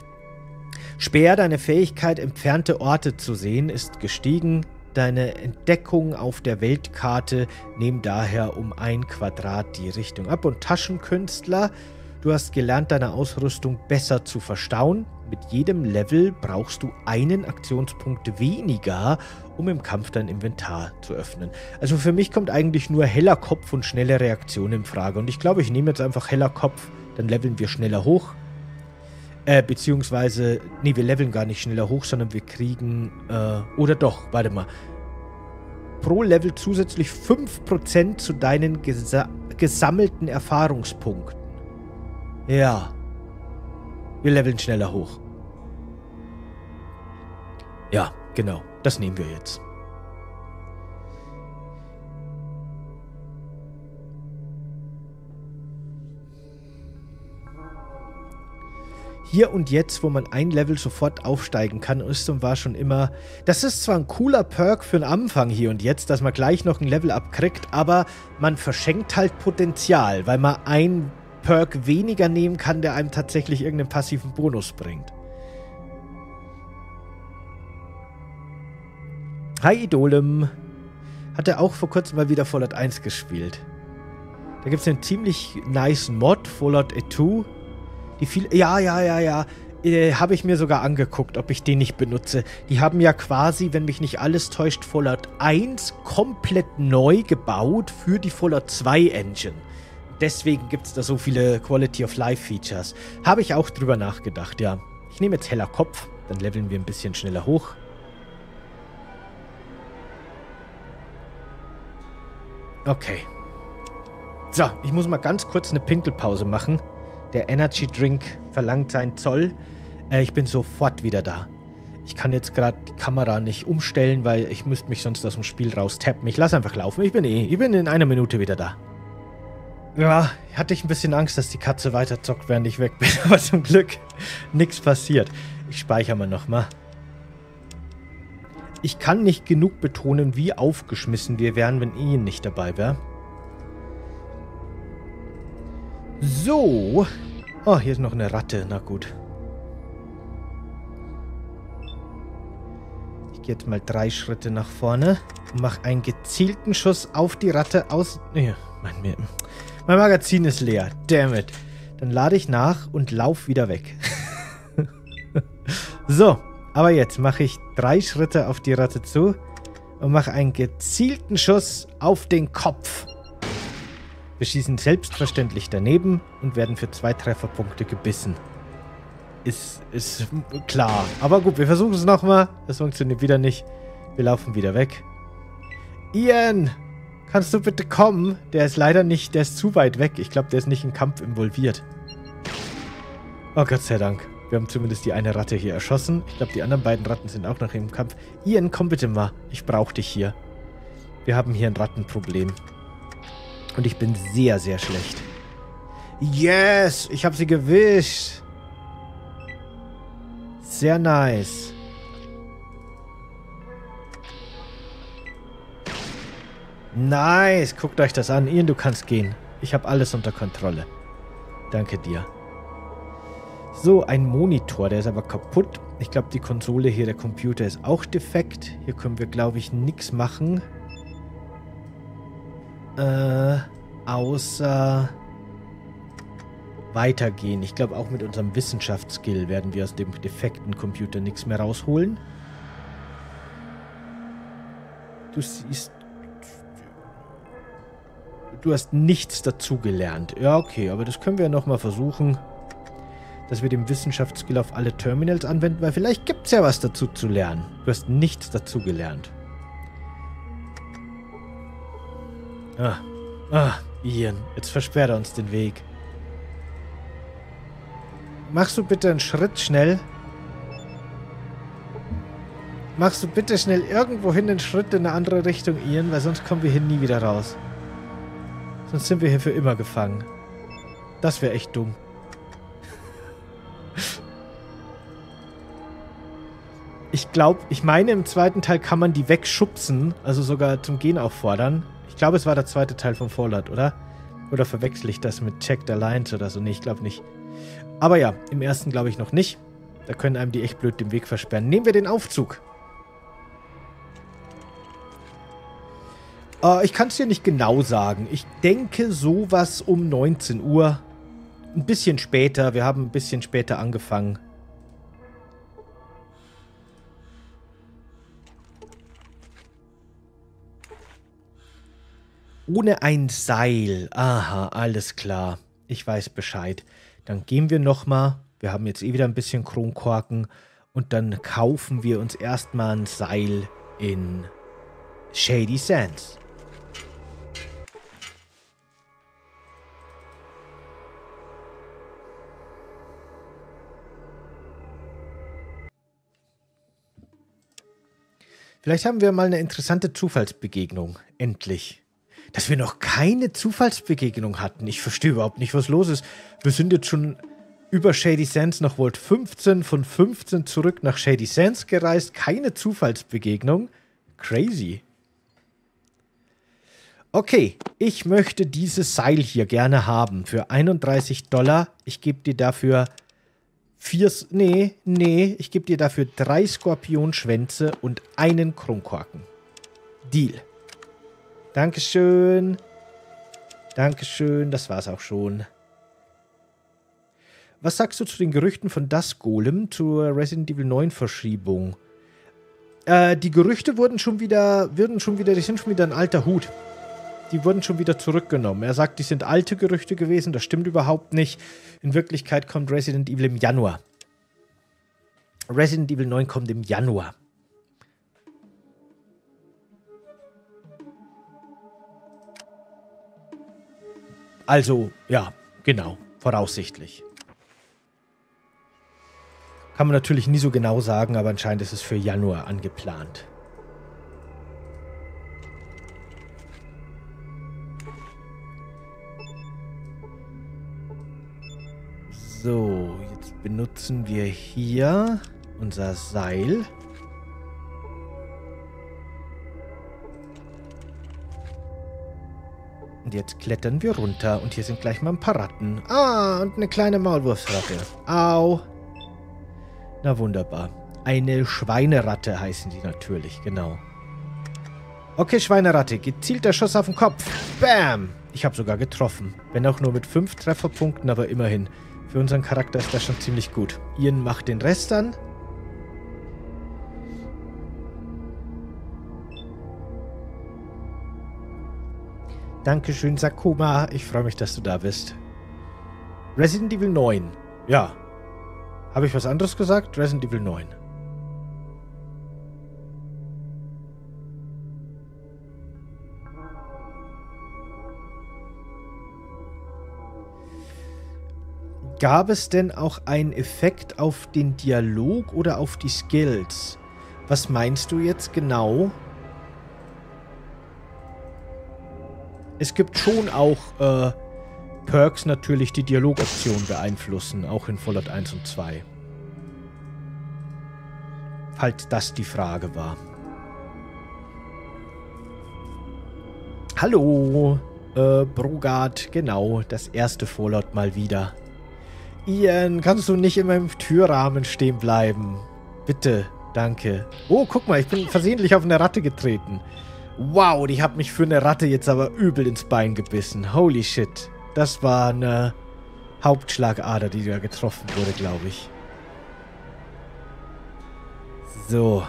Speer: deine Fähigkeit, entfernte Orte zu sehen, ist gestiegen. Deine Entdeckungen auf der Weltkarte nehmen daher um ein Quadrat die Richtung ab. Und Taschenkünstler: du hast gelernt, deine Ausrüstung besser zu verstauen. Mit jedem Level brauchst du einen Aktionspunkt weniger, um im Kampf dein Inventar zu öffnen. Also für mich kommt eigentlich nur heller Kopf und schnelle Reaktion in Frage. Und ich glaube, ich nehme jetzt einfach heller Kopf, dann leveln wir schneller hoch. Äh, beziehungsweise, nee, wir leveln gar nicht schneller hoch, sondern wir kriegen, äh, oder doch, warte mal. Pro Level zusätzlich fünf Prozent zu deinen gesa gesammelten Erfahrungspunkten. Ja. Wir leveln schneller hoch. Ja, genau. Das nehmen wir jetzt. Hier und jetzt, wo man ein Level sofort aufsteigen kann, ist und war schon immer... Das ist zwar ein cooler Perk für den Anfang hier und jetzt, dass man gleich noch ein Level abkriegt, aber man verschenkt halt Potenzial, weil man ein Perk weniger nehmen kann, der einem tatsächlich irgendeinen passiven Bonus bringt. Hi Idolem. Hat er auch vor kurzem mal wieder Fallout eins gespielt. Da gibt es einen ziemlich nice Mod, Fallout zwei. Die viel, ja, ja, ja, ja. Äh, habe ich mir sogar angeguckt, ob ich den nicht benutze. Die haben ja quasi, wenn mich nicht alles täuscht, Fallout eins komplett neu gebaut für die Fallout zwei Engine. Deswegen gibt es da so viele Quality-of-Life-Features. Habe ich auch drüber nachgedacht, ja. Ich nehme jetzt heller Kopf, dann leveln wir ein bisschen schneller hoch. Okay. So, ich muss mal ganz kurz eine Pinkelpause machen. Der Energy Drink verlangt seinen Zoll. Äh, ich bin sofort wieder da. Ich kann jetzt gerade die Kamera nicht umstellen, weil ich müsste mich sonst aus dem Spiel raustappen. Ich lasse einfach laufen. Ich bin eh, ich bin in einer Minute wieder da. Ja, hatte ich ein bisschen Angst, dass die Katze weiter zockt, während ich weg bin. Aber zum Glück nichts passiert. Ich speichere mal nochmal. Ich kann nicht genug betonen, wie aufgeschmissen wir wären, wenn Ian nicht dabei wäre. So. Oh, hier ist noch eine Ratte. Na gut. Ich gehe jetzt mal drei Schritte nach vorne und mache einen gezielten Schuss auf die Ratte aus... Ja, mein, mein Magazin ist leer. Damn it. Dann lade ich nach und laufe wieder weg. So, aber jetzt mache ich drei Schritte auf die Ratte zu und mache einen gezielten Schuss auf den Kopf. Wir schießen selbstverständlich daneben und werden für zwei Trefferpunkte gebissen. Ist, ist klar. Aber gut, wir versuchen es nochmal. Das funktioniert wieder nicht. Wir laufen wieder weg. Ian, kannst du bitte kommen? Der ist leider nicht, der ist zu weit weg. Ich glaube, der ist nicht im Kampf involviert. Oh Gott sei Dank. Wir haben zumindest die eine Ratte hier erschossen. Ich glaube, die anderen beiden Ratten sind auch noch im Kampf. Ian, komm bitte mal. Ich brauche dich hier. Wir haben hier ein Rattenproblem. Und ich bin sehr, sehr schlecht. Yes! Ich habe sie gewischt. Sehr nice. Nice! Guckt euch das an. Ian, du kannst gehen. Ich habe alles unter Kontrolle. Danke dir. So, ein Monitor. Der ist aber kaputt. Ich glaube, die Konsole hier, der Computer ist auch defekt. Hier können wir, glaube ich, nichts machen. Äh, außer weitergehen. Ich glaube, auch mit unserem Wissenschaftsskill werden wir aus dem defekten Computer nichts mehr rausholen. Du siehst... Du hast nichts dazugelernt. Ja, okay, aber das können wir ja nochmal versuchen, dass wir den Wissenschaftsskill auf alle Terminals anwenden, weil vielleicht gibt es ja was dazu zu lernen. Du hast nichts dazugelernt. Ah, ah, Ian, jetzt versperrt er uns den Weg. Machst du bitte einen Schritt schnell? Machst du bitte schnell irgendwo hin einen Schritt in eine andere Richtung, Ian, weil sonst kommen wir hier nie wieder raus. Sonst sind wir hier für immer gefangen. Das wäre echt dumm. Ich glaube, ich meine, im zweiten Teil kann man die wegschubsen, also sogar zum Gehen auffordern. Ich glaube, es war der zweite Teil von Fallout, oder? Oder verwechsel ich das mit Checked Alliance oder so? Nee, ich glaube nicht. Aber ja, im ersten glaube ich noch nicht. Da können einem die echt blöd den Weg versperren. Nehmen wir den Aufzug. Uh, ich kann es dir nicht genau sagen. Ich denke sowas um neunzehn Uhr. Ein bisschen später. Wir haben ein bisschen später angefangen. Ohne ein Seil. Aha, alles klar. Ich weiß Bescheid. Dann gehen wir nochmal. Wir haben jetzt eh wieder ein bisschen Kronkorken. Und dann kaufen wir uns erstmal ein Seil in Shady Sands. Vielleicht haben wir mal eine interessante Zufallsbegegnung. Endlich. Dass wir noch keine Zufallsbegegnung hatten. Ich verstehe überhaupt nicht, was los ist. Wir sind jetzt schon über Shady Sands nach Vault fünfzehn, von fünfzehn zurück nach Shady Sands gereist. Keine Zufallsbegegnung. Crazy. Okay, ich möchte dieses Seil hier gerne haben. Für einunddreißig Dollar. Ich gebe dir dafür vier... Nee, nee. Ich gebe dir dafür drei Skorpionschwänze und einen Kronkorken. Deal. Dankeschön. Dankeschön, das war's auch schon. Was sagst du zu den Gerüchten von Das Golem zur Resident Evil neun Verschiebung? Äh, die Gerüchte wurden schon wieder, würden schon wieder, die sind schon wieder ein alter Hut. Die wurden schon wieder zurückgenommen. Er sagt, die sind alte Gerüchte gewesen, das stimmt überhaupt nicht. In Wirklichkeit kommt Resident Evil im Januar. Resident Evil neun kommt im Januar. Also, ja, genau, voraussichtlich. Kann man natürlich nie so genau sagen, aber anscheinend ist es für Januar angeplant. So, jetzt benutzen wir hier unser Seil. Und jetzt klettern wir runter und hier sind gleich mal ein paar Ratten. Ah, und eine kleine Maulwurfsratte. Au. Na wunderbar. Eine Schweineratte heißen die natürlich, genau. Okay, Schweineratte, gezielter Schuss auf den Kopf. Bam! Ich habe sogar getroffen. Wenn auch nur mit fünf Trefferpunkten, aber immerhin. Für unseren Charakter ist das schon ziemlich gut. Ian macht den Rest dann. Dankeschön, Sakuma. Ich freue mich, dass du da bist. Resident Evil neun. Ja. Habe ich was anderes gesagt? Resident Evil neun. Gab es denn auch einen Effekt auf den Dialog oder auf die Skills? Was meinst du jetzt genau? Es gibt schon auch äh, Perks natürlich, die Dialogoptionen beeinflussen, auch in Fallout eins und zwei. Falls das die Frage war. Hallo, äh, Brogard, genau, das erste Fallout mal wieder. Ian, kannst du nicht in meinem Türrahmen stehen bleiben? Bitte, danke. Oh, guck mal, ich bin versehentlich auf eine Ratte getreten. Wow, die hat mich für eine Ratte jetzt aber übel ins Bein gebissen. Holy shit. Das war eine Hauptschlagader, die da getroffen wurde, glaube ich. So.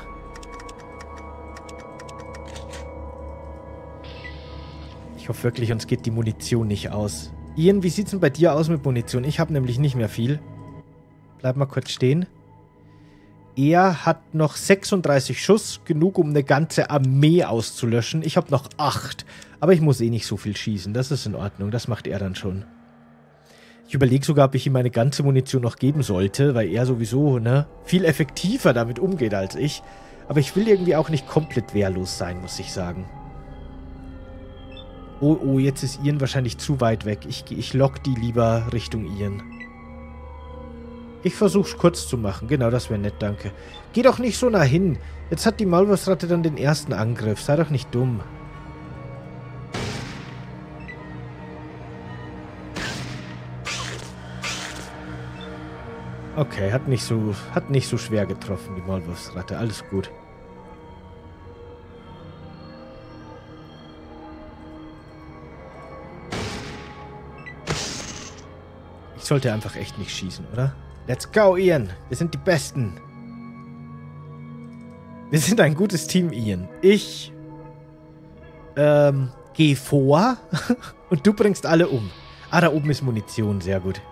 Ich hoffe wirklich, uns geht die Munition nicht aus. Ian, wie sieht's denn bei dir aus mit Munition? Ich habe nämlich nicht mehr viel. Bleib mal kurz stehen. Er hat noch sechsunddreißig Schuss, genug, um eine ganze Armee auszulöschen. Ich habe noch acht. Aber ich muss eh nicht so viel schießen. Das ist in Ordnung. Das macht er dann schon. Ich überlege sogar, ob ich ihm meine ganze Munition noch geben sollte, weil er sowieso ne, viel effektiver damit umgeht als ich. Aber ich will irgendwie auch nicht komplett wehrlos sein, muss ich sagen. Oh, oh, jetzt ist Ian wahrscheinlich zu weit weg. Ich, ich lock die lieber Richtung Ian. Ich versuch's kurz zu machen. Genau, das wäre nett, danke. Geh doch nicht so nah hin. Jetzt hat die Maulwurfsratte dann den ersten Angriff. Sei doch nicht dumm. Okay, hat nicht so, hat nicht so schwer getroffen, die Maulwurfsratte. Alles gut. Ich sollte einfach echt nicht schießen, oder? Let's go, Ian. Wir sind die Besten. Wir sind ein gutes Team, Ian. Ich ähm, gehe vor und du bringst alle um. Ah, da oben ist Munition. Sehr gut.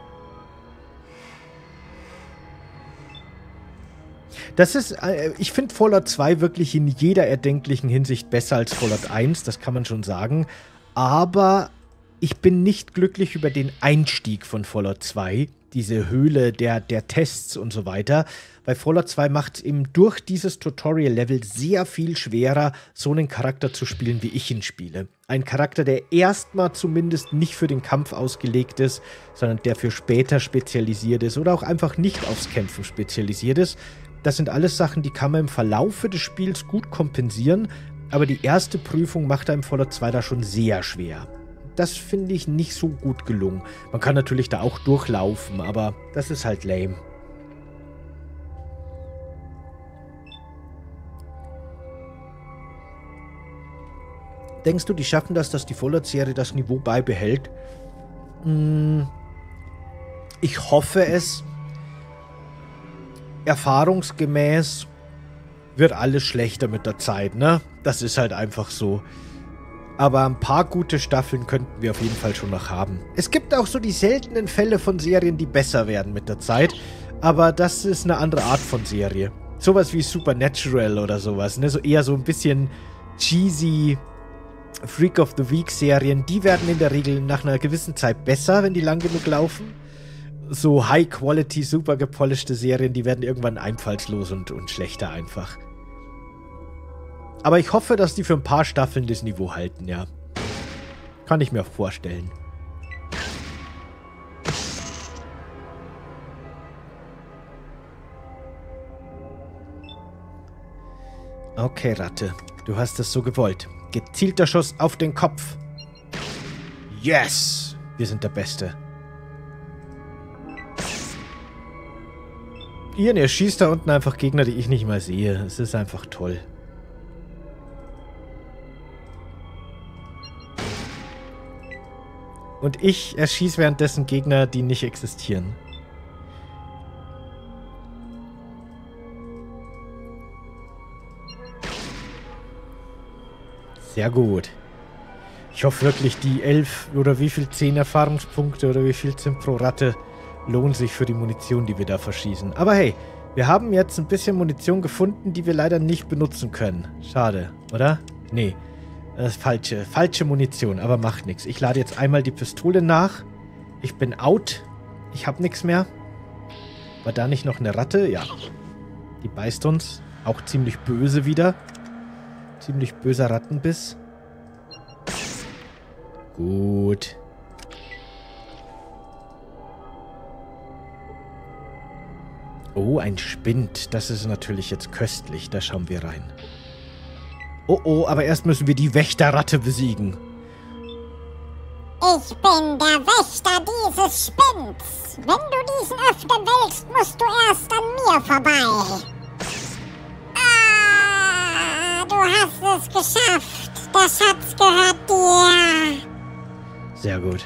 Das ist, äh, ich finde Fallout zwei wirklich in jeder erdenklichen Hinsicht besser als Fallout eins. Das kann man schon sagen. Aber ich bin nicht glücklich über den Einstieg von Fallout zwei. Diese Höhle der, der Tests und so weiter. Weil Fallout zwei macht es eben durch dieses Tutorial-Level sehr viel schwerer, so einen Charakter zu spielen, wie ich ihn spiele. Ein Charakter, der erstmal zumindest nicht für den Kampf ausgelegt ist, sondern der für später spezialisiert ist oder auch einfach nicht aufs Kämpfen spezialisiert ist. Das sind alles Sachen, die kann man im Verlaufe des Spiels gut kompensieren, aber die erste Prüfung macht einem Fallout zwei da schon sehr schwer. Das finde ich nicht so gut gelungen. Man kann natürlich da auch durchlaufen, aber das ist halt lame. Denkst du, die schaffen das, dass die Fallout-Serie das Niveau beibehält? Hm, ich hoffe es. Erfahrungsgemäß wird alles schlechter mit der Zeit, ne? Das ist halt einfach so. Aber ein paar gute Staffeln könnten wir auf jeden Fall schon noch haben. Es gibt auch so die seltenen Fälle von Serien, die besser werden mit der Zeit. Aber das ist eine andere Art von Serie. Sowas wie Supernatural oder sowas, ne? So eher so ein bisschen cheesy Freak of the Week Serien. Die werden in der Regel nach einer gewissen Zeit besser, wenn die lang genug laufen. So High-Quality, super gepolischte Serien, die werden irgendwann einfallslos und, und schlechter einfach. Aber ich hoffe, dass die für ein paar Staffeln das Niveau halten, ja. Kann ich mir vorstellen. Okay, Ratte. Du hast es so gewollt. Gezielter Schuss auf den Kopf. Yes! Wir sind der Beste. Ian, ihr schießt da unten einfach Gegner, die ich nicht mal sehe. Es ist einfach toll. Und ich erschieße währenddessen Gegner, die nicht existieren. Sehr gut. Ich hoffe wirklich, die elf oder wie viel, zehn Erfahrungspunkte oder wie viel sind pro Ratte lohnen sich für die Munition, die wir da verschießen. Aber hey, wir haben jetzt ein bisschen Munition gefunden, die wir leider nicht benutzen können. Schade, oder? Nee. Das ist falsche, falsche Munition, aber macht nichts. Ich lade jetzt einmal die Pistole nach. Ich bin out. Ich habe nichts mehr. War da nicht noch eine Ratte? Ja. Die beißt uns. Auch ziemlich böse wieder. Ziemlich böser Rattenbiss. Gut. Oh, ein Spind. Das ist natürlich jetzt köstlich. Da schauen wir rein. Oh, oh, aber erst müssen wir die Wächterratte besiegen. Ich bin der Wächter dieses Spinns. Wenn du diesen öffnen willst, musst du erst an mir vorbei. Ah, du hast es geschafft. Der Schatz gehört dir. Sehr gut.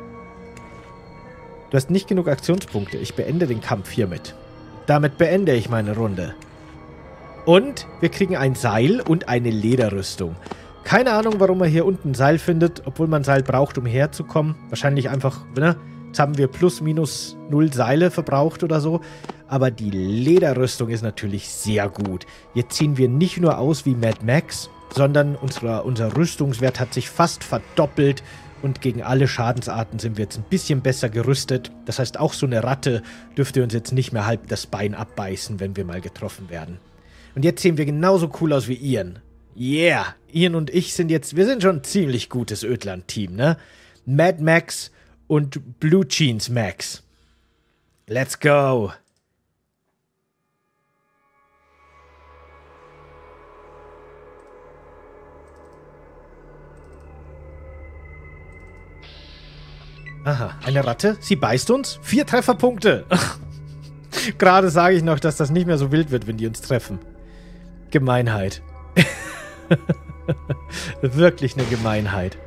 Du hast nicht genug Aktionspunkte. Ich beende den Kampf hiermit. Damit beende ich meine Runde. Und wir kriegen ein Seil und eine Lederrüstung. Keine Ahnung, warum man hier unten ein Seil findet, obwohl man ein Seil braucht, um herzukommen. Wahrscheinlich einfach, ne? Jetzt haben wir plus minus null Seile verbraucht oder so. Aber die Lederrüstung ist natürlich sehr gut. Jetzt ziehen wir nicht nur aus wie Mad Max, sondern unsere, unser Rüstungswert hat sich fast verdoppelt. Und gegen alle Schadensarten sind wir jetzt ein bisschen besser gerüstet. Das heißt, auch so eine Ratte dürfte uns jetzt nicht mehr halb das Bein abbeißen, wenn wir mal getroffen werden. Und jetzt sehen wir genauso cool aus wie Ian. Yeah, Ian und ich sind jetzt, wir sind schon ein ziemlich gutes Ödland-Team, ne? Mad Max und Blue Jeans Max. Let's go. Aha, eine Ratte. Sie beißt uns. Vier Trefferpunkte. Gerade sage ich noch, dass das nicht mehr so wild wird, wenn die uns treffen. Gemeinheit. Wirklich eine Gemeinheit.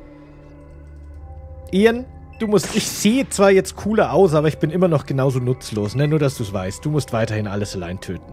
Ian, du musst... Ich sehe zwar jetzt cooler aus, aber ich bin immer noch genauso nutzlos. Ne? Nur, dass du es weißt. Du musst weiterhin alles allein töten.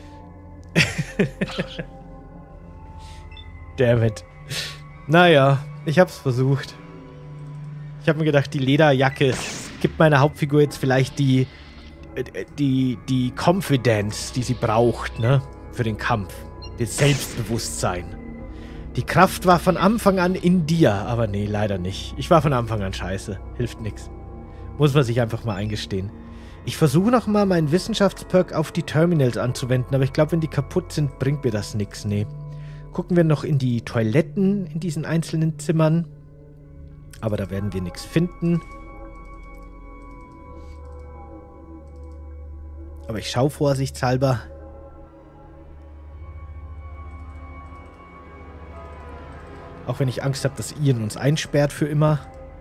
Damn it. Naja, ich hab's versucht. Ich habe mir gedacht, die Lederjacke gibt meiner Hauptfigur jetzt vielleicht die, die, die Confidence, die sie braucht, ne? Für den Kampf. Das Selbstbewusstsein. Die Kraft war von Anfang an in dir, aber nee, leider nicht. Ich war von Anfang an scheiße. Hilft nix. Muss man sich einfach mal eingestehen. Ich versuche nochmal meinen Wissenschaftsperk auf die Terminals anzuwenden, aber ich glaube, wenn die kaputt sind, bringt mir das nix. Nee. Gucken wir noch in die Toiletten in diesen einzelnen Zimmern. Aber da werden wir nichts finden. Aber ich schaue vorsichtshalber. Auch wenn ich Angst habe, dass Ian uns einsperrt für immer.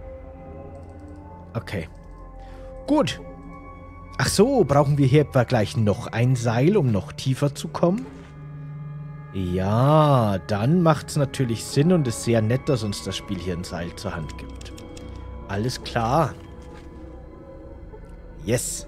Okay. Gut. Ach so, brauchen wir hier etwa gleich noch ein Seil, um noch tiefer zu kommen? Ja, dann macht es natürlich Sinn und ist sehr nett, dass uns das Spiel hier ein Seil zur Hand gibt. Alles klar. Yes.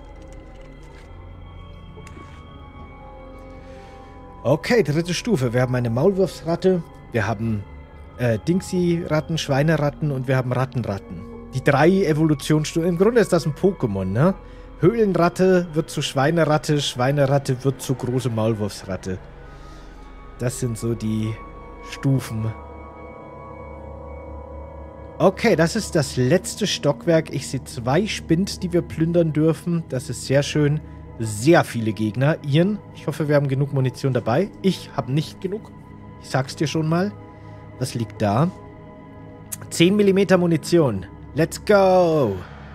Okay, dritte Stufe. Wir haben eine Maulwurfsratte, wir haben äh, Dingsy-Ratten, Schweineratten und wir haben Rattenratten. Die drei Evolutionsstufen. Im Grunde ist das ein Pokémon, ne? Höhlenratte wird zu Schweineratte, Schweineratte wird zu große Maulwurfsratte. Das sind so die Stufen. Okay, das ist das letzte Stockwerk. Ich sehe zwei Spins, die wir plündern dürfen. Das ist sehr schön. Sehr viele Gegner. Ian, ich hoffe, wir haben genug Munition dabei. Ich habe nicht genug. Ich sag's dir schon mal. Was liegt da? zehn Millimeter Munition. Let's go!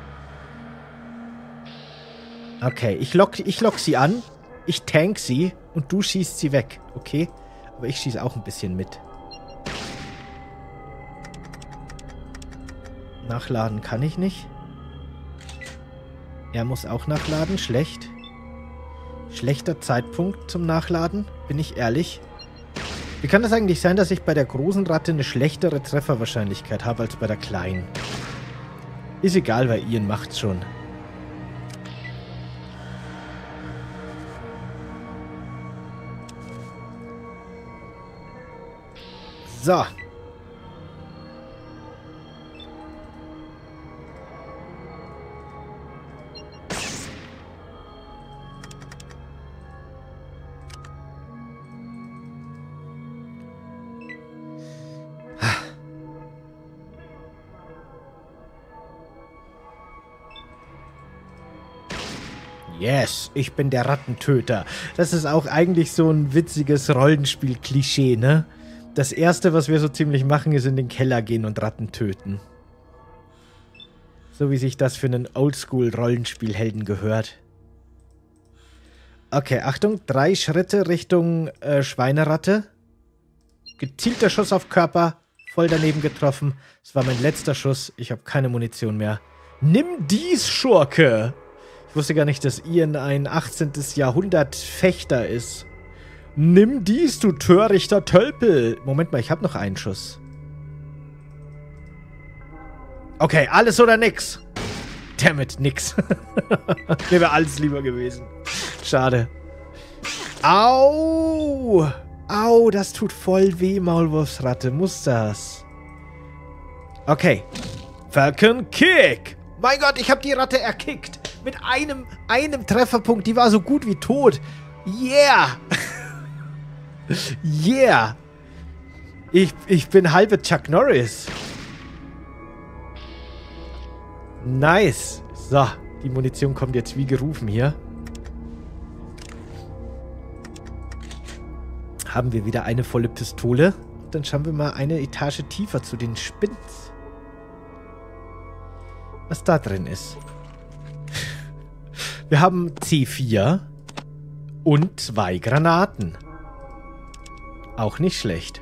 Okay, ich lock, ich lock sie an. Ich tank sie und du schießt sie weg. Okay? Aber ich schieße auch ein bisschen mit. Nachladen kann ich nicht. Er muss auch nachladen. Schlecht. Schlechter Zeitpunkt zum Nachladen, bin ich ehrlich. Wie kann das eigentlich sein, dass ich bei der großen Ratte eine schlechtere Trefferwahrscheinlichkeit habe als bei der kleinen? Ist egal, weil Ian macht's schon. So. Yes, ich bin der Rattentöter. Das ist auch eigentlich so ein witziges Rollenspiel-Klischee, ne? Das Erste, was wir so ziemlich machen, ist in den Keller gehen und Ratten töten. So wie sich das für einen Oldschool-Rollenspielhelden gehört. Okay, Achtung. Drei Schritte Richtung äh, Schweineratte. Gezielter Schuss auf Körper. Voll daneben getroffen. Das war mein letzter Schuss. Ich habe keine Munition mehr. Nimm dies, Schurke! Ich wusste gar nicht, dass Ian ein achtzehnten. Jahrhundert Fechter ist. Nimm dies, du törichter Tölpel. Moment mal, ich habe noch einen Schuss. Okay, alles oder nix. Dammit, nix. Mir wäre alles lieber gewesen. Schade. Au! Au, das tut voll weh, Maulwurfsratte. Muss das? Okay. Falcon Kick. Mein Gott, ich habe die Ratte erkickt. Mit einem, einem Trefferpunkt. Die war so gut wie tot. Yeah! Yeah! Ich, ich bin halbe Chuck Norris. Nice. So, die Munition kommt jetzt wie gerufen hier. Haben wir wieder eine volle Pistole. Dann schauen wir mal eine Etage tiefer zu den Spins. Was da drin ist. Wir haben C vier und zwei Granaten. Auch nicht schlecht.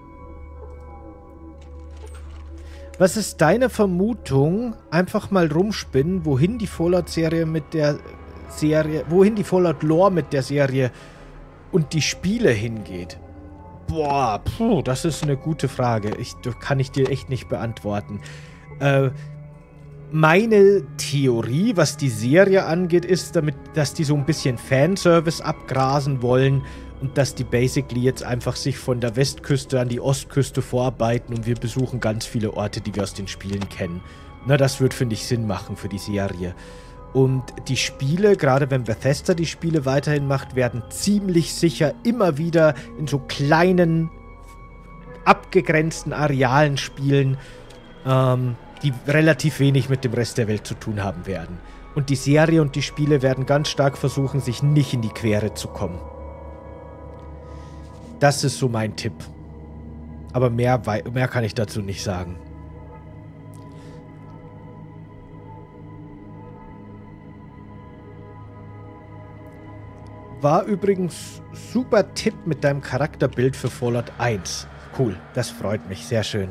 Was ist deine Vermutung? Einfach mal rumspinnen, wohin die Fallout-Serie mit der Serie, wohin die Fallout-Lore mit der Serie und die Spiele hingeht? Boah, puh, das ist eine gute Frage. Ich, das kann ich dir echt nicht beantworten. Äh, Meine Theorie, was die Serie angeht, ist, damit, dass die so ein bisschen Fanservice abgrasen wollen und dass die basically jetzt einfach sich von der Westküste an die Ostküste vorarbeiten und wir besuchen ganz viele Orte, die wir aus den Spielen kennen. Na, das wird, finde ich, Sinn machen für die Serie. Und die Spiele, gerade wenn Bethesda die Spiele weiterhin macht, werden ziemlich sicher immer wieder in so kleinen, abgegrenzten Arealen spielen, ähm, die relativ wenig mit dem Rest der Welt zu tun haben werden. Und die Serie und die Spiele werden ganz stark versuchen, sich nicht in die Quere zu kommen. Das ist so mein Tipp. Aber mehr, mehr kann ich dazu nicht sagen. War übrigens super Tipp mit deinem Charakterbild für Fallout eins. Cool, das freut mich, sehr schön.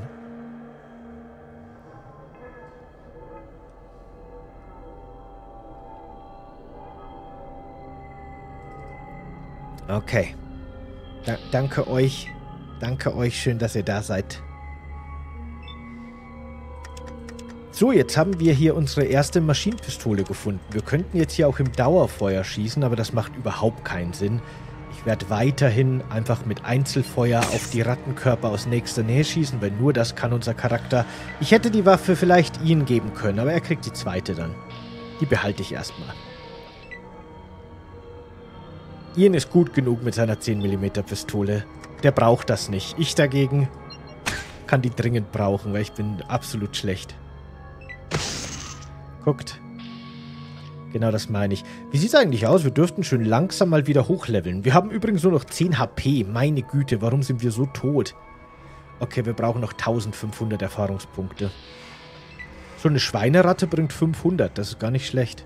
Okay. Da, danke euch. Danke euch. Schön, dass ihr da seid. So, jetzt haben wir hier unsere erste Maschinenpistole gefunden. Wir könnten jetzt hier auch im Dauerfeuer schießen, aber das macht überhaupt keinen Sinn. Ich werde weiterhin einfach mit Einzelfeuer auf die Rattenkörper aus nächster Nähe schießen, weil nur das kann unser Charakter. Ich hätte die Waffe vielleicht Ian geben können, aber er kriegt die zweite dann. Die behalte ich erstmal. Ian ist gut genug mit seiner zehn Millimeter Pistole. Der braucht das nicht. Ich dagegen kann die dringend brauchen, weil ich bin absolut schlecht. Guckt. Genau das meine ich. Wie sieht es eigentlich aus? Wir dürften schön langsam mal wieder hochleveln. Wir haben übrigens nur noch zehn H P. Meine Güte, warum sind wir so tot? Okay, wir brauchen noch eintausendfünfhundert Erfahrungspunkte. So eine Schweineratte bringt fünfhundert. Das ist gar nicht schlecht.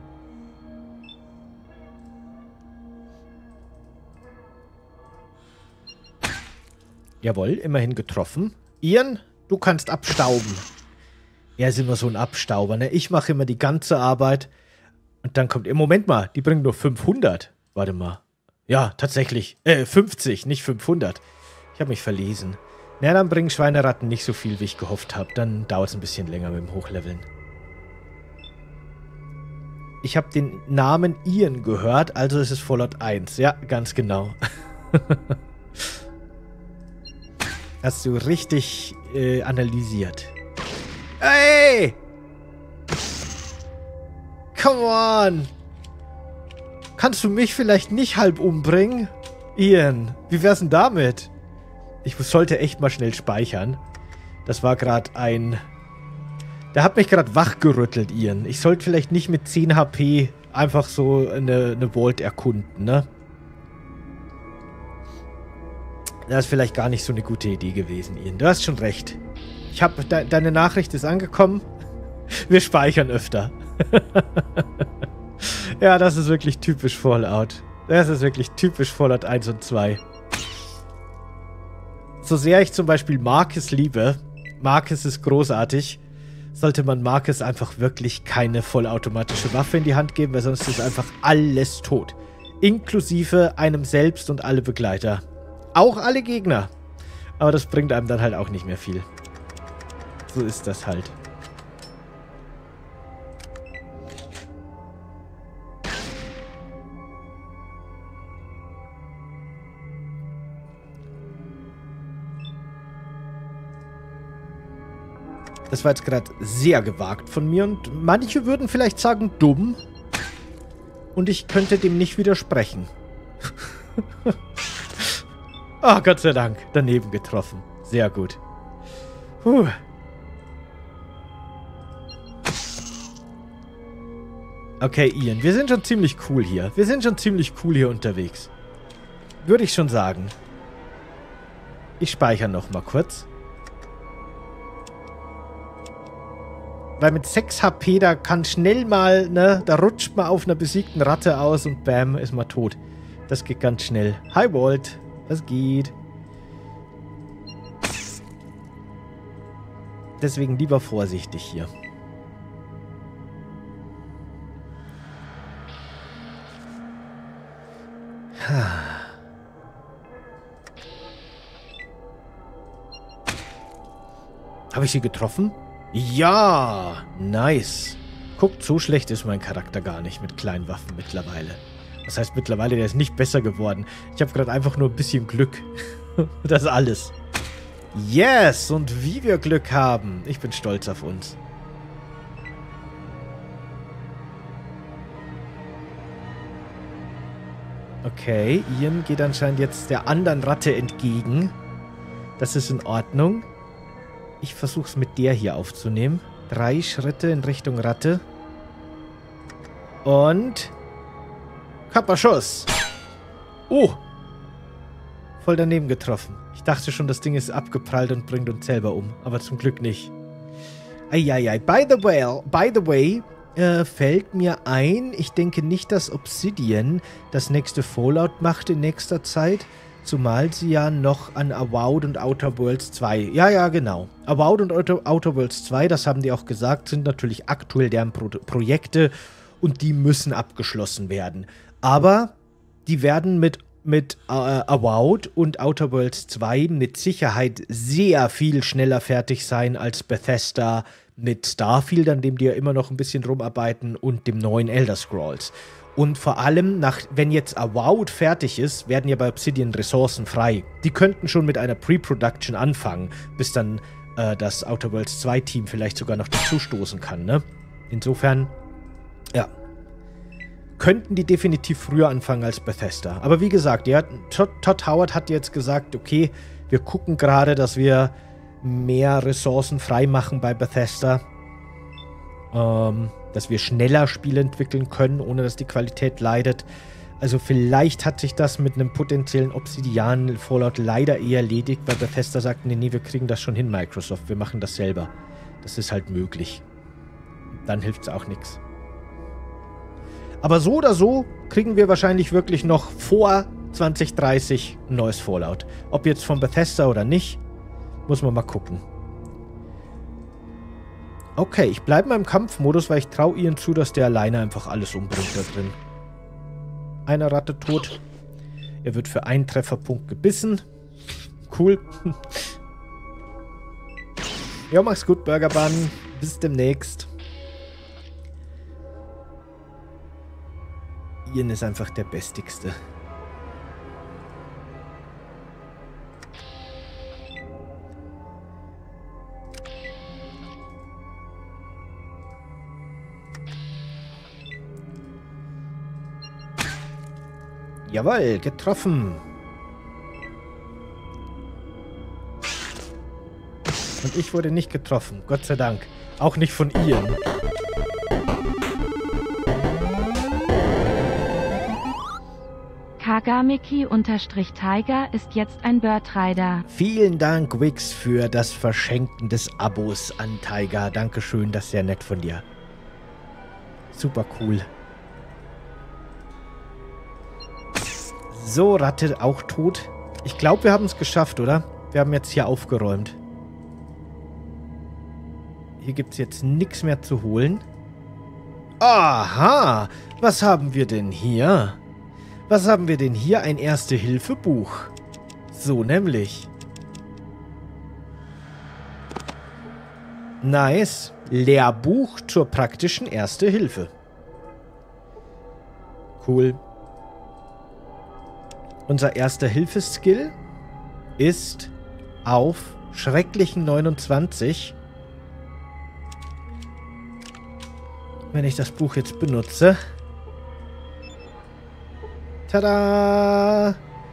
Jawohl, immerhin getroffen. Ian, du kannst abstauben. Er ist immer so ein Abstauber, ne? Ich mache immer die ganze Arbeit. Und dann kommt... Moment mal, die bringen nur fünfhundert. Warte mal. Ja, tatsächlich. Äh, fünfzig, nicht fünfhundert. Ich habe mich verlesen. Na, dann bringen Schweineratten nicht so viel, wie ich gehofft habe. Dann dauert es ein bisschen länger mit dem Hochleveln. Ich habe den Namen Ian gehört, also ist es Fallout eins. Ja, ganz genau. Hast du richtig äh, analysiert. Ey! Come on! Kannst du mich vielleicht nicht halb umbringen? Ian, wie wär's denn damit? Ich sollte echt mal schnell speichern. Das war gerade ein... Der hat mich gerade wachgerüttelt, Ian. Ich sollte vielleicht nicht mit zehn H P einfach so eine, eine Vault erkunden, ne? Das ist vielleicht gar nicht so eine gute Idee gewesen, Ian. Du hast schon recht. Ich habe... De deine Nachricht ist angekommen. Wir speichern öfter. Ja, das ist wirklich typisch Fallout. Das ist wirklich typisch Fallout eins und zwei. So sehr ich zum Beispiel Marcus liebe, Marcus ist großartig, sollte man Marcus einfach wirklich keine vollautomatische Waffe in die Hand geben, weil sonst ist einfach alles tot. Inklusive einem selbst und alle Begleiter. Auch alle Gegner. Aber das bringt einem dann halt auch nicht mehr viel. So ist das halt. Das war jetzt gerade sehr gewagt von mir und manche würden vielleicht sagen dumm. Und ich könnte dem nicht widersprechen. Ah, oh, Gott sei Dank. Daneben getroffen. Sehr gut. Puh. Okay, Ian, wir sind schon ziemlich cool hier. Wir sind schon ziemlich cool hier unterwegs. Würde ich schon sagen. Ich speichere noch mal kurz. Weil mit sechs H P, da kann schnell mal, ne, da rutscht man auf einer besiegten Ratte aus und bam, ist man tot. Das geht ganz schnell. Hi, Walt. Was geht? Deswegen lieber vorsichtig hier. Habe ich sie getroffen? Ja, nice. Guckt, so schlecht ist mein Charakter gar nicht mit kleinen Waffen mittlerweile. Das heißt mittlerweile, der ist nicht besser geworden. Ich habe gerade einfach nur ein bisschen Glück. Das ist alles. Yes, und wie wir Glück haben. Ich bin stolz auf uns. Okay, Ian geht anscheinend jetzt der anderen Ratte entgegen. Das ist in Ordnung. Ich versuche es mit der hier aufzunehmen. Drei Schritte in Richtung Ratte. Und... Körperschuss. Oh. Voll daneben getroffen. Ich dachte schon, das Ding ist abgeprallt und bringt uns selber um. Aber zum Glück nicht. Eieiei. By the way, by the way äh, fällt mir ein, ich denke nicht, dass Obsidian das nächste Fallout macht in nächster Zeit. Zumal sie ja noch an Avowed und Outer Worlds zwei... Ja, ja, genau. Avowed und Outer, Outer Worlds zwei, das haben die auch gesagt, sind natürlich aktuell deren Pro Projekte und die müssen abgeschlossen werden. Aber die werden mit mit äh, Avowed und Outer Worlds zwei mit Sicherheit sehr viel schneller fertig sein als Bethesda mit Starfield, an dem die ja immer noch ein bisschen rumarbeiten, und dem neuen Elder Scrolls. Und vor allem, nach, wenn jetzt Avowed fertig ist, werden ja bei Obsidian Ressourcen frei. Die könnten schon mit einer Pre-Production anfangen, bis dann äh, das Outer Worlds zwei Team vielleicht sogar noch dazustoßen kann, ne? Insofern, ja, könnten die definitiv früher anfangen als Bethesda. Aber wie gesagt, ja, Todd, Todd Howard hat jetzt gesagt, okay, wir gucken gerade, dass wir mehr Ressourcen freimachen bei Bethesda. Ähm, dass wir schneller Spiele entwickeln können, ohne dass die Qualität leidet. Also vielleicht hat sich das mit einem potenziellen Obsidian-Fallout leider eher erledigt, weil Bethesda sagt, nee, nee, wir kriegen das schon hin, Microsoft, wir machen das selber. Das ist halt möglich. Dann hilft es auch nichts. Aber so oder so kriegen wir wahrscheinlich wirklich noch vor zwanzig dreißig ein neues Fallout. Ob jetzt von Bethesda oder nicht, muss man mal gucken. Okay, ich bleibe mal im Kampfmodus, weil ich traue Ian zu, dass der alleine einfach alles umbringt da drin. Eine Ratte tot. Er wird für einen Trefferpunkt gebissen. Cool. Ja, mach's gut, Burgerbun. Bis demnächst. Ian ist einfach der Bestigste. Jawohl, getroffen. Und ich wurde nicht getroffen, Gott sei Dank. Auch nicht von Ian. Kagamiki-Tiger ist jetzt ein Bird-Rider. Vielen Dank, Wix, für das Verschenken des Abos an Tiger. Dankeschön, das ist sehr nett von dir. Super cool. So, Ratte auch tot. Ich glaube, wir haben es geschafft, oder? Wir haben jetzt hier aufgeräumt. Hier gibt es jetzt nichts mehr zu holen. Aha! Was haben wir denn hier? Was haben wir denn hier? Ein Erste-Hilfe-Buch. So nämlich. Nice. Lehrbuch zur praktischen Erste-Hilfe. Cool. Unser Erste-Hilfe-Skill ist auf schrecklichen neunundzwanzig. Wenn ich das Buch jetzt benutze. Tada!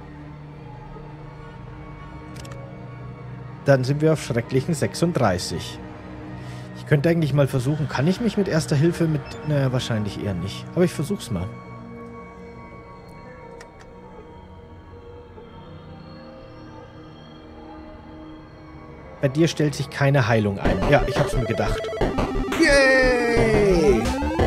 Dann sind wir auf schrecklichen sechsunddreißig. Ich könnte eigentlich mal versuchen, kann ich mich mit Erster Hilfe mit... Naja, wahrscheinlich eher nicht. Aber ich versuch's mal. Bei dir stellt sich keine Heilung ein. Ja, ich hab's mir gedacht. Yay!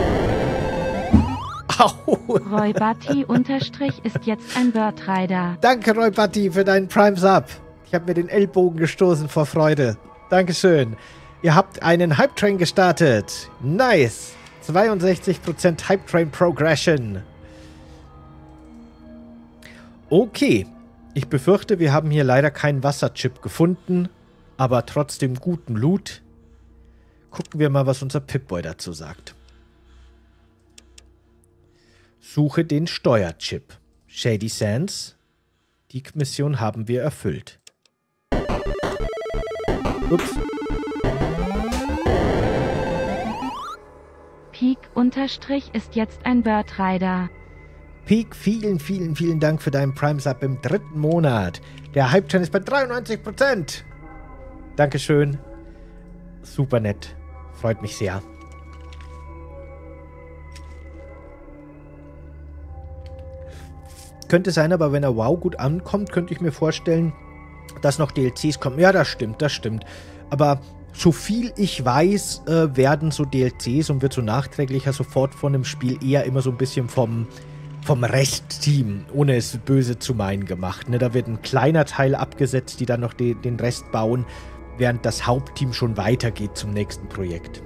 Au! Roybatti unterstrich ist jetzt ein Bird-Rider. Danke, Roybatti, für deinen Prime-Sub. Ich habe mir den Ellbogen gestoßen vor Freude. Dankeschön. Ihr habt einen Hype-Train gestartet. Nice. zweiundsechzig Prozent Hype-Train Progression. Okay. Ich befürchte, wir haben hier leider keinen Wasserchip gefunden, aber trotzdem guten Loot. Gucken wir mal, was unser Pip-Boy dazu sagt. Suche den Steuerchip. Shady Sands. Die Mission haben wir erfüllt. Ups. Peak unterstrich ist jetzt ein Bird-Rider. Peak, vielen, vielen, vielen Dank für deinen Prime-Sub im dritten Monat. Der Hype-Train ist bei dreiundneunzig Prozent. Dankeschön. Super nett. Freut mich sehr. Könnte sein, aber wenn er WoW gut ankommt, könnte ich mir vorstellen, dass noch D L Cs kommen. Ja, das stimmt, das stimmt. Aber so viel ich weiß, äh, werden so D L Cs und wird so nachträglicher sofort von dem Spiel eher immer so ein bisschen vom, vom Restteam, ohne es böse zu meinen, gemacht. Ne? Da wird ein kleiner Teil abgesetzt, die dann noch de, den Rest bauen, während das Hauptteam schon weitergeht zum nächsten Projekt.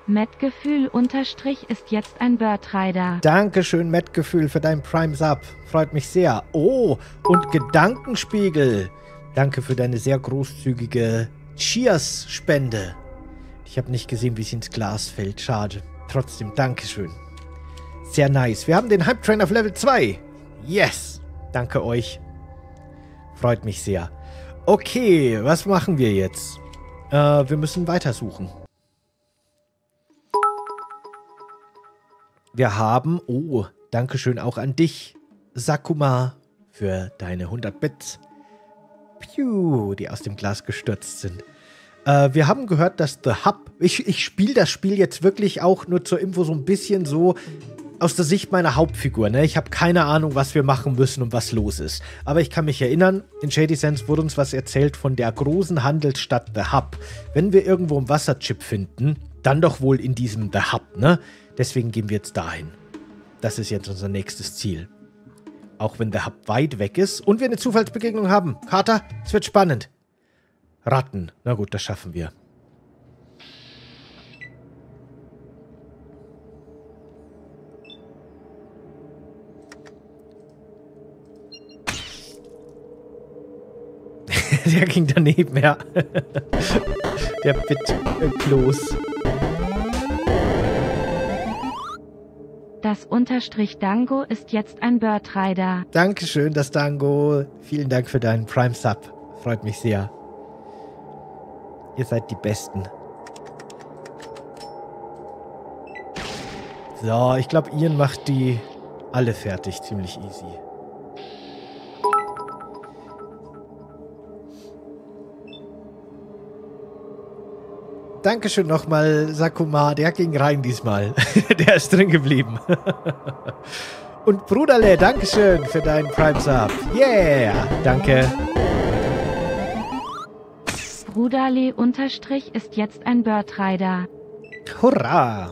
Mattgefühl unterstrich ist jetzt ein Bird-Rider. Dankeschön, Mattgefühl, für dein Prime-Sub. Freut mich sehr. Oh, und Gedankenspiegel. Danke für deine sehr großzügige Cheers-Spende. Ich habe nicht gesehen, wie sie ins Glas fällt. Schade. Trotzdem, Dankeschön. Sehr nice. Wir haben den Hype-Train auf Level zwei. Yes. Danke euch. Freut mich sehr. Okay, was machen wir jetzt? Äh, wir müssen weitersuchen. Wir haben, oh, Dankeschön auch an dich, Sakuma, für deine hundert Bits. Piu, die aus dem Glas gestürzt sind. Äh, wir haben gehört, dass The Hub, ich, ich spiele das Spiel jetzt wirklich auch nur zur Info so ein bisschen so aus der Sicht meiner Hauptfigur. Ne? Ich habe keine Ahnung, was wir machen müssen und was los ist. Aber ich kann mich erinnern, in Shady Sands wurde uns was erzählt von der großen Handelsstadt The Hub. Wenn wir irgendwo einen Wasserchip finden, dann doch wohl in diesem The Hub, ne? Deswegen gehen wir jetzt dahin. Das ist jetzt unser nächstes Ziel. Auch wenn der Hub weit weg ist und wir eine Zufallsbegegnung haben. Carter, es wird spannend. Ratten. Na gut, das schaffen wir. Der ging daneben, ja. Der Bit-Klos. Das Unterstrich Dango ist jetzt ein Bird-Rider. Dankeschön, das Dango. Vielen Dank für deinen Prime-Sub. Freut mich sehr. Ihr seid die Besten. So, ich glaube, Ian macht die alle fertig. Ziemlich easy. Dankeschön nochmal, Sakuma. Der ging rein diesmal. Der ist drin geblieben. Und Bruderle, Dankeschön für deinen Prime-Sub. Yeah, danke. Bruderle unterstrich ist jetzt ein Bird-Rider. Hurra!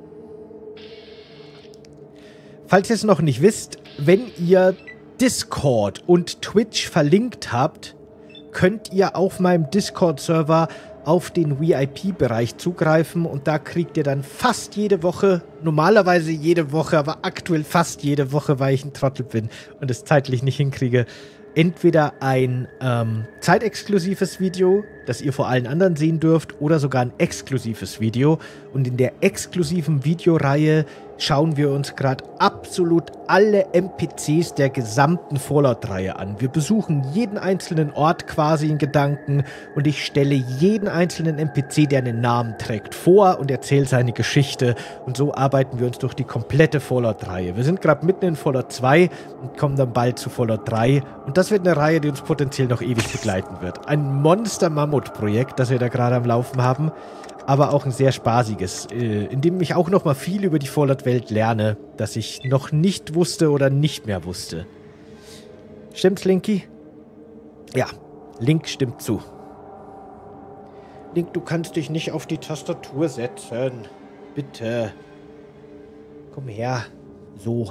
Falls ihr es noch nicht wisst, wenn ihr Discord und Twitch verlinkt habt, könnt ihr auf meinem Discord-Server auf den V I P-Bereich zugreifen und da kriegt ihr dann fast jede Woche, normalerweise jede Woche, aber aktuell fast jede Woche, weil ich ein Trottel bin und es zeitlich nicht hinkriege, entweder ein ähm, zeitexklusives Video, das ihr vor allen anderen sehen dürft, oder sogar ein exklusives Video. Und in der exklusiven Videoreihe schauen wir uns gerade absolut alle N P Cs der gesamten Fallout-Reihe an. Wir besuchen jeden einzelnen Ort quasi in Gedanken und ich stelle jeden einzelnen N P C, der einen Namen trägt, vor und erzähle seine Geschichte. Und so arbeiten wir uns durch die komplette Fallout-Reihe. Wir sind gerade mitten in Fallout zwei und kommen dann bald zu Fallout drei. Und das wird eine Reihe, die uns potenziell noch ewig begleiten wird. Ein Monster-Mammut-Projekt, das wir da gerade am Laufen haben. Aber auch ein sehr spaßiges, in dem ich auch noch mal viel über die Fallout-Welt lerne, das ich noch nicht wusste oder nicht mehr wusste. Stimmt's, Linky? Ja, Link stimmt zu. Link, du kannst dich nicht auf die Tastatur setzen. Bitte. Komm her. So.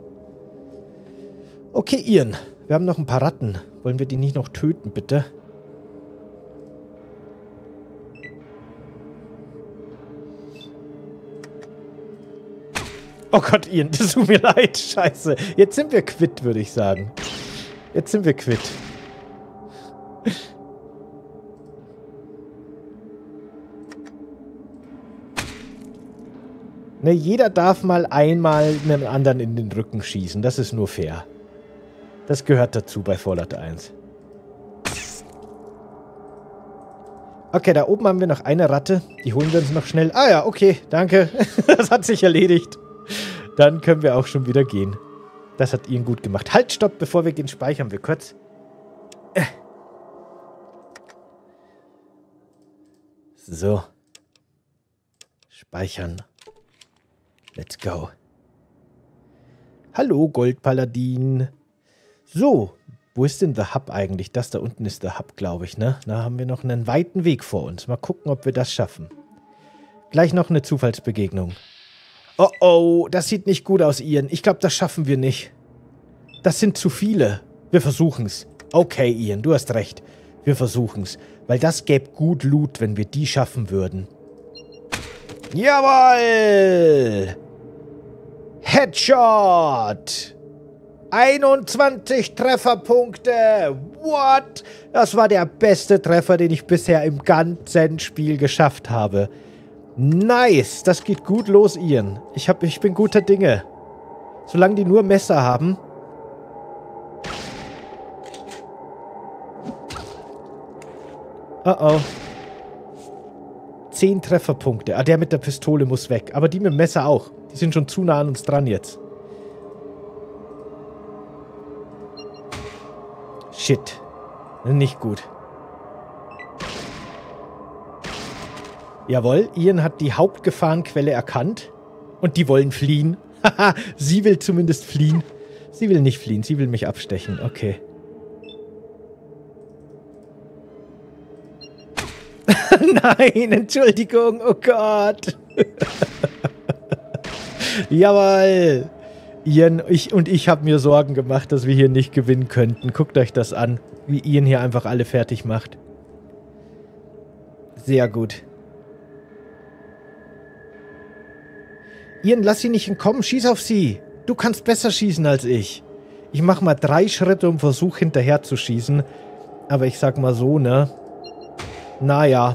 Okay, Ian. Wir haben noch ein paar Ratten. Wollen wir die nicht noch töten, bitte? Oh Gott, Ian, das tut mir leid. Scheiße. Jetzt sind wir quitt, würde ich sagen. Jetzt sind wir quitt. Ne, jeder darf mal einmal einem anderen in den Rücken schießen. Das ist nur fair. Das gehört dazu bei Fallout eins. Okay, da oben haben wir noch eine Ratte. Die holen wir uns noch schnell. Ah ja, okay, danke. Das hat sich erledigt. Dann können wir auch schon wieder gehen. Das hat Ian gut gemacht. Halt, stopp, bevor wir gehen, speichern wir kurz. Äh. So. Speichern. Let's go. Hallo, Goldpaladin. So, wo ist denn der Hub eigentlich? Das da unten ist der Hub, glaube ich, ne? Da haben wir noch einen weiten Weg vor uns. Mal gucken, ob wir das schaffen. Gleich noch eine Zufallsbegegnung. Oh oh, das sieht nicht gut aus, Ian. Ich glaube, das schaffen wir nicht. Das sind zu viele. Wir versuchen's. Okay, Ian, du hast recht. Wir versuchen's. Weil das gäbe gut Loot, wenn wir die schaffen würden. Jawohl! Headshot! einundzwanzig Trefferpunkte! What? Das war der beste Treffer, den ich bisher im ganzen Spiel geschafft habe. Nice! Das geht gut los, Ian. Ich, hab, ich bin guter Dinge. Solange die nur Messer haben. Oh oh. Zehn Trefferpunkte. Ah, der mit der Pistole muss weg. Aber die mit dem Messer auch. Die sind schon zu nah an uns dran jetzt. Shit. Nicht gut. Jawohl, Ian hat die Hauptgefahrenquelle erkannt. Und die wollen fliehen. Haha, sie will zumindest fliehen. Sie will nicht fliehen, sie will mich abstechen. Okay. Nein, Entschuldigung, oh Gott. Jawohl. Ian ich, und ich habe mir Sorgen gemacht, dass wir hier nicht gewinnen könnten. Guckt euch das an, wie Ian hier einfach alle fertig macht. Sehr gut. Ian, lass sie nicht entkommen, schieß auf sie. Du kannst besser schießen als ich. Ich mache mal drei Schritte und versuche hinterher zu schießen. Aber ich sag mal so, ne? Naja.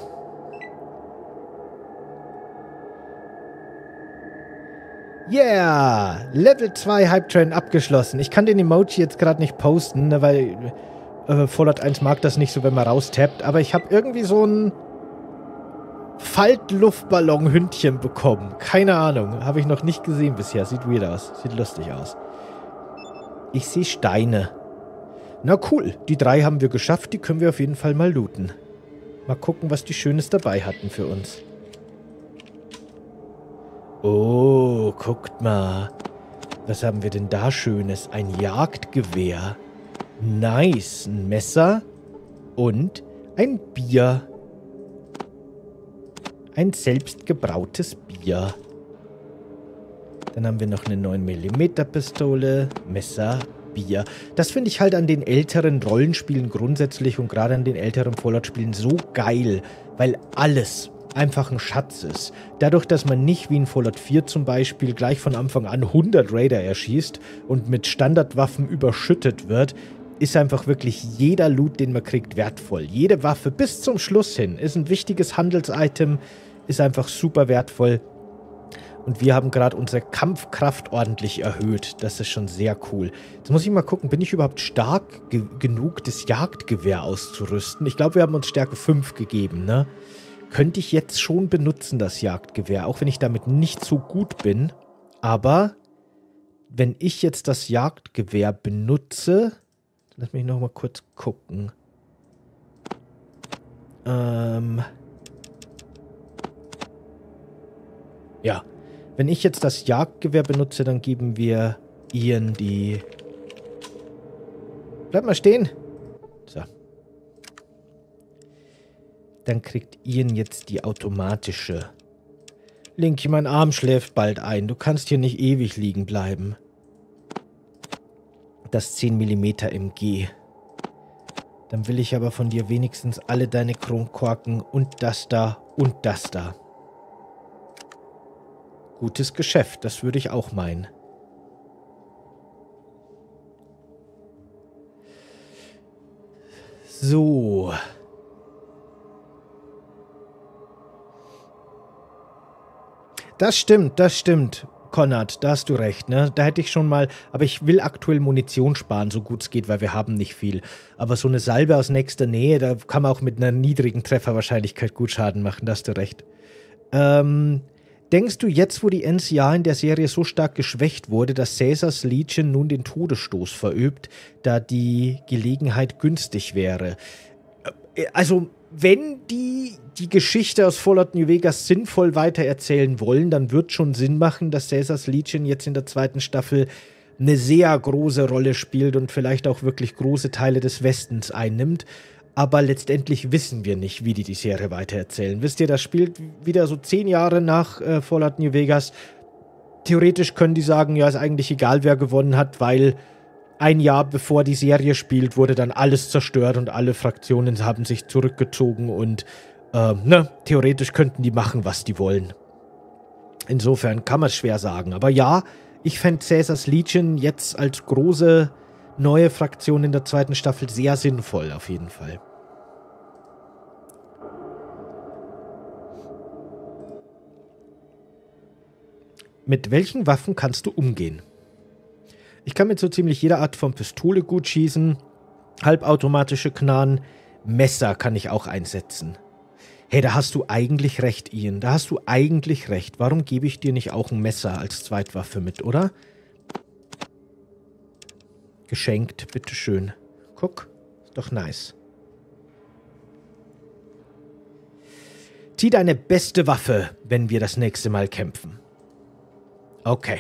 Yeah! Level zwei Hype Train abgeschlossen. Ich kann den Emoji jetzt gerade nicht posten, ne, weil äh, Fallout eins mag das nicht so, wenn man raustappt. Aber ich habe irgendwie so ein Faltluftballon-Hündchen bekommen. Keine Ahnung. Habe ich noch nicht gesehen bisher. Sieht weird aus. Sieht lustig aus. Ich sehe Steine. Na cool. Die drei haben wir geschafft. Die können wir auf jeden Fall mal looten. Mal gucken, was die Schönes dabei hatten für uns. Oh, guckt mal. Was haben wir denn da Schönes? Ein Jagdgewehr. Nice. Ein Messer. Und ein Bier. Ein selbstgebrautes Bier. Dann haben wir noch eine neun Millimeter Pistole. Messer. Bier. Das finde ich halt an den älteren Rollenspielen grundsätzlich und gerade an den älteren Fallout-Spielen so geil, weil alles einfach ein Schatz ist. Dadurch, dass man nicht wie in Fallout vier zum Beispiel gleich von Anfang an hundert Raider erschießt und mit Standardwaffen überschüttet wird, ist einfach wirklich jeder Loot, den man kriegt, wertvoll. Jede Waffe bis zum Schluss hin ist ein wichtiges Handels-Item, ist einfach super wertvoll. Und wir haben gerade unsere Kampfkraft ordentlich erhöht. Das ist schon sehr cool. Jetzt muss ich mal gucken, bin ich überhaupt stark ge genug, das Jagdgewehr auszurüsten? Ich glaube, wir haben uns Stärke fünf gegeben, ne? Könnte ich jetzt schon benutzen, das Jagdgewehr, auch wenn ich damit nicht so gut bin. Aber wenn ich jetzt das Jagdgewehr benutze... Lass mich noch mal kurz gucken. Ähm... Ja. Wenn ich jetzt das Jagdgewehr benutze, dann geben wir Ian die... Bleib mal stehen. So. Dann kriegt Ian jetzt die automatische. Linky, mein Arm schläft bald ein. Du kannst hier nicht ewig liegen bleiben. Das zehn Millimeter M G. Dann will ich aber von dir wenigstens alle deine Kronkorken und das da und das da. Gutes Geschäft, das würde ich auch meinen. So. Das stimmt, das stimmt, Konrad, da hast du recht, ne? Da hätte ich schon mal, aber ich will aktuell Munition sparen, so gut es geht, weil wir haben nicht viel. Aber so eine Salbe aus nächster Nähe, da kann man auch mit einer niedrigen Trefferwahrscheinlichkeit gut Schaden machen, da hast du recht. Ähm... Denkst du jetzt, wo die N C A in der Serie so stark geschwächt wurde, dass Caesars Legion nun den Todesstoß verübt, da die Gelegenheit günstig wäre? Also, wenn die die Geschichte aus Fallout New Vegas sinnvoll weitererzählen wollen, dann wird schon Sinn machen, dass Caesars Legion jetzt in der zweiten Staffel eine sehr große Rolle spielt und vielleicht auch wirklich große Teile des Westens einnimmt. Aber letztendlich wissen wir nicht, wie die die Serie weitererzählen. Wisst ihr, das spielt wieder so zehn Jahre nach äh, Fallout New Vegas. Theoretisch können die sagen, ja, ist eigentlich egal, wer gewonnen hat, weil ein Jahr bevor die Serie spielt, wurde dann alles zerstört und alle Fraktionen haben sich zurückgezogen und äh, ne, theoretisch könnten die machen, was die wollen. Insofern kann man es schwer sagen. Aber ja, ich fände Caesars Legion jetzt als große neue Fraktion in der zweiten Staffel sehr sinnvoll, auf jeden Fall. Mit welchen Waffen kannst du umgehen? Ich kann mit so ziemlich jeder Art von Pistole gut schießen, halbautomatische Knarren, Messer kann ich auch einsetzen. Hey, da hast du eigentlich recht, Ian. Da hast du eigentlich recht. Warum gebe ich dir nicht auch ein Messer als Zweitwaffe mit, oder? Geschenkt, bitteschön. Guck, ist doch nice. Zieh deine beste Waffe, wenn wir das nächste Mal kämpfen. Okay.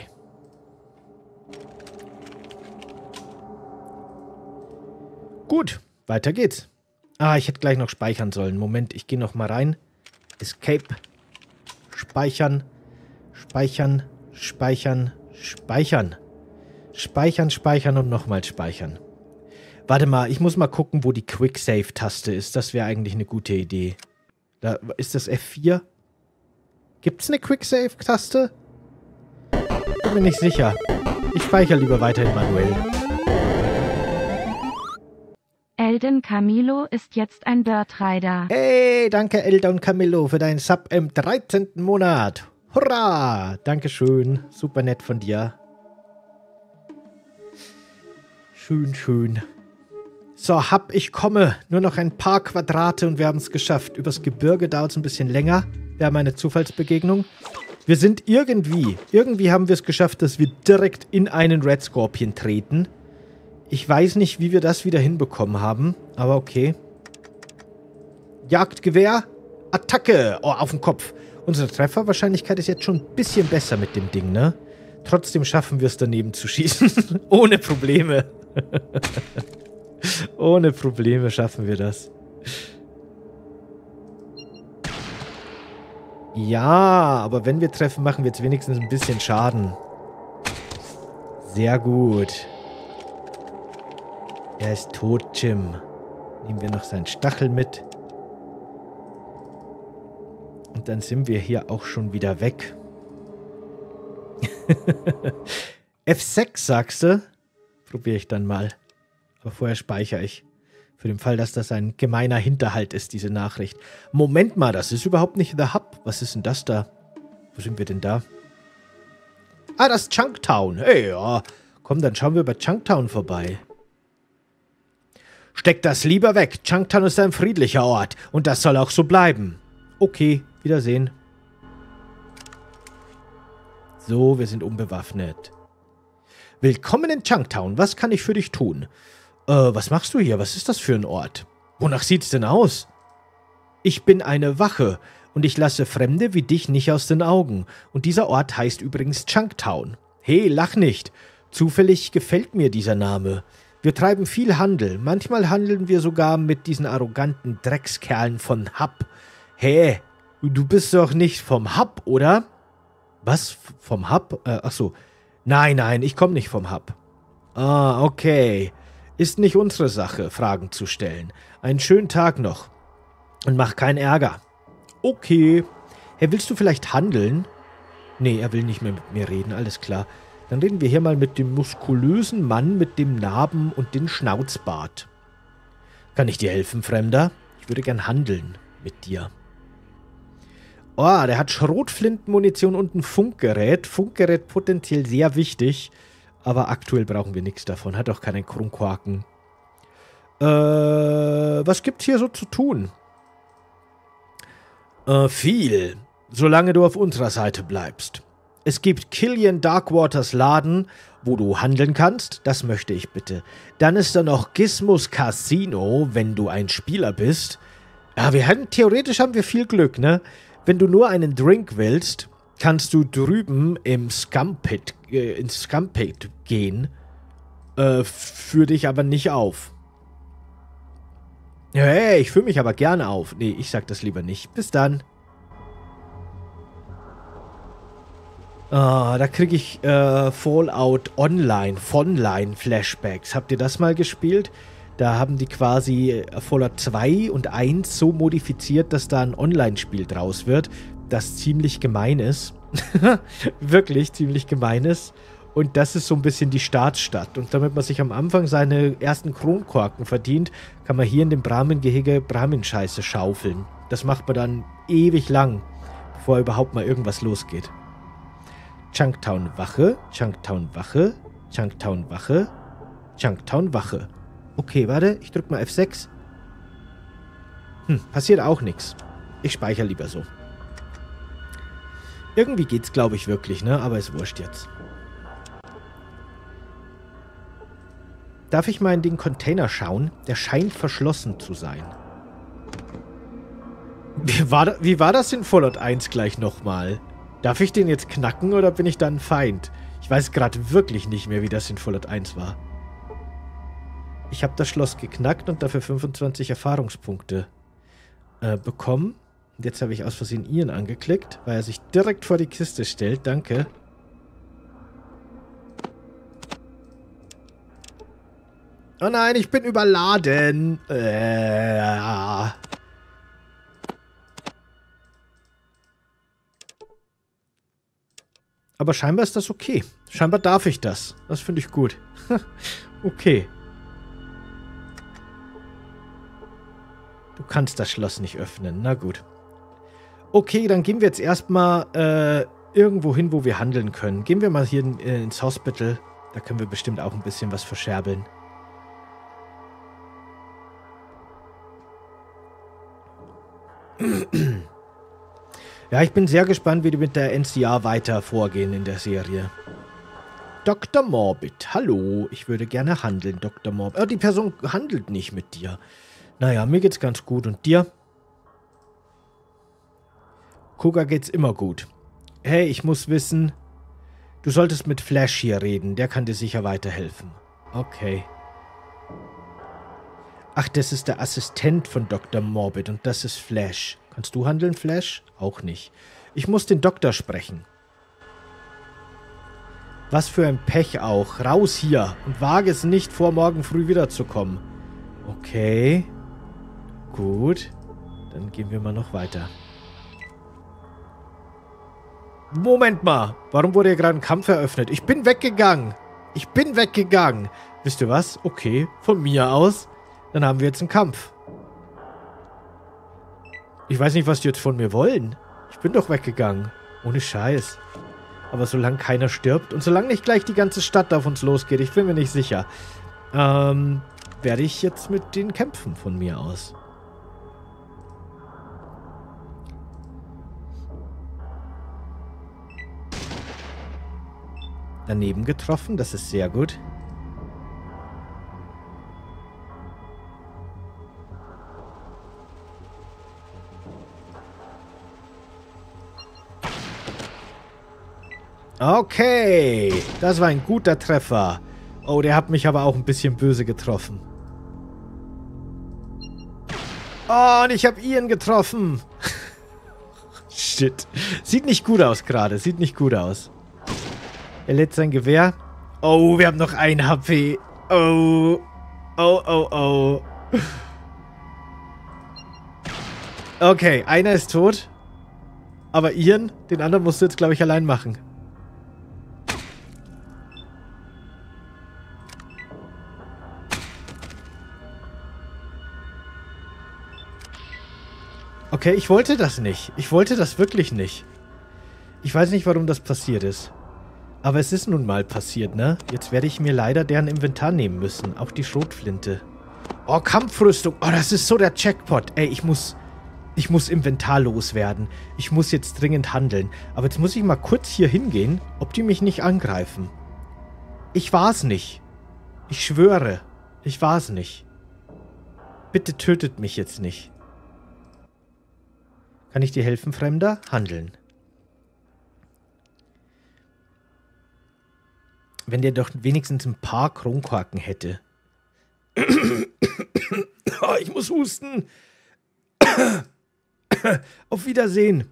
Gut, weiter geht's. Ah, ich hätte gleich noch speichern sollen. Moment, ich gehe noch mal rein. Escape. Speichern. Speichern. Speichern. Speichern. Speichern, speichern und nochmal speichern. Warte mal, ich muss mal gucken, wo die Quick-Save-Taste ist. Das wäre eigentlich eine gute Idee. Da, ist das F vier? Gibt's eine Quick-Save-Taste? Bin mir nicht sicher. Ich speichere lieber weiterhin manuell. Elden Camilo ist jetzt ein Bird Rider. Hey, danke Elden Camilo für deinen Sub im dreizehnten Monat. Hurra! Dankeschön. Super nett von dir. Schön, schön. So, hab ich komme. Nur noch ein paar Quadrate und wir haben es geschafft. Übers Gebirge dauert es ein bisschen länger. Wir haben eine Zufallsbegegnung. Wir sind irgendwie, irgendwie haben wir es geschafft, dass wir direkt in einen Red Scorpion treten. Ich weiß nicht, wie wir das wieder hinbekommen haben, aber okay. Jagdgewehr, Attacke, oh, auf den Kopf. Unsere Trefferwahrscheinlichkeit ist jetzt schon ein bisschen besser mit dem Ding, ne? Trotzdem schaffen wir es daneben zu schießen. Ohne Probleme. Ohne Probleme schaffen wir das. Ja, aber wenn wir treffen, machen wir jetzt wenigstens ein bisschen Schaden. Sehr gut. Er ist tot, Jim. Nehmen wir noch seinen Stachel mit. Und dann sind wir hier auch schon wieder weg. F sechs, sagst du? Probiere ich dann mal. Aber vorher speichere ich. Für den Fall, dass das ein gemeiner Hinterhalt ist, diese Nachricht. Moment mal, das ist überhaupt nicht The Hub. Was ist denn das da? Wo sind wir denn da? Ah, das ist Chunktown. Hey, ja. Komm, dann schauen wir bei Chunktown vorbei. Steck das lieber weg. Chunktown ist ein friedlicher Ort. Und das soll auch so bleiben. Okay, Wiedersehen. So, wir sind unbewaffnet. Willkommen in Chunktown. Was kann ich für dich tun? Äh, was machst du hier? Was ist das für ein Ort? Wonach sieht's denn aus? Ich bin eine Wache und ich lasse Fremde wie dich nicht aus den Augen. Und dieser Ort heißt übrigens Chunktown. Hey, lach nicht. Zufällig gefällt mir dieser Name. Wir treiben viel Handel. Manchmal handeln wir sogar mit diesen arroganten Dreckskerlen von Hub. Hey, du bist doch nicht vom Hub, oder? Was? Vom Hub? Äh, ach so. Nein, nein, ich komme nicht vom Hub. Ah, okay. Ist nicht unsere Sache, Fragen zu stellen. Einen schönen Tag noch. Und mach keinen Ärger. Okay. Hey, willst du vielleicht handeln? Nee, er will nicht mehr mit mir reden, alles klar. Dann reden wir hier mal mit dem muskulösen Mann mit dem Narben und dem Schnauzbart. Kann ich dir helfen, Fremder? Ich würde gern handeln mit dir. Oh, der hat Schrotflintenmunition und ein Funkgerät. Funkgerät potenziell sehr wichtig. Aber aktuell brauchen wir nichts davon. Hat auch keinen Krummquaken. Äh, was gibt's hier so zu tun? Äh, viel. Solange du auf unserer Seite bleibst. Es gibt Killian Darkwaters Laden, wo du handeln kannst. Das möchte ich bitte. Dann ist da noch Gizmos Casino, wenn du ein Spieler bist. Ja, wir haben, theoretisch haben wir viel Glück, ne? Wenn du nur einen Drink willst, kannst du drüben im Scumpit, äh, ins Scumpit gehen. Äh, führ dich aber nicht auf. Hey, ich führe mich aber gerne auf. Nee, ich sag das lieber nicht. Bis dann. Ah, da kriege ich äh, Fallout Online, Fonline Flashbacks. Habt ihr das mal gespielt? Da haben die quasi Fallout zwei und eins so modifiziert, dass da ein Online-Spiel draus wird, das ziemlich gemein ist. wirklich ziemlich gemein ist. Und das ist so ein bisschen die Staatsstadt. Und damit man sich am Anfang seine ersten Kronkorken verdient, kann man hier in dem Brahmin-Gehege Brahmin-Scheiße schaufeln. Das macht man dann ewig lang, bevor überhaupt mal irgendwas losgeht. Chunktown-Wache, Chunktown-Wache, Chunktown-Wache, Chunktown-Wache. Okay, warte, ich drück mal F sechs. Hm, passiert auch nichts. Ich speichere lieber so. Irgendwie geht's, glaube ich, wirklich, ne? Aber ist wurscht jetzt. Darf ich mal in den Container schauen? Der scheint verschlossen zu sein. Wie war, da, wie war das in Fallout eins gleich nochmal? Darf ich den jetzt knacken oder bin ich dann ein Feind? Ich weiß gerade wirklich nicht mehr, wie das in Fallout eins war. Ich habe das Schloss geknackt und dafür fünfundzwanzig Erfahrungspunkte äh, bekommen. Und jetzt habe ich aus Versehen Ian angeklickt, weil er sich direkt vor die Kiste stellt. Danke. Oh nein, ich bin überladen. Äh, Aber scheinbar ist das okay. Scheinbar darf ich das. Das finde ich gut. Okay. Du kannst das Schloss nicht öffnen. Na gut. Okay, dann gehen wir jetzt erstmal äh, irgendwo hin, wo wir handeln können. Gehen wir mal hier in, äh, ins Hospital. Da können wir bestimmt auch ein bisschen was verscherbeln. Ja, ich bin sehr gespannt, wie die mit der N C R weiter vorgehen in der Serie. Doktor Morbid, hallo. Ich würde gerne handeln, Doktor Morbid. Oh, die Person handelt nicht mit dir. Naja, mir geht's ganz gut. Und dir? Koga geht's immer gut. Hey, ich muss wissen, du solltest mit Flash hier reden. Der kann dir sicher weiterhelfen. Okay. Ach, das ist der Assistent von Doktor Morbid und das ist Flash. Kannst du handeln, Flash? Auch nicht. Ich muss den Doktor sprechen. Was für ein Pech auch. Raus hier und wage es nicht, vor morgen früh wiederzukommen. Okay. Gut. Dann gehen wir mal noch weiter. Moment mal. Warum wurde hier gerade ein Kampf eröffnet? Ich bin weggegangen. Ich bin weggegangen. Wisst ihr was? Okay. Von mir aus. Dann haben wir jetzt einen Kampf. Ich weiß nicht, was die jetzt von mir wollen. Ich bin doch weggegangen. Ohne Scheiß. Aber solange keiner stirbt und solange nicht gleich die ganze Stadt auf uns losgeht, ich bin mir nicht sicher, ähm, werde ich jetzt mit denen kämpfen von mir aus. Daneben getroffen, das ist sehr gut. Okay, das war ein guter Treffer. Oh, der hat mich aber auch ein bisschen böse getroffen. Oh, und ich habe Ian getroffen. Shit. Sieht nicht gut aus gerade, sieht nicht gut aus. Er lädt sein Gewehr. Oh, wir haben noch ein H P. Oh, oh, oh, oh. Okay, einer ist tot. Aber Ian, den anderen musst du jetzt, glaube ich, allein machen. Okay, ich wollte das nicht. Ich wollte das wirklich nicht. Ich weiß nicht, warum das passiert ist. Aber es ist nun mal passiert, ne? Jetzt werde ich mir leider deren Inventar nehmen müssen. Auch die Schrotflinte. Oh, Kampfrüstung. Oh, das ist so der Jackpot. Ey, ich muss... Ich muss Inventar loswerden. Ich muss jetzt dringend handeln. Aber jetzt muss ich mal kurz hier hingehen, ob die mich nicht angreifen. Ich war's nicht. Ich schwöre. Ich war's nicht. Bitte tötet mich jetzt nicht. Kann ich dir helfen, Fremder? Handeln. Wenn der doch wenigstens ein paar Kronkorken hätte. Oh, ich muss husten. Auf Wiedersehen.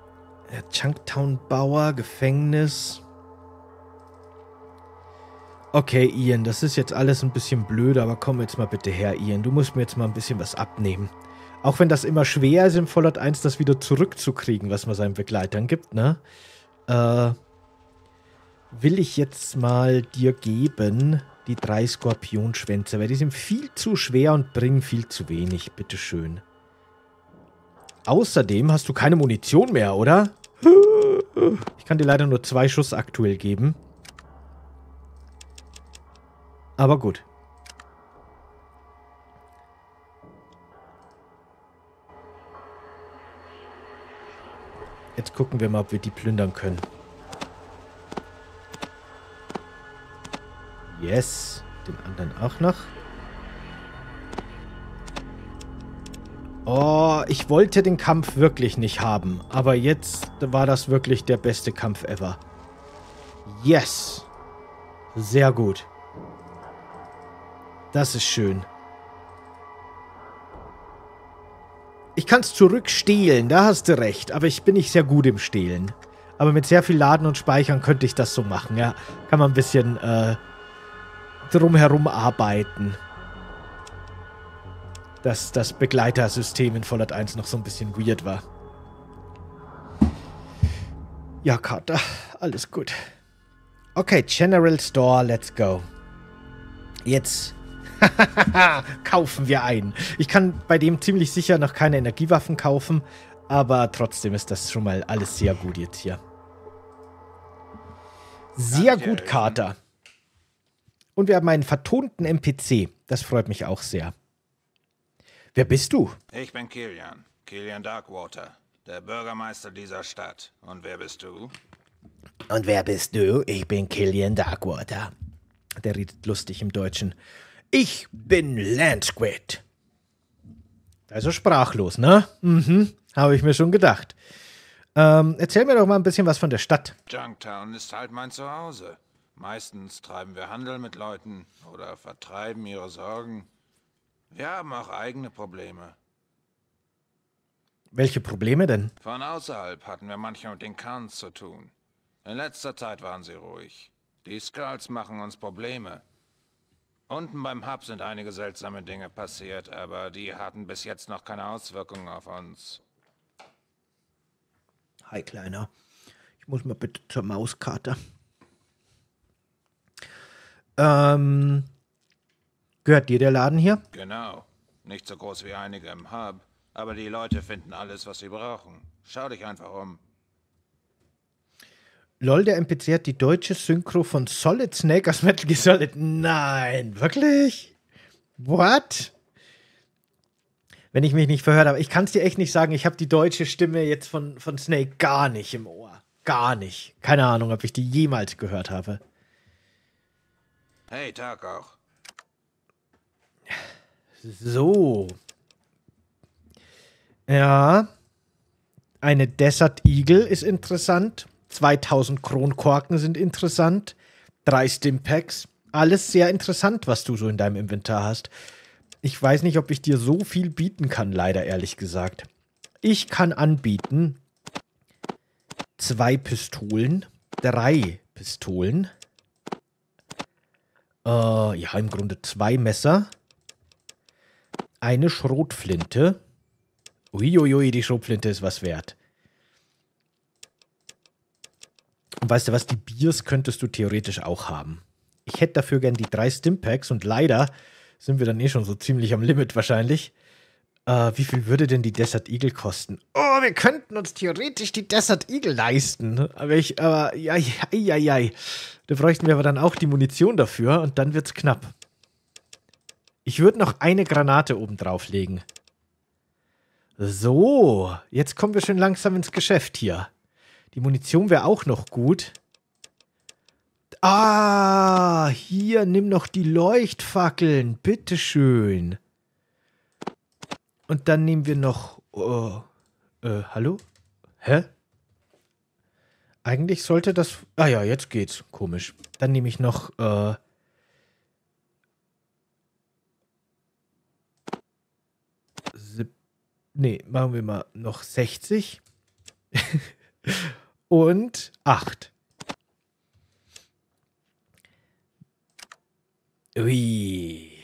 Chunktown Bauer, Gefängnis. Okay, Ian, das ist jetzt alles ein bisschen blöd, aber komm jetzt mal bitte her, Ian. Du musst mir jetzt mal ein bisschen was abnehmen. Auch wenn das immer schwer ist, im Fallout eins das wieder zurückzukriegen, was man seinen Begleitern gibt, ne? Äh, will ich jetzt mal dir geben, die drei Skorpionschwänze, weil die sind viel zu schwer und bringen viel zu wenig. Bitteschön. Außerdem hast du keine Munition mehr, oder? Ich kann dir leider nur zwei Schuss aktuell geben. Aber gut. Jetzt gucken wir mal, ob wir die plündern können. Yes. Den anderen auch noch. Oh, ich wollte den Kampf wirklich nicht haben. Aber jetzt war das wirklich der beste Kampf ever. Yes. Sehr gut. Das ist schön. Ich kann es zurückstehlen, da hast du recht. Aber ich bin nicht sehr gut im Stehlen. Aber mit sehr viel Laden und Speichern könnte ich das so machen, ja. Kann man ein bisschen äh, drumherum arbeiten. Dass das Begleitersystem in Fallout eins noch so ein bisschen weird war. Ja, Carter, alles gut. Okay, General Store, let's go. Jetzt kaufen wir ein. Ich kann bei dem ziemlich sicher noch keine Energiewaffen kaufen, aber trotzdem ist das schon mal alles sehr gut jetzt hier. Sehr gut, Carter. Und wir haben einen vertonten N P C. Das freut mich auch sehr. Wer bist du? Ich bin Killian. Killian Darkwater, der Bürgermeister dieser Stadt. Und wer bist du? Und wer bist du? Ich bin Killian Darkwater. Der redet lustig im Deutschen. Ich bin Landsquid. Also sprachlos, ne? Mhm, habe ich mir schon gedacht. Ähm, erzähl mir doch mal ein bisschen was von der Stadt. Junktown ist halt mein Zuhause. Meistens treiben wir Handel mit Leuten oder vertreiben ihre Sorgen. Wir haben auch eigene Probleme. Welche Probleme denn? Von außerhalb hatten wir manchmal mit den Khans zu tun. In letzter Zeit waren sie ruhig. Die Skrulls machen uns Probleme. Unten beim Hub sind einige seltsame Dinge passiert, aber die hatten bis jetzt noch keine Auswirkungen auf uns. Hi, Kleiner. Ich muss mal bitte zur Mauskarte. Ähm, gehört dir der Laden hier? Genau. Nicht so groß wie einige im Hub, aber die Leute finden alles, was sie brauchen. Schau dich einfach um. Lol, der N P C hat die deutsche Synchro von Solid Snake aus Metal Gear Solid. Nein, wirklich? What? Wenn ich mich nicht verhört habe. Ich kann es dir echt nicht sagen. Ich habe die deutsche Stimme jetzt von, von Snake gar nicht im Ohr. Gar nicht. Keine Ahnung, ob ich die jemals gehört habe. Hey, Tag auch. So. Ja. Eine Desert Eagle ist interessant. zweitausend Kronkorken sind interessant. Drei Stimpaks. Alles sehr interessant, was du so in deinem Inventar hast. Ich weiß nicht, ob ich dir so viel bieten kann, leider, ehrlich gesagt. Ich kann anbieten zwei Pistolen, drei Pistolen. Äh, ja, im Grunde zwei Messer. Eine Schrotflinte. Uiuiui, die Schrotflinte ist was wert. Und weißt du was, die Biers könntest du theoretisch auch haben. Ich hätte dafür gern die drei Stimpaks und leider sind wir dann eh schon so ziemlich am Limit wahrscheinlich. Äh, wie viel würde denn die Desert Eagle kosten? Oh, wir könnten uns theoretisch die Desert Eagle leisten. Aber ich, aber, ja, ja, ja, ja. Da bräuchten wir aber dann auch die Munition dafür und dann wird's knapp. Ich würde noch eine Granate oben drauflegen. So, jetzt kommen wir schon langsam ins Geschäft hier. Die Munition wäre auch noch gut. Ah, hier, nimm noch die Leuchtfackeln. Bitteschön. Und dann nehmen wir noch... Oh, äh, hallo? Hä? Eigentlich sollte das... Ah ja, jetzt geht's. Komisch. Dann nehme ich noch... Äh, nee, machen wir mal noch sechzig. Und acht. Ui.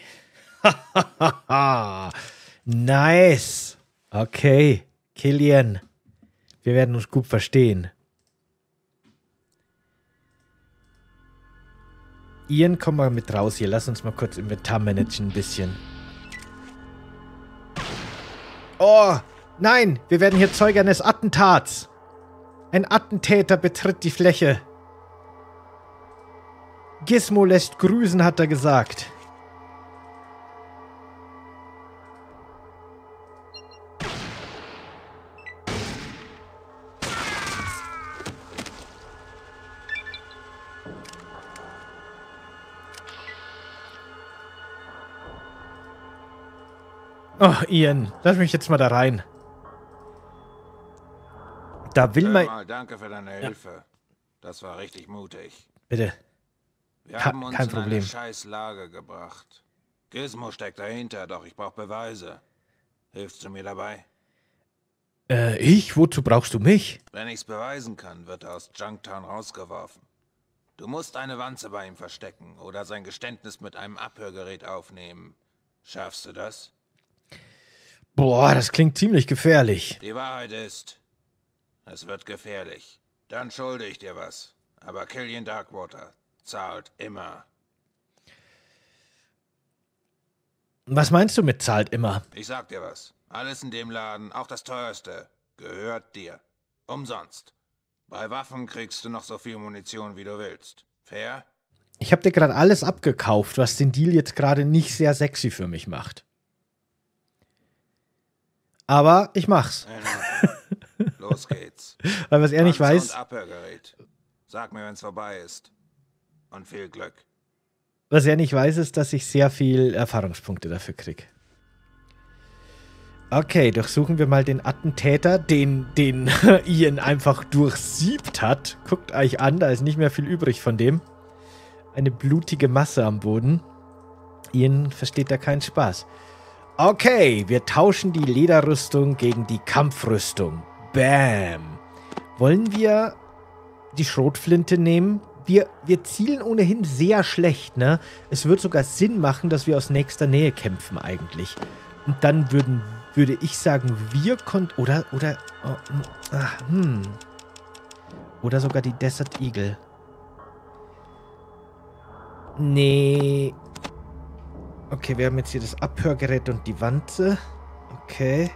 Nice. Okay, Killian. Wir werden uns gut verstehen. Ian, komm mal mit raus hier. Lass uns mal kurz Inventar managen ein bisschen. Oh, nein. Wir werden hier Zeuge eines Attentats. Ein Attentäter betritt die Fläche. Gizmo lässt grüßen, hat er gesagt. Oh, Ian, lass mich jetzt mal da rein. Da will man... Mal, danke für deine Hilfe. Ja. Das war richtig mutig. Bitte. Wir Ka haben uns kein in Problem. eine scheiß Lage gebracht. Gizmo steckt dahinter, doch ich brauche Beweise. Hilfst du mir dabei? Äh, ich? Wozu brauchst du mich? Wenn ich's beweisen kann, wird er aus Junktown rausgeworfen. Du musst eine Wanze bei ihm verstecken oder sein Geständnis mit einem Abhörgerät aufnehmen. Schaffst du das? Boah, das klingt ziemlich gefährlich. Die Wahrheit ist, es wird gefährlich. Dann schulde ich dir was. Aber Killian Darkwater zahlt immer. Was meinst du mit zahlt immer? Ich sag dir was. Alles in dem Laden, auch das teuerste, gehört dir. Umsonst. Bei Waffen kriegst du noch so viel Munition, wie du willst. Fair? Ich hab dir gerade alles abgekauft, was den Deal jetzt gerade nicht sehr sexy für mich macht. Aber ich mach's. Los geht's. Weil was er nicht Wanze weiß... Und Abhörgerät. Sag mir, wenn's vorbei ist. Und viel Glück. Was er nicht weiß, ist, dass ich sehr viel Erfahrungspunkte dafür kriege. Okay, durchsuchen wir mal den Attentäter, den, den Ian einfach durchsiebt hat. Guckt euch an, da ist nicht mehr viel übrig von dem. Eine blutige Masse am Boden. Ian versteht da keinen Spaß. Okay, wir tauschen die Lederrüstung gegen die Kampfrüstung. Bam. Wollen wir die Schrotflinte nehmen? Wir, wir zielen ohnehin sehr schlecht, ne? Es wird sogar Sinn machen, dass wir aus nächster Nähe kämpfen eigentlich. Und dann würden, würde ich sagen, wir konnten... Oder, oder... Oh, ach, hm. Oder sogar die Desert Eagle. Nee... Okay, wir haben jetzt hier das Abhörgerät und die Wanze. Okay.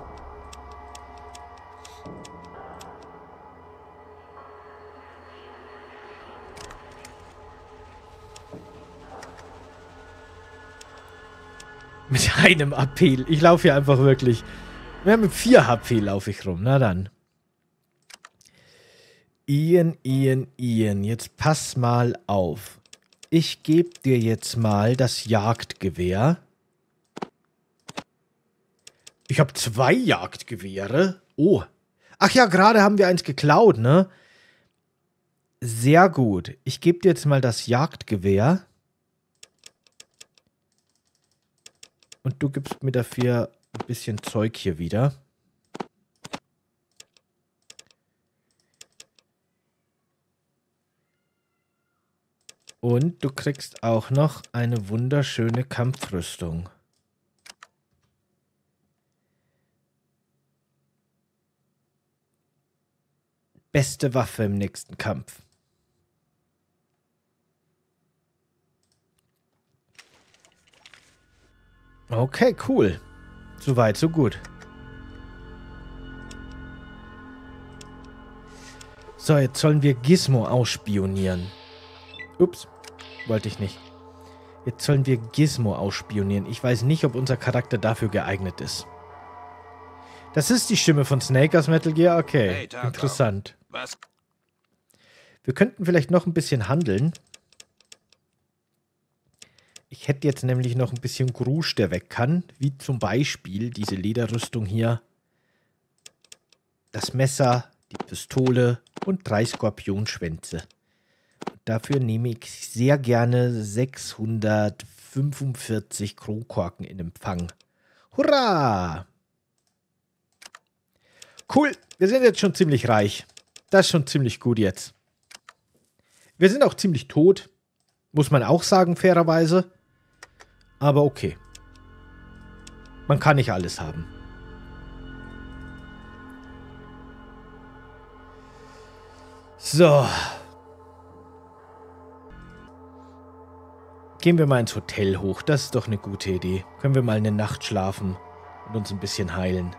Mit einem H P. Ich laufe hier einfach wirklich. Ja, mit vier H P laufe ich rum. Na dann. Ian, Ian, Ian. Jetzt pass mal auf. Ich gebe dir jetzt mal das Jagdgewehr. Ich habe zwei Jagdgewehre. Oh. Ach ja, gerade haben wir eins geklaut, ne? Sehr gut. Ich gebe dir jetzt mal das Jagdgewehr. Und du gibst mir dafür ein bisschen Zeug hier wieder. Und du kriegst auch noch eine wunderschöne Kampfrüstung. Beste Waffe im nächsten Kampf. Okay, cool. Soweit, so gut. So, jetzt sollen wir Gizmo ausspionieren. Ups, wollte ich nicht. Jetzt sollen wir Gizmo ausspionieren. Ich weiß nicht, ob unser Charakter dafür geeignet ist. Das ist die Stimme von Snake aus Metal Gear? Okay, hey, interessant. Was? Wir könnten vielleicht noch ein bisschen handeln. Ich hätte jetzt nämlich noch ein bisschen Grusch, der weg kann. Wie zum Beispiel diese Lederrüstung hier. Das Messer, die Pistole und drei Skorpionschwänze. Dafür nehme ich sehr gerne sechshundertfünfundvierzig Kronkorken in Empfang. Hurra! Cool, wir sind jetzt schon ziemlich reich. Das ist schon ziemlich gut jetzt. Wir sind auch ziemlich tot. Muss man auch sagen, fairerweise. aber okay. Man kann nicht alles haben. So. Gehen wir mal ins Hotel hoch. Das ist doch eine gute Idee. Können wir mal eine Nacht schlafen und uns ein bisschen heilen.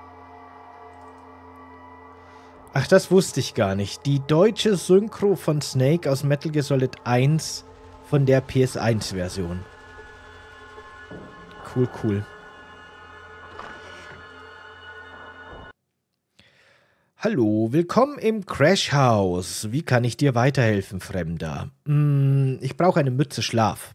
Ach, das wusste ich gar nicht. Die deutsche Synchro von Snake aus Metal Gear Solid eins von der P S eins Version. Cool, cool. Hallo, willkommen im Crash House. Wie kann ich dir weiterhelfen, Fremder? Hm, ich brauche eine Mütze Schlaf.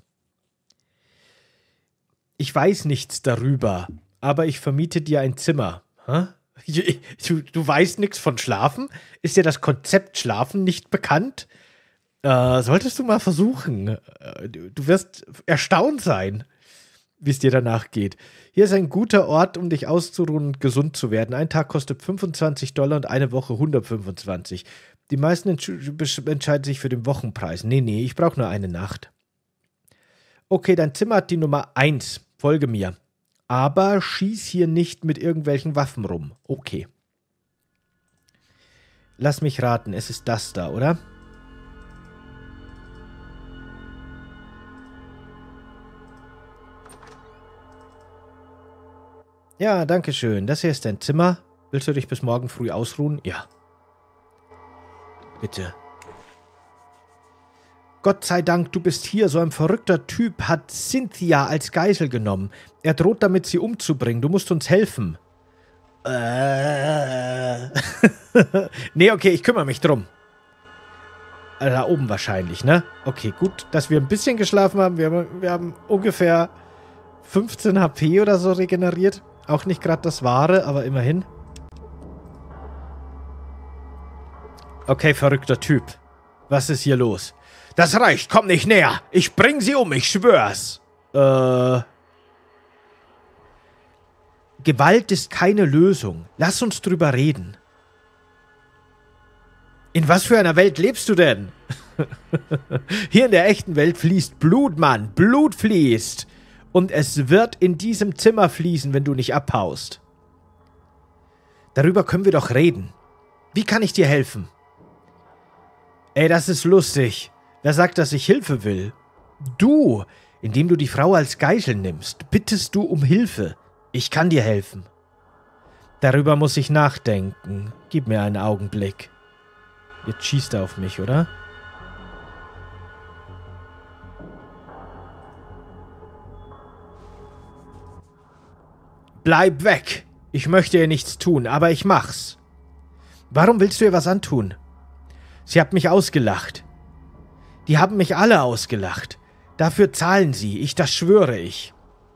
Ich weiß nichts darüber, aber ich vermiete dir ein Zimmer. Hä? Du, du weißt nichts von Schlafen? Ist dir das Konzept Schlafen nicht bekannt? Äh, solltest du mal versuchen. Äh, du, du wirst erstaunt sein, wie es dir danach geht. Hier ist ein guter Ort, um dich auszuruhen und gesund zu werden. Ein Tag kostet fünfundzwanzig Dollar und eine Woche hundertfünfundzwanzig. Die meisten entsch- entscheiden sich für den Wochenpreis. Nee, nee, ich brauche nur eine Nacht. Okay, dein Zimmer hat die Nummer eins. Folge mir. Aber schieß hier nicht mit irgendwelchen Waffen rum. Okay. Lass mich raten, es ist das da, oder? Ja, danke schön. Das hier ist dein Zimmer. Willst du dich bis morgen früh ausruhen? Ja. Bitte. Gott sei Dank, du bist hier. So ein verrückter Typ hat Cynthia als Geisel genommen. Er droht damit, sie umzubringen. Du musst uns helfen. Äh. Nee, okay, ich kümmere mich drum. Äh, da oben wahrscheinlich, ne? Okay, gut, dass wir ein bisschen geschlafen haben. Wir haben, wir haben ungefähr fünfzehn H P oder so regeneriert. Auch nicht gerade das Wahre, aber immerhin. Okay, verrückter Typ. Was ist hier los? Das reicht, komm nicht näher. Ich bring sie um, ich schwör's. Äh. Gewalt ist keine Lösung. Lass uns drüber reden. In was für einer Welt lebst du denn? Hier in der echten Welt fließt Blut, Mann. Blut fließt. Und es wird in diesem Zimmer fließen, wenn du nicht abhaust. Darüber können wir doch reden. Wie kann ich dir helfen? Ey, das ist lustig. Wer sagt, dass ich Hilfe will? Du, indem du die Frau als Geisel nimmst, bittest du um Hilfe. Ich kann dir helfen. Darüber muss ich nachdenken. Gib mir einen Augenblick. Jetzt schießt er auf mich, oder? Bleib weg! Ich möchte ihr nichts tun, aber ich mach's. Warum willst du ihr was antun? Sie hat mich ausgelacht. Die haben mich alle ausgelacht. Dafür zahlen sie, ich, das schwöre ich.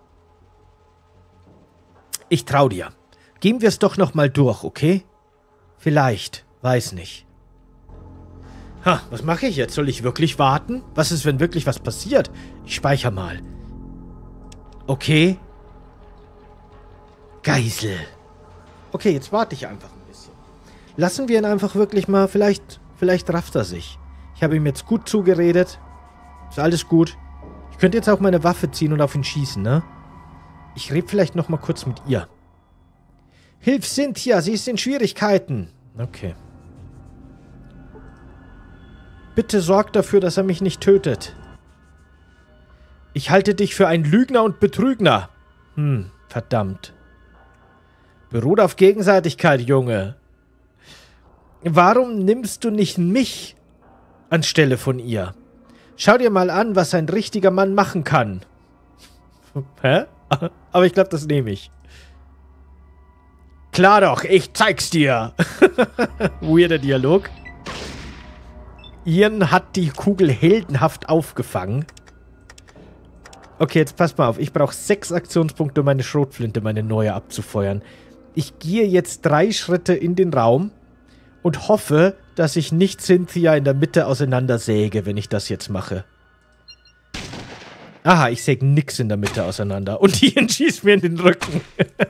Ich trau dir. Gehen wir es doch noch mal durch, okay? Vielleicht, weiß nicht. Ha, was mache ich jetzt? Soll ich wirklich warten? Was ist, wenn wirklich was passiert? Ich speichere mal. Okay. Geisel. Okay, jetzt warte ich einfach ein bisschen. Lassen wir ihn einfach wirklich mal, vielleicht, vielleicht rafft er sich. Ich habe ihm jetzt gut zugeredet. Ist alles gut. Ich könnte jetzt auch meine Waffe ziehen und auf ihn schießen, ne? Ich rede vielleicht noch mal kurz mit ihr. Hilf Cynthia, sie ist in Schwierigkeiten. Okay. Bitte sorg dafür, dass er mich nicht tötet. Ich halte dich für einen Lügner und Betrügner. Hm, verdammt. Beruht auf Gegenseitigkeit, Junge. Warum nimmst du nicht mich anstelle von ihr? Schau dir mal an, was ein richtiger Mann machen kann. Hä? Aber ich glaube, das nehme ich. Klar doch, ich zeig's dir. Weirder Dialog. Ian hat die Kugel heldenhaft aufgefangen. Okay, jetzt passt mal auf. Ich brauche sechs Aktionspunkte, um meine Schrotflinte, meine neue, abzufeuern. Ich gehe jetzt drei Schritte in den Raum und hoffe, dass ich nicht Cynthia in der Mitte auseinandersäge, wenn ich das jetzt mache. Aha, ich säge nix in der Mitte auseinander. Und Ian schießt mir in den Rücken.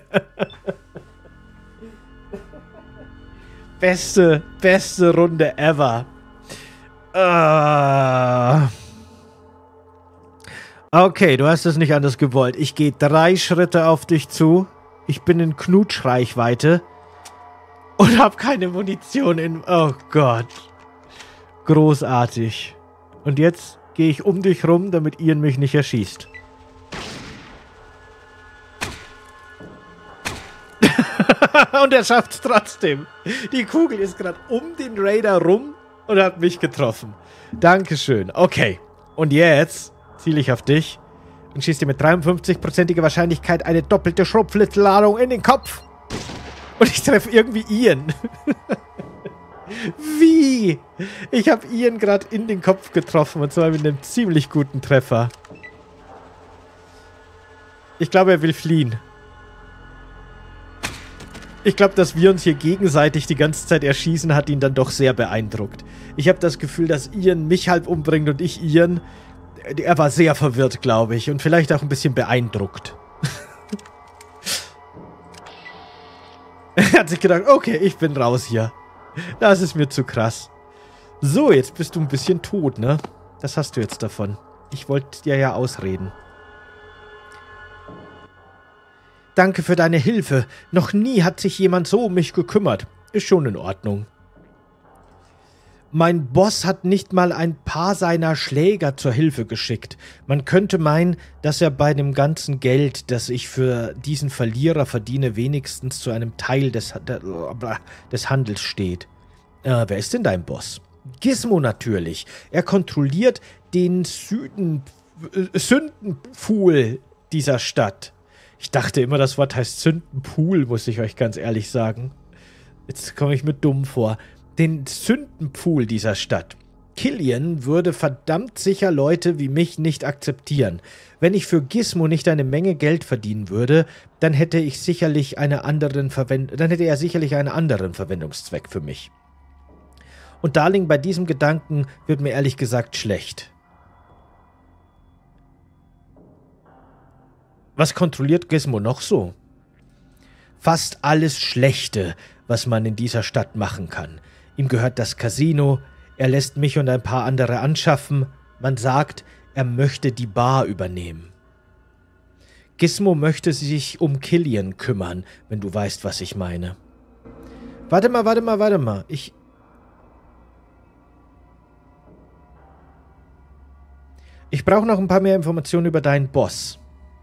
Beste, beste Runde ever. Uh. Okay, du hast es nicht anders gewollt. Ich gehe drei Schritte auf dich zu. Ich bin in Knutschreichweite. Und habe keine Munition in... Oh Gott. Großartig. Und jetzt gehe ich um dich rum, damit Ian mich nicht erschießt. Und er schafft es trotzdem. Die Kugel ist gerade um den Raider rum und hat mich getroffen. Dankeschön. Okay. Und jetzt ziele ich auf dich und schieße dir mit dreiundfünfzig-prozentiger Wahrscheinlichkeit eine doppelte Schrotflintenladung in den Kopf. Und ich treffe irgendwie Ian. Wie? Ich habe Ian gerade in den Kopf getroffen und zwar mit einem ziemlich guten Treffer. Ich glaube, er will fliehen. Ich glaube, dass wir uns hier gegenseitig die ganze Zeit erschießen, hat ihn dann doch sehr beeindruckt. Ich habe das Gefühl, dass Ian mich halb umbringt und ich Ian. Er war sehr verwirrt, glaube ich. Und vielleicht auch ein bisschen beeindruckt. Er hat sich gedacht, okay, ich bin raus hier. Das ist mir zu krass. So, jetzt bist du ein bisschen tot, ne? Das hast du jetzt davon. Ich wollte dir ja ausreden. Danke für deine Hilfe. Noch nie hat sich jemand so um mich gekümmert. Ist schon in Ordnung. Mein Boss hat nicht mal ein paar seiner Schläger zur Hilfe geschickt. Man könnte meinen, dass er bei dem ganzen Geld, das ich für diesen Verlierer verdiene, wenigstens zu einem Teil des, des Handels steht. Äh, wer ist denn dein Boss? Gizmo natürlich. Er kontrolliert den Süden, äh, Sündenpool dieser Stadt. Ich dachte immer, das Wort heißt Sündenpool, muss ich euch ganz ehrlich sagen. Jetzt komme ich mir dumm vor. Den Sündenpool dieser Stadt. Killian würde verdammt sicher Leute wie mich nicht akzeptieren. Wenn ich für Gizmo nicht eine Menge Geld verdienen würde, dann hätte ich sicherlich eine anderen Verwend- dann hätte er sicherlich einen anderen Verwendungszweck für mich. Und Darling, bei diesem Gedanken wird mir ehrlich gesagt schlecht. Was kontrolliert Gizmo noch so? Fast alles Schlechte, was man in dieser Stadt machen kann. Ihm gehört das Casino, er lässt mich und ein paar andere anschaffen. Man sagt, er möchte die Bar übernehmen. Gizmo möchte sich um Killian kümmern, wenn du weißt, was ich meine. Warte mal, warte mal, warte mal. Ich... Ich brauche noch ein paar mehr Informationen über deinen Boss.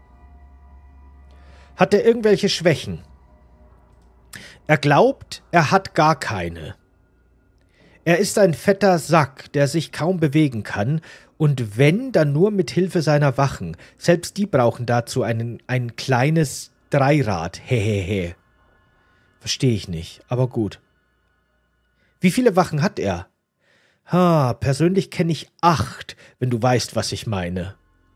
Hat er irgendwelche Schwächen? Er glaubt, er hat gar keine. Er ist ein fetter Sack, der sich kaum bewegen kann, und wenn, dann nur mit Hilfe seiner Wachen. Selbst die brauchen dazu einen, ein kleines Dreirad. Hehehe. Verstehe ich nicht, aber gut. Wie viele Wachen hat er? Ha, persönlich kenne ich acht, wenn du weißt, was ich meine.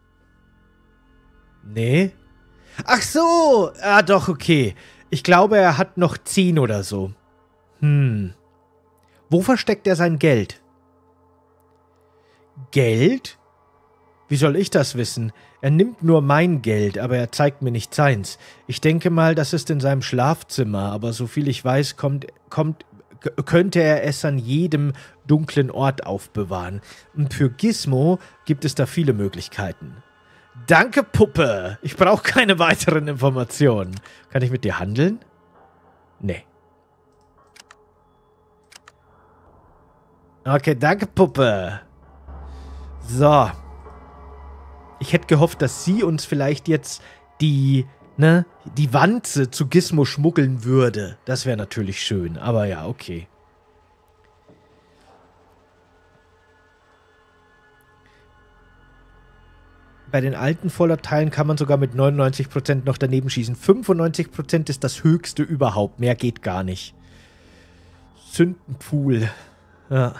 Nee? Ach so! Ah, doch, okay. Ich glaube, er hat noch zehn oder so. Hm. Wo versteckt er sein Geld? Geld? Wie soll ich das wissen? Er nimmt nur mein Geld, aber er zeigt mir nicht seins. Ich denke mal, das ist in seinem Schlafzimmer, aber soviel ich weiß, kommt, kommt, könnte er es an jedem dunklen Ort aufbewahren. Und für Gizmo gibt es da viele Möglichkeiten. Danke, Puppe. Ich brauche keine weiteren Informationen. Kann ich mit dir handeln? Nee. Okay, danke, Puppe. So. Ich hätte gehofft, dass sie uns vielleicht jetzt die, ne, die Wanze zu Gizmo schmuggeln würde. Das wäre natürlich schön, aber ja, okay. Bei den alten Fallout-Teilen kann man sogar mit neunundneunzig Prozent noch daneben schießen. fünfundneunzig Prozent ist das höchste überhaupt. Mehr geht gar nicht. Sündenpool. Ja.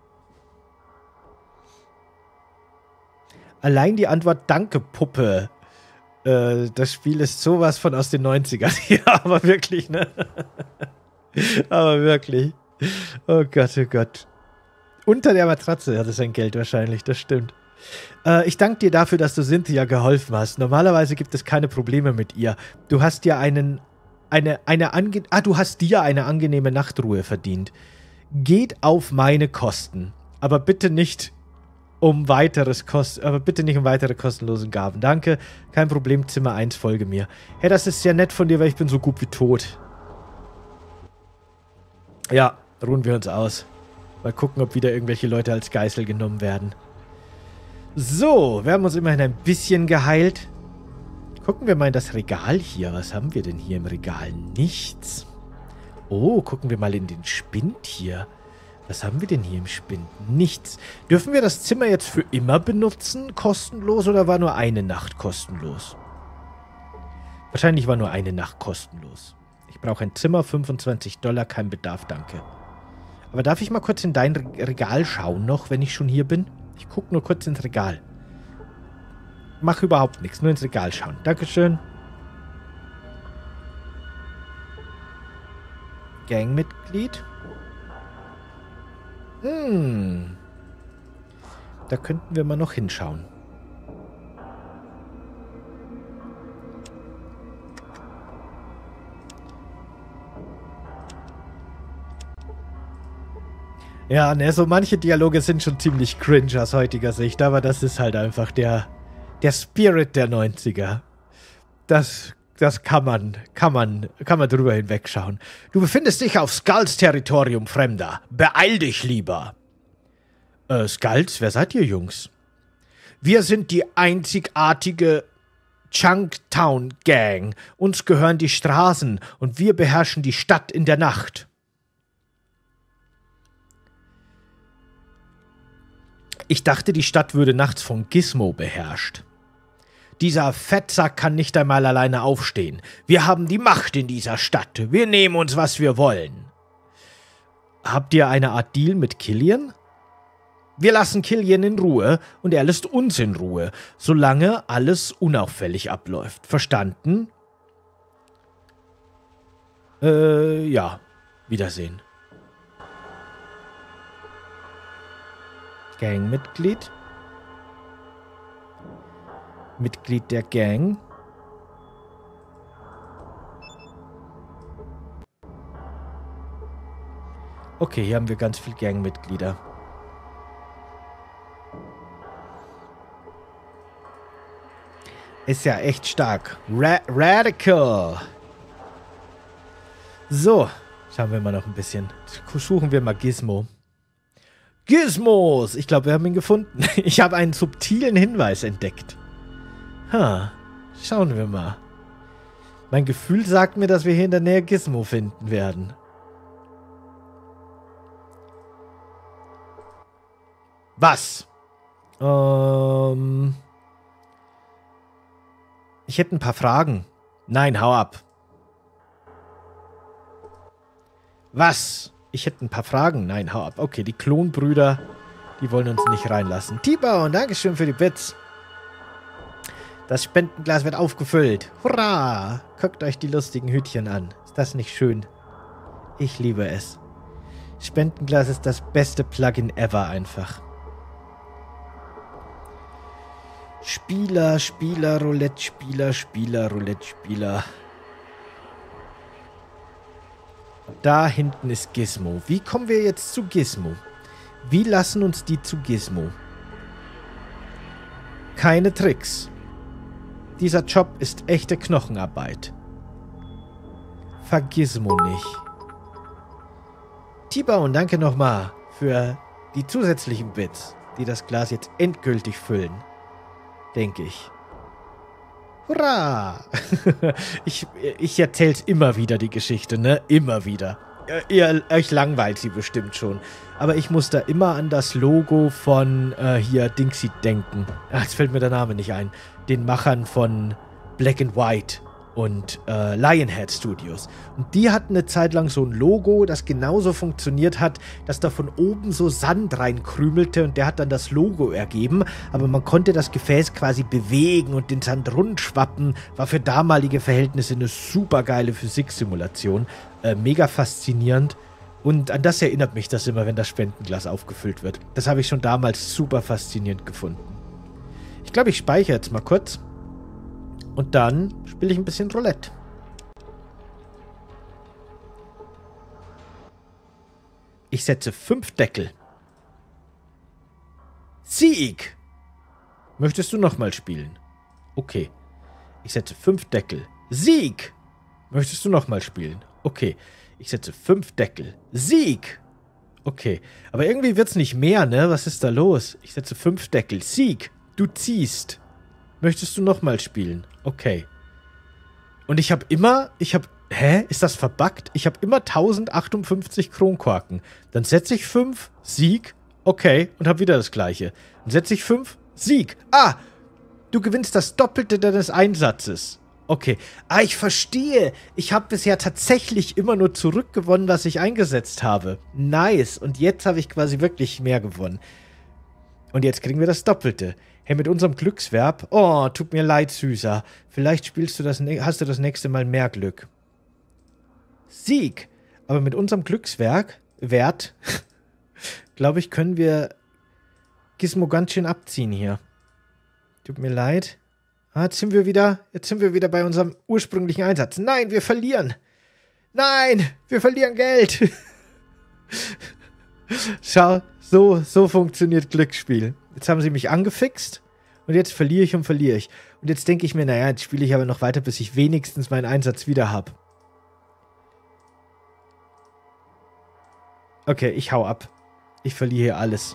Allein die Antwort Danke, Puppe. Äh, das Spiel ist sowas von aus den neunzigern. Ja, aber wirklich, ne? Aber wirklich. Oh Gott, oh Gott. Unter der Matratze hat es sein Geld wahrscheinlich, das stimmt. Äh, ich danke dir dafür, dass du Cynthia geholfen hast. Normalerweise gibt es keine Probleme mit ihr. Du hast dir einen, eine, eine ange ah, du hast dir eine angenehme Nachtruhe verdient. Geht auf meine Kosten. Aber bitte nicht um weiteres Kost... Aber bitte nicht um weitere kostenlose Gaben. Danke. Kein Problem, Zimmer eins, folge mir. Hey, das ist sehr nett von dir, weil ich bin so gut wie tot. Ja, ruhen wir uns aus. Mal gucken, ob wieder irgendwelche Leute als Geißel genommen werden. So, wir haben uns immerhin ein bisschen geheilt. Gucken wir mal in das Regal hier. Was haben wir denn hier im Regal? Nichts. Oh, gucken wir mal in den Spind hier. Was haben wir denn hier im Spind? Nichts. Dürfen wir das Zimmer jetzt für immer benutzen? Kostenlos oder war nur eine Nacht kostenlos? Wahrscheinlich war nur eine Nacht kostenlos. Ich brauche ein Zimmer, fünfundzwanzig Dollar, kein Bedarf, danke. Aber darf ich mal kurz in dein Regal schauen noch, wenn ich schon hier bin? Ich gucke nur kurz ins Regal. Mach überhaupt nichts, nur ins Regal schauen. Dankeschön. Gangmitglied. Hm. Da könnten wir mal noch hinschauen. Ja, ne, so manche Dialoge sind schon ziemlich cringe aus heutiger Sicht, aber das ist halt einfach der, der Spirit der neunziger. Das, das kann man, kann man, kann man drüber hinwegschauen. Du befindest dich auf Skulls Territorium, Fremder. Beeil dich lieber. Äh, Skulls, wer seid ihr, Jungs? Wir sind die einzigartige Chunktown Gang. Uns gehören die Straßen und wir beherrschen die Stadt in der Nacht. Ich dachte, die Stadt würde nachts von Gizmo beherrscht. Dieser Fettsack kann nicht einmal alleine aufstehen. Wir haben die Macht in dieser Stadt. Wir nehmen uns, was wir wollen. Habt ihr eine Art Deal mit Killian? Wir lassen Killian in Ruhe und er lässt uns in Ruhe, solange alles unauffällig abläuft. Verstanden? Äh, ja. Wiedersehen. Gangmitglied. Mitglied der Gang. Okay, hier haben wir ganz viele Gangmitglieder. Ist ja echt stark. Ra Radical. So, schauen wir mal noch ein bisschen. Suchen wir mal Gizmo. Gizmos! Ich glaube, wir haben ihn gefunden. Ich habe einen subtilen Hinweis entdeckt. Ha, schauen wir mal. Mein Gefühl sagt mir, dass wir hier in der Nähe Gizmo finden werden. Was? Ähm... Ich hätte ein paar Fragen. Nein, hau ab. Was? Ich hätte ein paar Fragen. Nein, hau ab. Okay, die Klonbrüder, die wollen uns nicht reinlassen. T-Bone, Dankeschön für die Bits. Das Spendenglas wird aufgefüllt. Hurra! Guckt euch die lustigen Hütchen an. Ist das nicht schön? Ich liebe es. Spendenglas ist das beste Plugin ever einfach. Spieler, Spieler, Roulette, Spieler, Spieler, Roulette, Spieler. Da hinten ist Gizmo. Wie kommen wir jetzt zu Gizmo? Wie lassen uns die zu Gizmo? Keine Tricks. Dieser Job ist echte Knochenarbeit. Vergiss Gizmo nicht. T-Bone, danke nochmal für die zusätzlichen Bits, die das Glas jetzt endgültig füllen. Denke ich. Hurra! ich ich erzähl's immer wieder, die Geschichte, ne? Immer wieder. Ihr, euch langweilt sie bestimmt schon. Aber ich muss da immer an das Logo von äh, hier Dingsy denken. Ach, jetzt fällt mir der Name nicht ein. Den Machern von Black and White und äh, Lionhead Studios. Und die hatten eine Zeit lang so ein Logo, das genauso funktioniert hat, dass da von oben so Sand reinkrümelte und der hat dann das Logo ergeben. Aber man konnte das Gefäß quasi bewegen und den Sand rundschwappen. War für damalige Verhältnisse eine super geile Physiksimulation. Äh, mega faszinierend. Und an das erinnert mich das immer, wenn das Spendenglas aufgefüllt wird. Das habe ich schon damals super faszinierend gefunden. Ich glaube, ich speichere jetzt mal kurz. Und dann spiele ich ein bisschen Roulette. Ich setze fünf Deckel. Sieg! Möchtest du nochmal spielen? Okay. Ich setze fünf Deckel. Sieg! Möchtest du nochmal spielen? Okay. Ich setze fünf Deckel. Sieg! Okay. Aber irgendwie wird's nicht mehr, ne? Was ist da los? Ich setze fünf Deckel. Sieg! Du ziehst. Möchtest du nochmal spielen? Okay. Und ich habe immer, ich habe, hä? Ist das verbuggt? Ich habe immer tausendachundfünfzig Kronkorken. Dann setze ich fünf, Sieg, okay, und habe wieder das gleiche. Dann setze ich fünf, Sieg. Ah! Du gewinnst das Doppelte deines Einsatzes. Okay. Ah, ich verstehe. Ich habe bisher tatsächlich immer nur zurückgewonnen, was ich eingesetzt habe. Nice. Und jetzt habe ich quasi wirklich mehr gewonnen. Und jetzt kriegen wir das Doppelte. Hey, mit unserem Glücksverb. Oh, tut mir leid, Süßer. Vielleicht spielst du das, hast du das nächste Mal mehr Glück. Sieg. Aber mit unserem Glückswerk, Wert, glaube ich, können wir Gizmo ganz schön abziehen hier. Tut mir leid. Ah, jetzt sind wir wieder, jetzt sind wir wieder bei unserem ursprünglichen Einsatz. Nein, wir verlieren. Nein, wir verlieren Geld. Schau, so, so funktioniert Glücksspiel. Jetzt haben sie mich angefixt und jetzt verliere ich und verliere ich. Und jetzt denke ich mir, naja, jetzt spiele ich aber noch weiter, bis ich wenigstens meinen Einsatz wieder habe. Okay, ich hau ab. Ich verliere hier alles.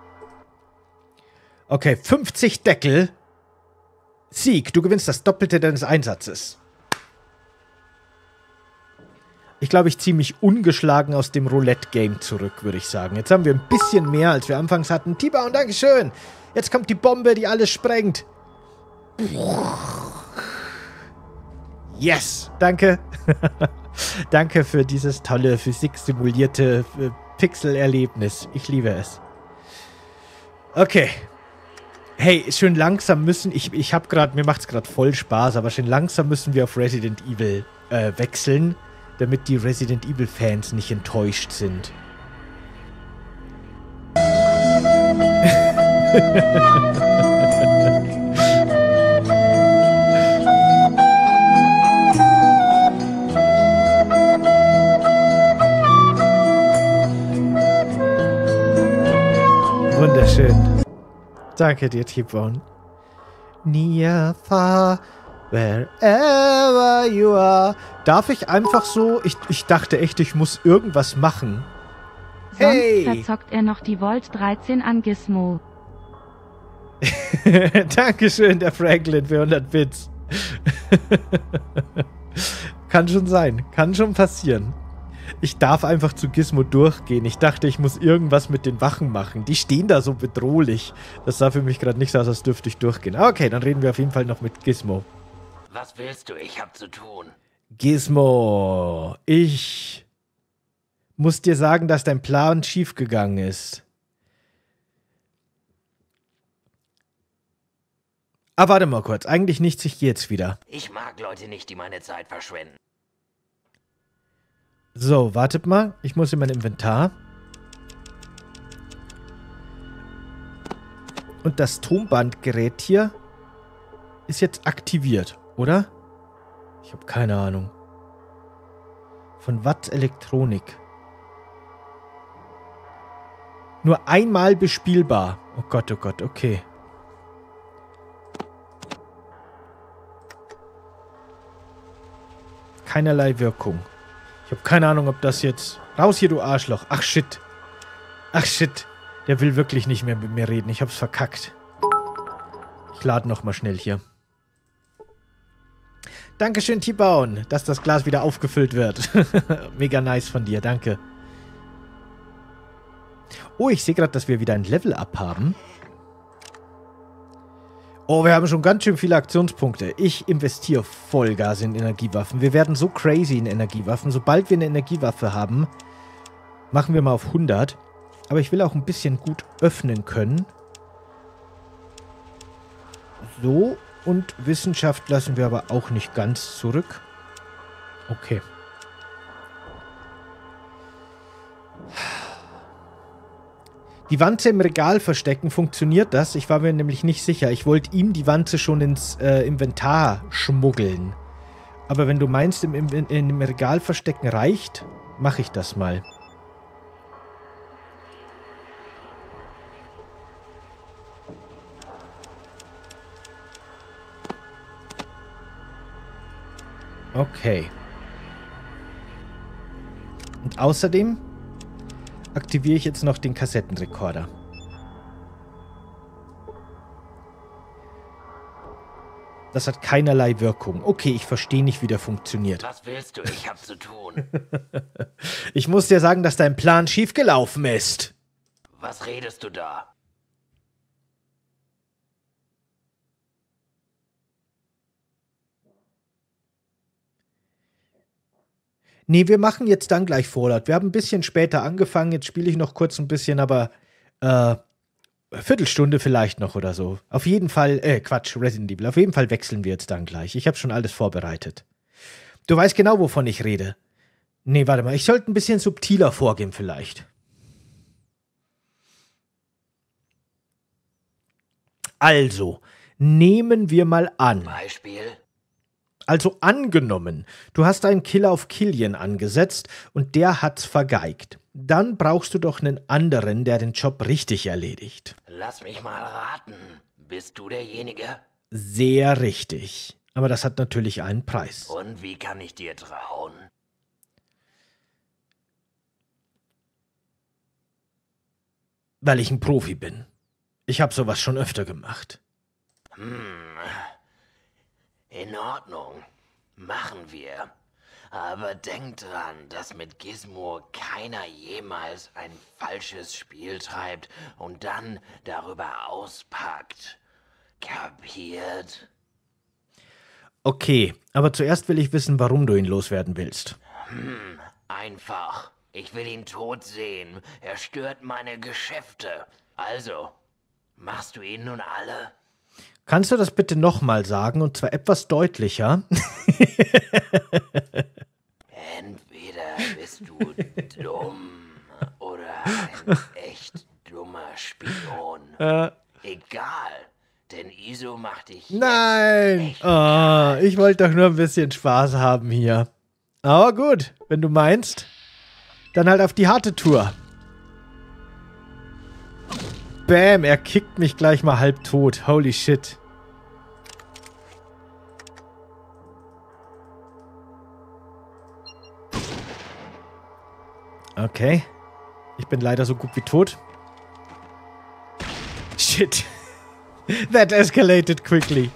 Okay, fünfzig Deckel. Sieg, du gewinnst das Doppelte deines Einsatzes. Ich glaube, ich ziehe mich ungeschlagen aus dem Roulette-Game zurück, würde ich sagen. Jetzt haben wir ein bisschen mehr, als wir anfangs hatten. T-Bone, Dankeschön. Jetzt kommt die Bombe, die alles sprengt. Yes, danke. Danke für dieses tolle, physiksimulierte äh, Pixel-Erlebnis. Ich liebe es. Okay. Hey, schön langsam müssen, ich, ich habe gerade, mir macht es gerade voll Spaß, aber schön langsam müssen wir auf Resident Evil äh, wechseln, damit die Resident Evil Fans nicht enttäuscht sind. Wunderschön. Danke dir, T-Bone. Near, far, wherever you are. Darf ich einfach so... Ich, ich dachte echt, ich muss irgendwas machen. Hey! Sonst verzockt er noch die Volt dreizehn an Gizmo. Dankeschön, der Franklin, für hundert Bits. Kann schon sein. Kann schon passieren. Ich darf einfach zu Gizmo durchgehen. Ich dachte, ich muss irgendwas mit den Wachen machen. Die stehen da so bedrohlich. Das sah für mich gerade nicht so aus, als dürfte ich durchgehen. Okay, dann reden wir auf jeden Fall noch mit Gizmo. Was willst du? Ich hab zu tun. Gizmo, ich muss dir sagen, dass dein Plan schiefgegangen ist. Ah, warte mal kurz. Eigentlich nichts, ich gehe jetzt wieder. Ich mag Leute nicht, die meine Zeit verschwenden. So, wartet mal. Ich muss in mein Inventar. Und das Tonbandgerät hier ist jetzt aktiviert, oder? Ich habe keine Ahnung. Von Watts Elektronik. Nur einmal bespielbar. Oh Gott, oh Gott, okay. Keinerlei Wirkung. Ich habe keine Ahnung, ob das jetzt... Raus hier, du Arschloch. Ach, shit. Ach, shit. Der will wirklich nicht mehr mit mir reden. Ich hab's verkackt. Ich lade nochmal schnell hier. Dankeschön, T-Bone, dass das Glas wieder aufgefüllt wird. Mega nice von dir, danke. Oh, ich sehe gerade, dass wir wieder ein Level-Up haben. Oh, wir haben schon ganz schön viele Aktionspunkte. Ich investiere Vollgas in Energiewaffen. Wir werden so crazy in Energiewaffen. Sobald wir eine Energiewaffe haben, machen wir mal auf hundert. Aber ich will auch ein bisschen gut öffnen können. So, und Wissenschaft lassen wir aber auch nicht ganz zurück. Okay. Die Wanze im Regal verstecken, funktioniert das? Ich war mir nämlich nicht sicher. Ich wollte ihm die Wanze schon ins äh, Inventar schmuggeln. Aber wenn du meinst, im, im, im Regal verstecken reicht, mache ich das mal. Okay. Und außerdem aktiviere ich jetzt noch den Kassettenrekorder. Das hat keinerlei Wirkung. Okay, ich verstehe nicht, wie der funktioniert. Was willst du? Ich hab zu tun. Ich muss dir sagen, dass dein Plan schiefgelaufen ist. Was redest du da? Nee, wir machen jetzt dann gleich Fallout. Wir haben ein bisschen später angefangen. Jetzt spiele ich noch kurz ein bisschen, aber äh, Viertelstunde vielleicht noch oder so. Auf jeden Fall, äh, Quatsch, Resident Evil. Auf jeden Fall wechseln wir jetzt dann gleich. Ich habe schon alles vorbereitet. Du weißt genau, wovon ich rede. Nee, warte mal. Ich sollte ein bisschen subtiler vorgehen vielleicht. Also, nehmen wir mal an. Beispiel? Also angenommen, du hast einen Killer auf Killian angesetzt und der hat's vergeigt. Dann brauchst du doch einen anderen, der den Job richtig erledigt. Lass mich mal raten. Bist du derjenige? Sehr richtig. Aber das hat natürlich einen Preis. Und wie kann ich dir trauen? Weil ich ein Profi bin. Ich habe sowas schon öfter gemacht. Hm. In Ordnung. Machen wir. Aber denk dran, dass mit Gizmo keiner jemals ein falsches Spiel treibt und dann darüber auspackt. Kapiert? Okay, aber zuerst will ich wissen, warum du ihn loswerden willst. Hm, einfach. Ich will ihn tot sehen. Er stört meine Geschäfte. Also, machst du ihn nun alle? Kannst du das bitte nochmal sagen, und zwar etwas deutlicher? Entweder bist du dumm oder ein echt dummer Spion. Äh. Egal, denn Iso macht dich Nein! Oh, ich wollte doch nur ein bisschen Spaß haben hier. Aber gut, wenn du meinst, dann halt auf die harte Tour. Bam, er kickt mich gleich mal halb tot. Holy shit. Okay. Ich bin leider so gut wie tot. Shit. That escalated quickly.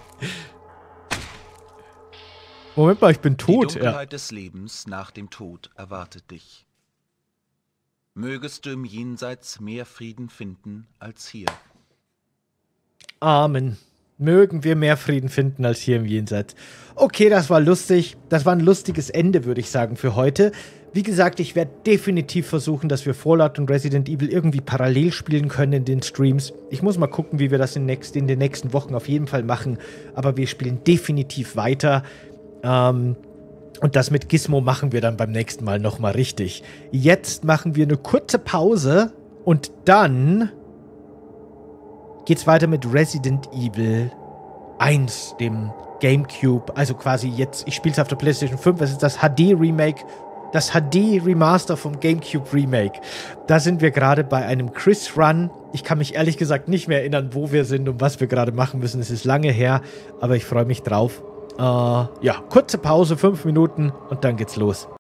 Moment mal, ich bin tot. Die Dunkelheit ja. des Lebens nach dem Tod erwartet dich. Mögest du im Jenseits mehr Frieden finden als hier. Amen. Mögen wir mehr Frieden finden als hier im Jenseits. Okay, das war lustig. Das war ein lustiges Ende, würde ich sagen, für heute. Wie gesagt, ich werde definitiv versuchen, dass wir Fallout und Resident Evil irgendwie parallel spielen können in den Streams. Ich muss mal gucken, wie wir das in, next, in den nächsten Wochen auf jeden Fall machen. Aber wir spielen definitiv weiter. Ähm, und das mit Gizmo machen wir dann beim nächsten Mal nochmal richtig. Jetzt machen wir eine kurze Pause und dann geht's weiter mit Resident Evil eins, dem GameCube. Also quasi jetzt, ich spiele es auf der PlayStation fünf, das ist das H D-Remake. Das H D-Remaster vom GameCube Remake. Da sind wir gerade bei einem Chris-Run. Ich kann mich ehrlich gesagt nicht mehr erinnern, wo wir sind und was wir gerade machen müssen. Es ist lange her, aber ich freue mich drauf. Äh, ja, kurze Pause, fünf Minuten und dann geht's los.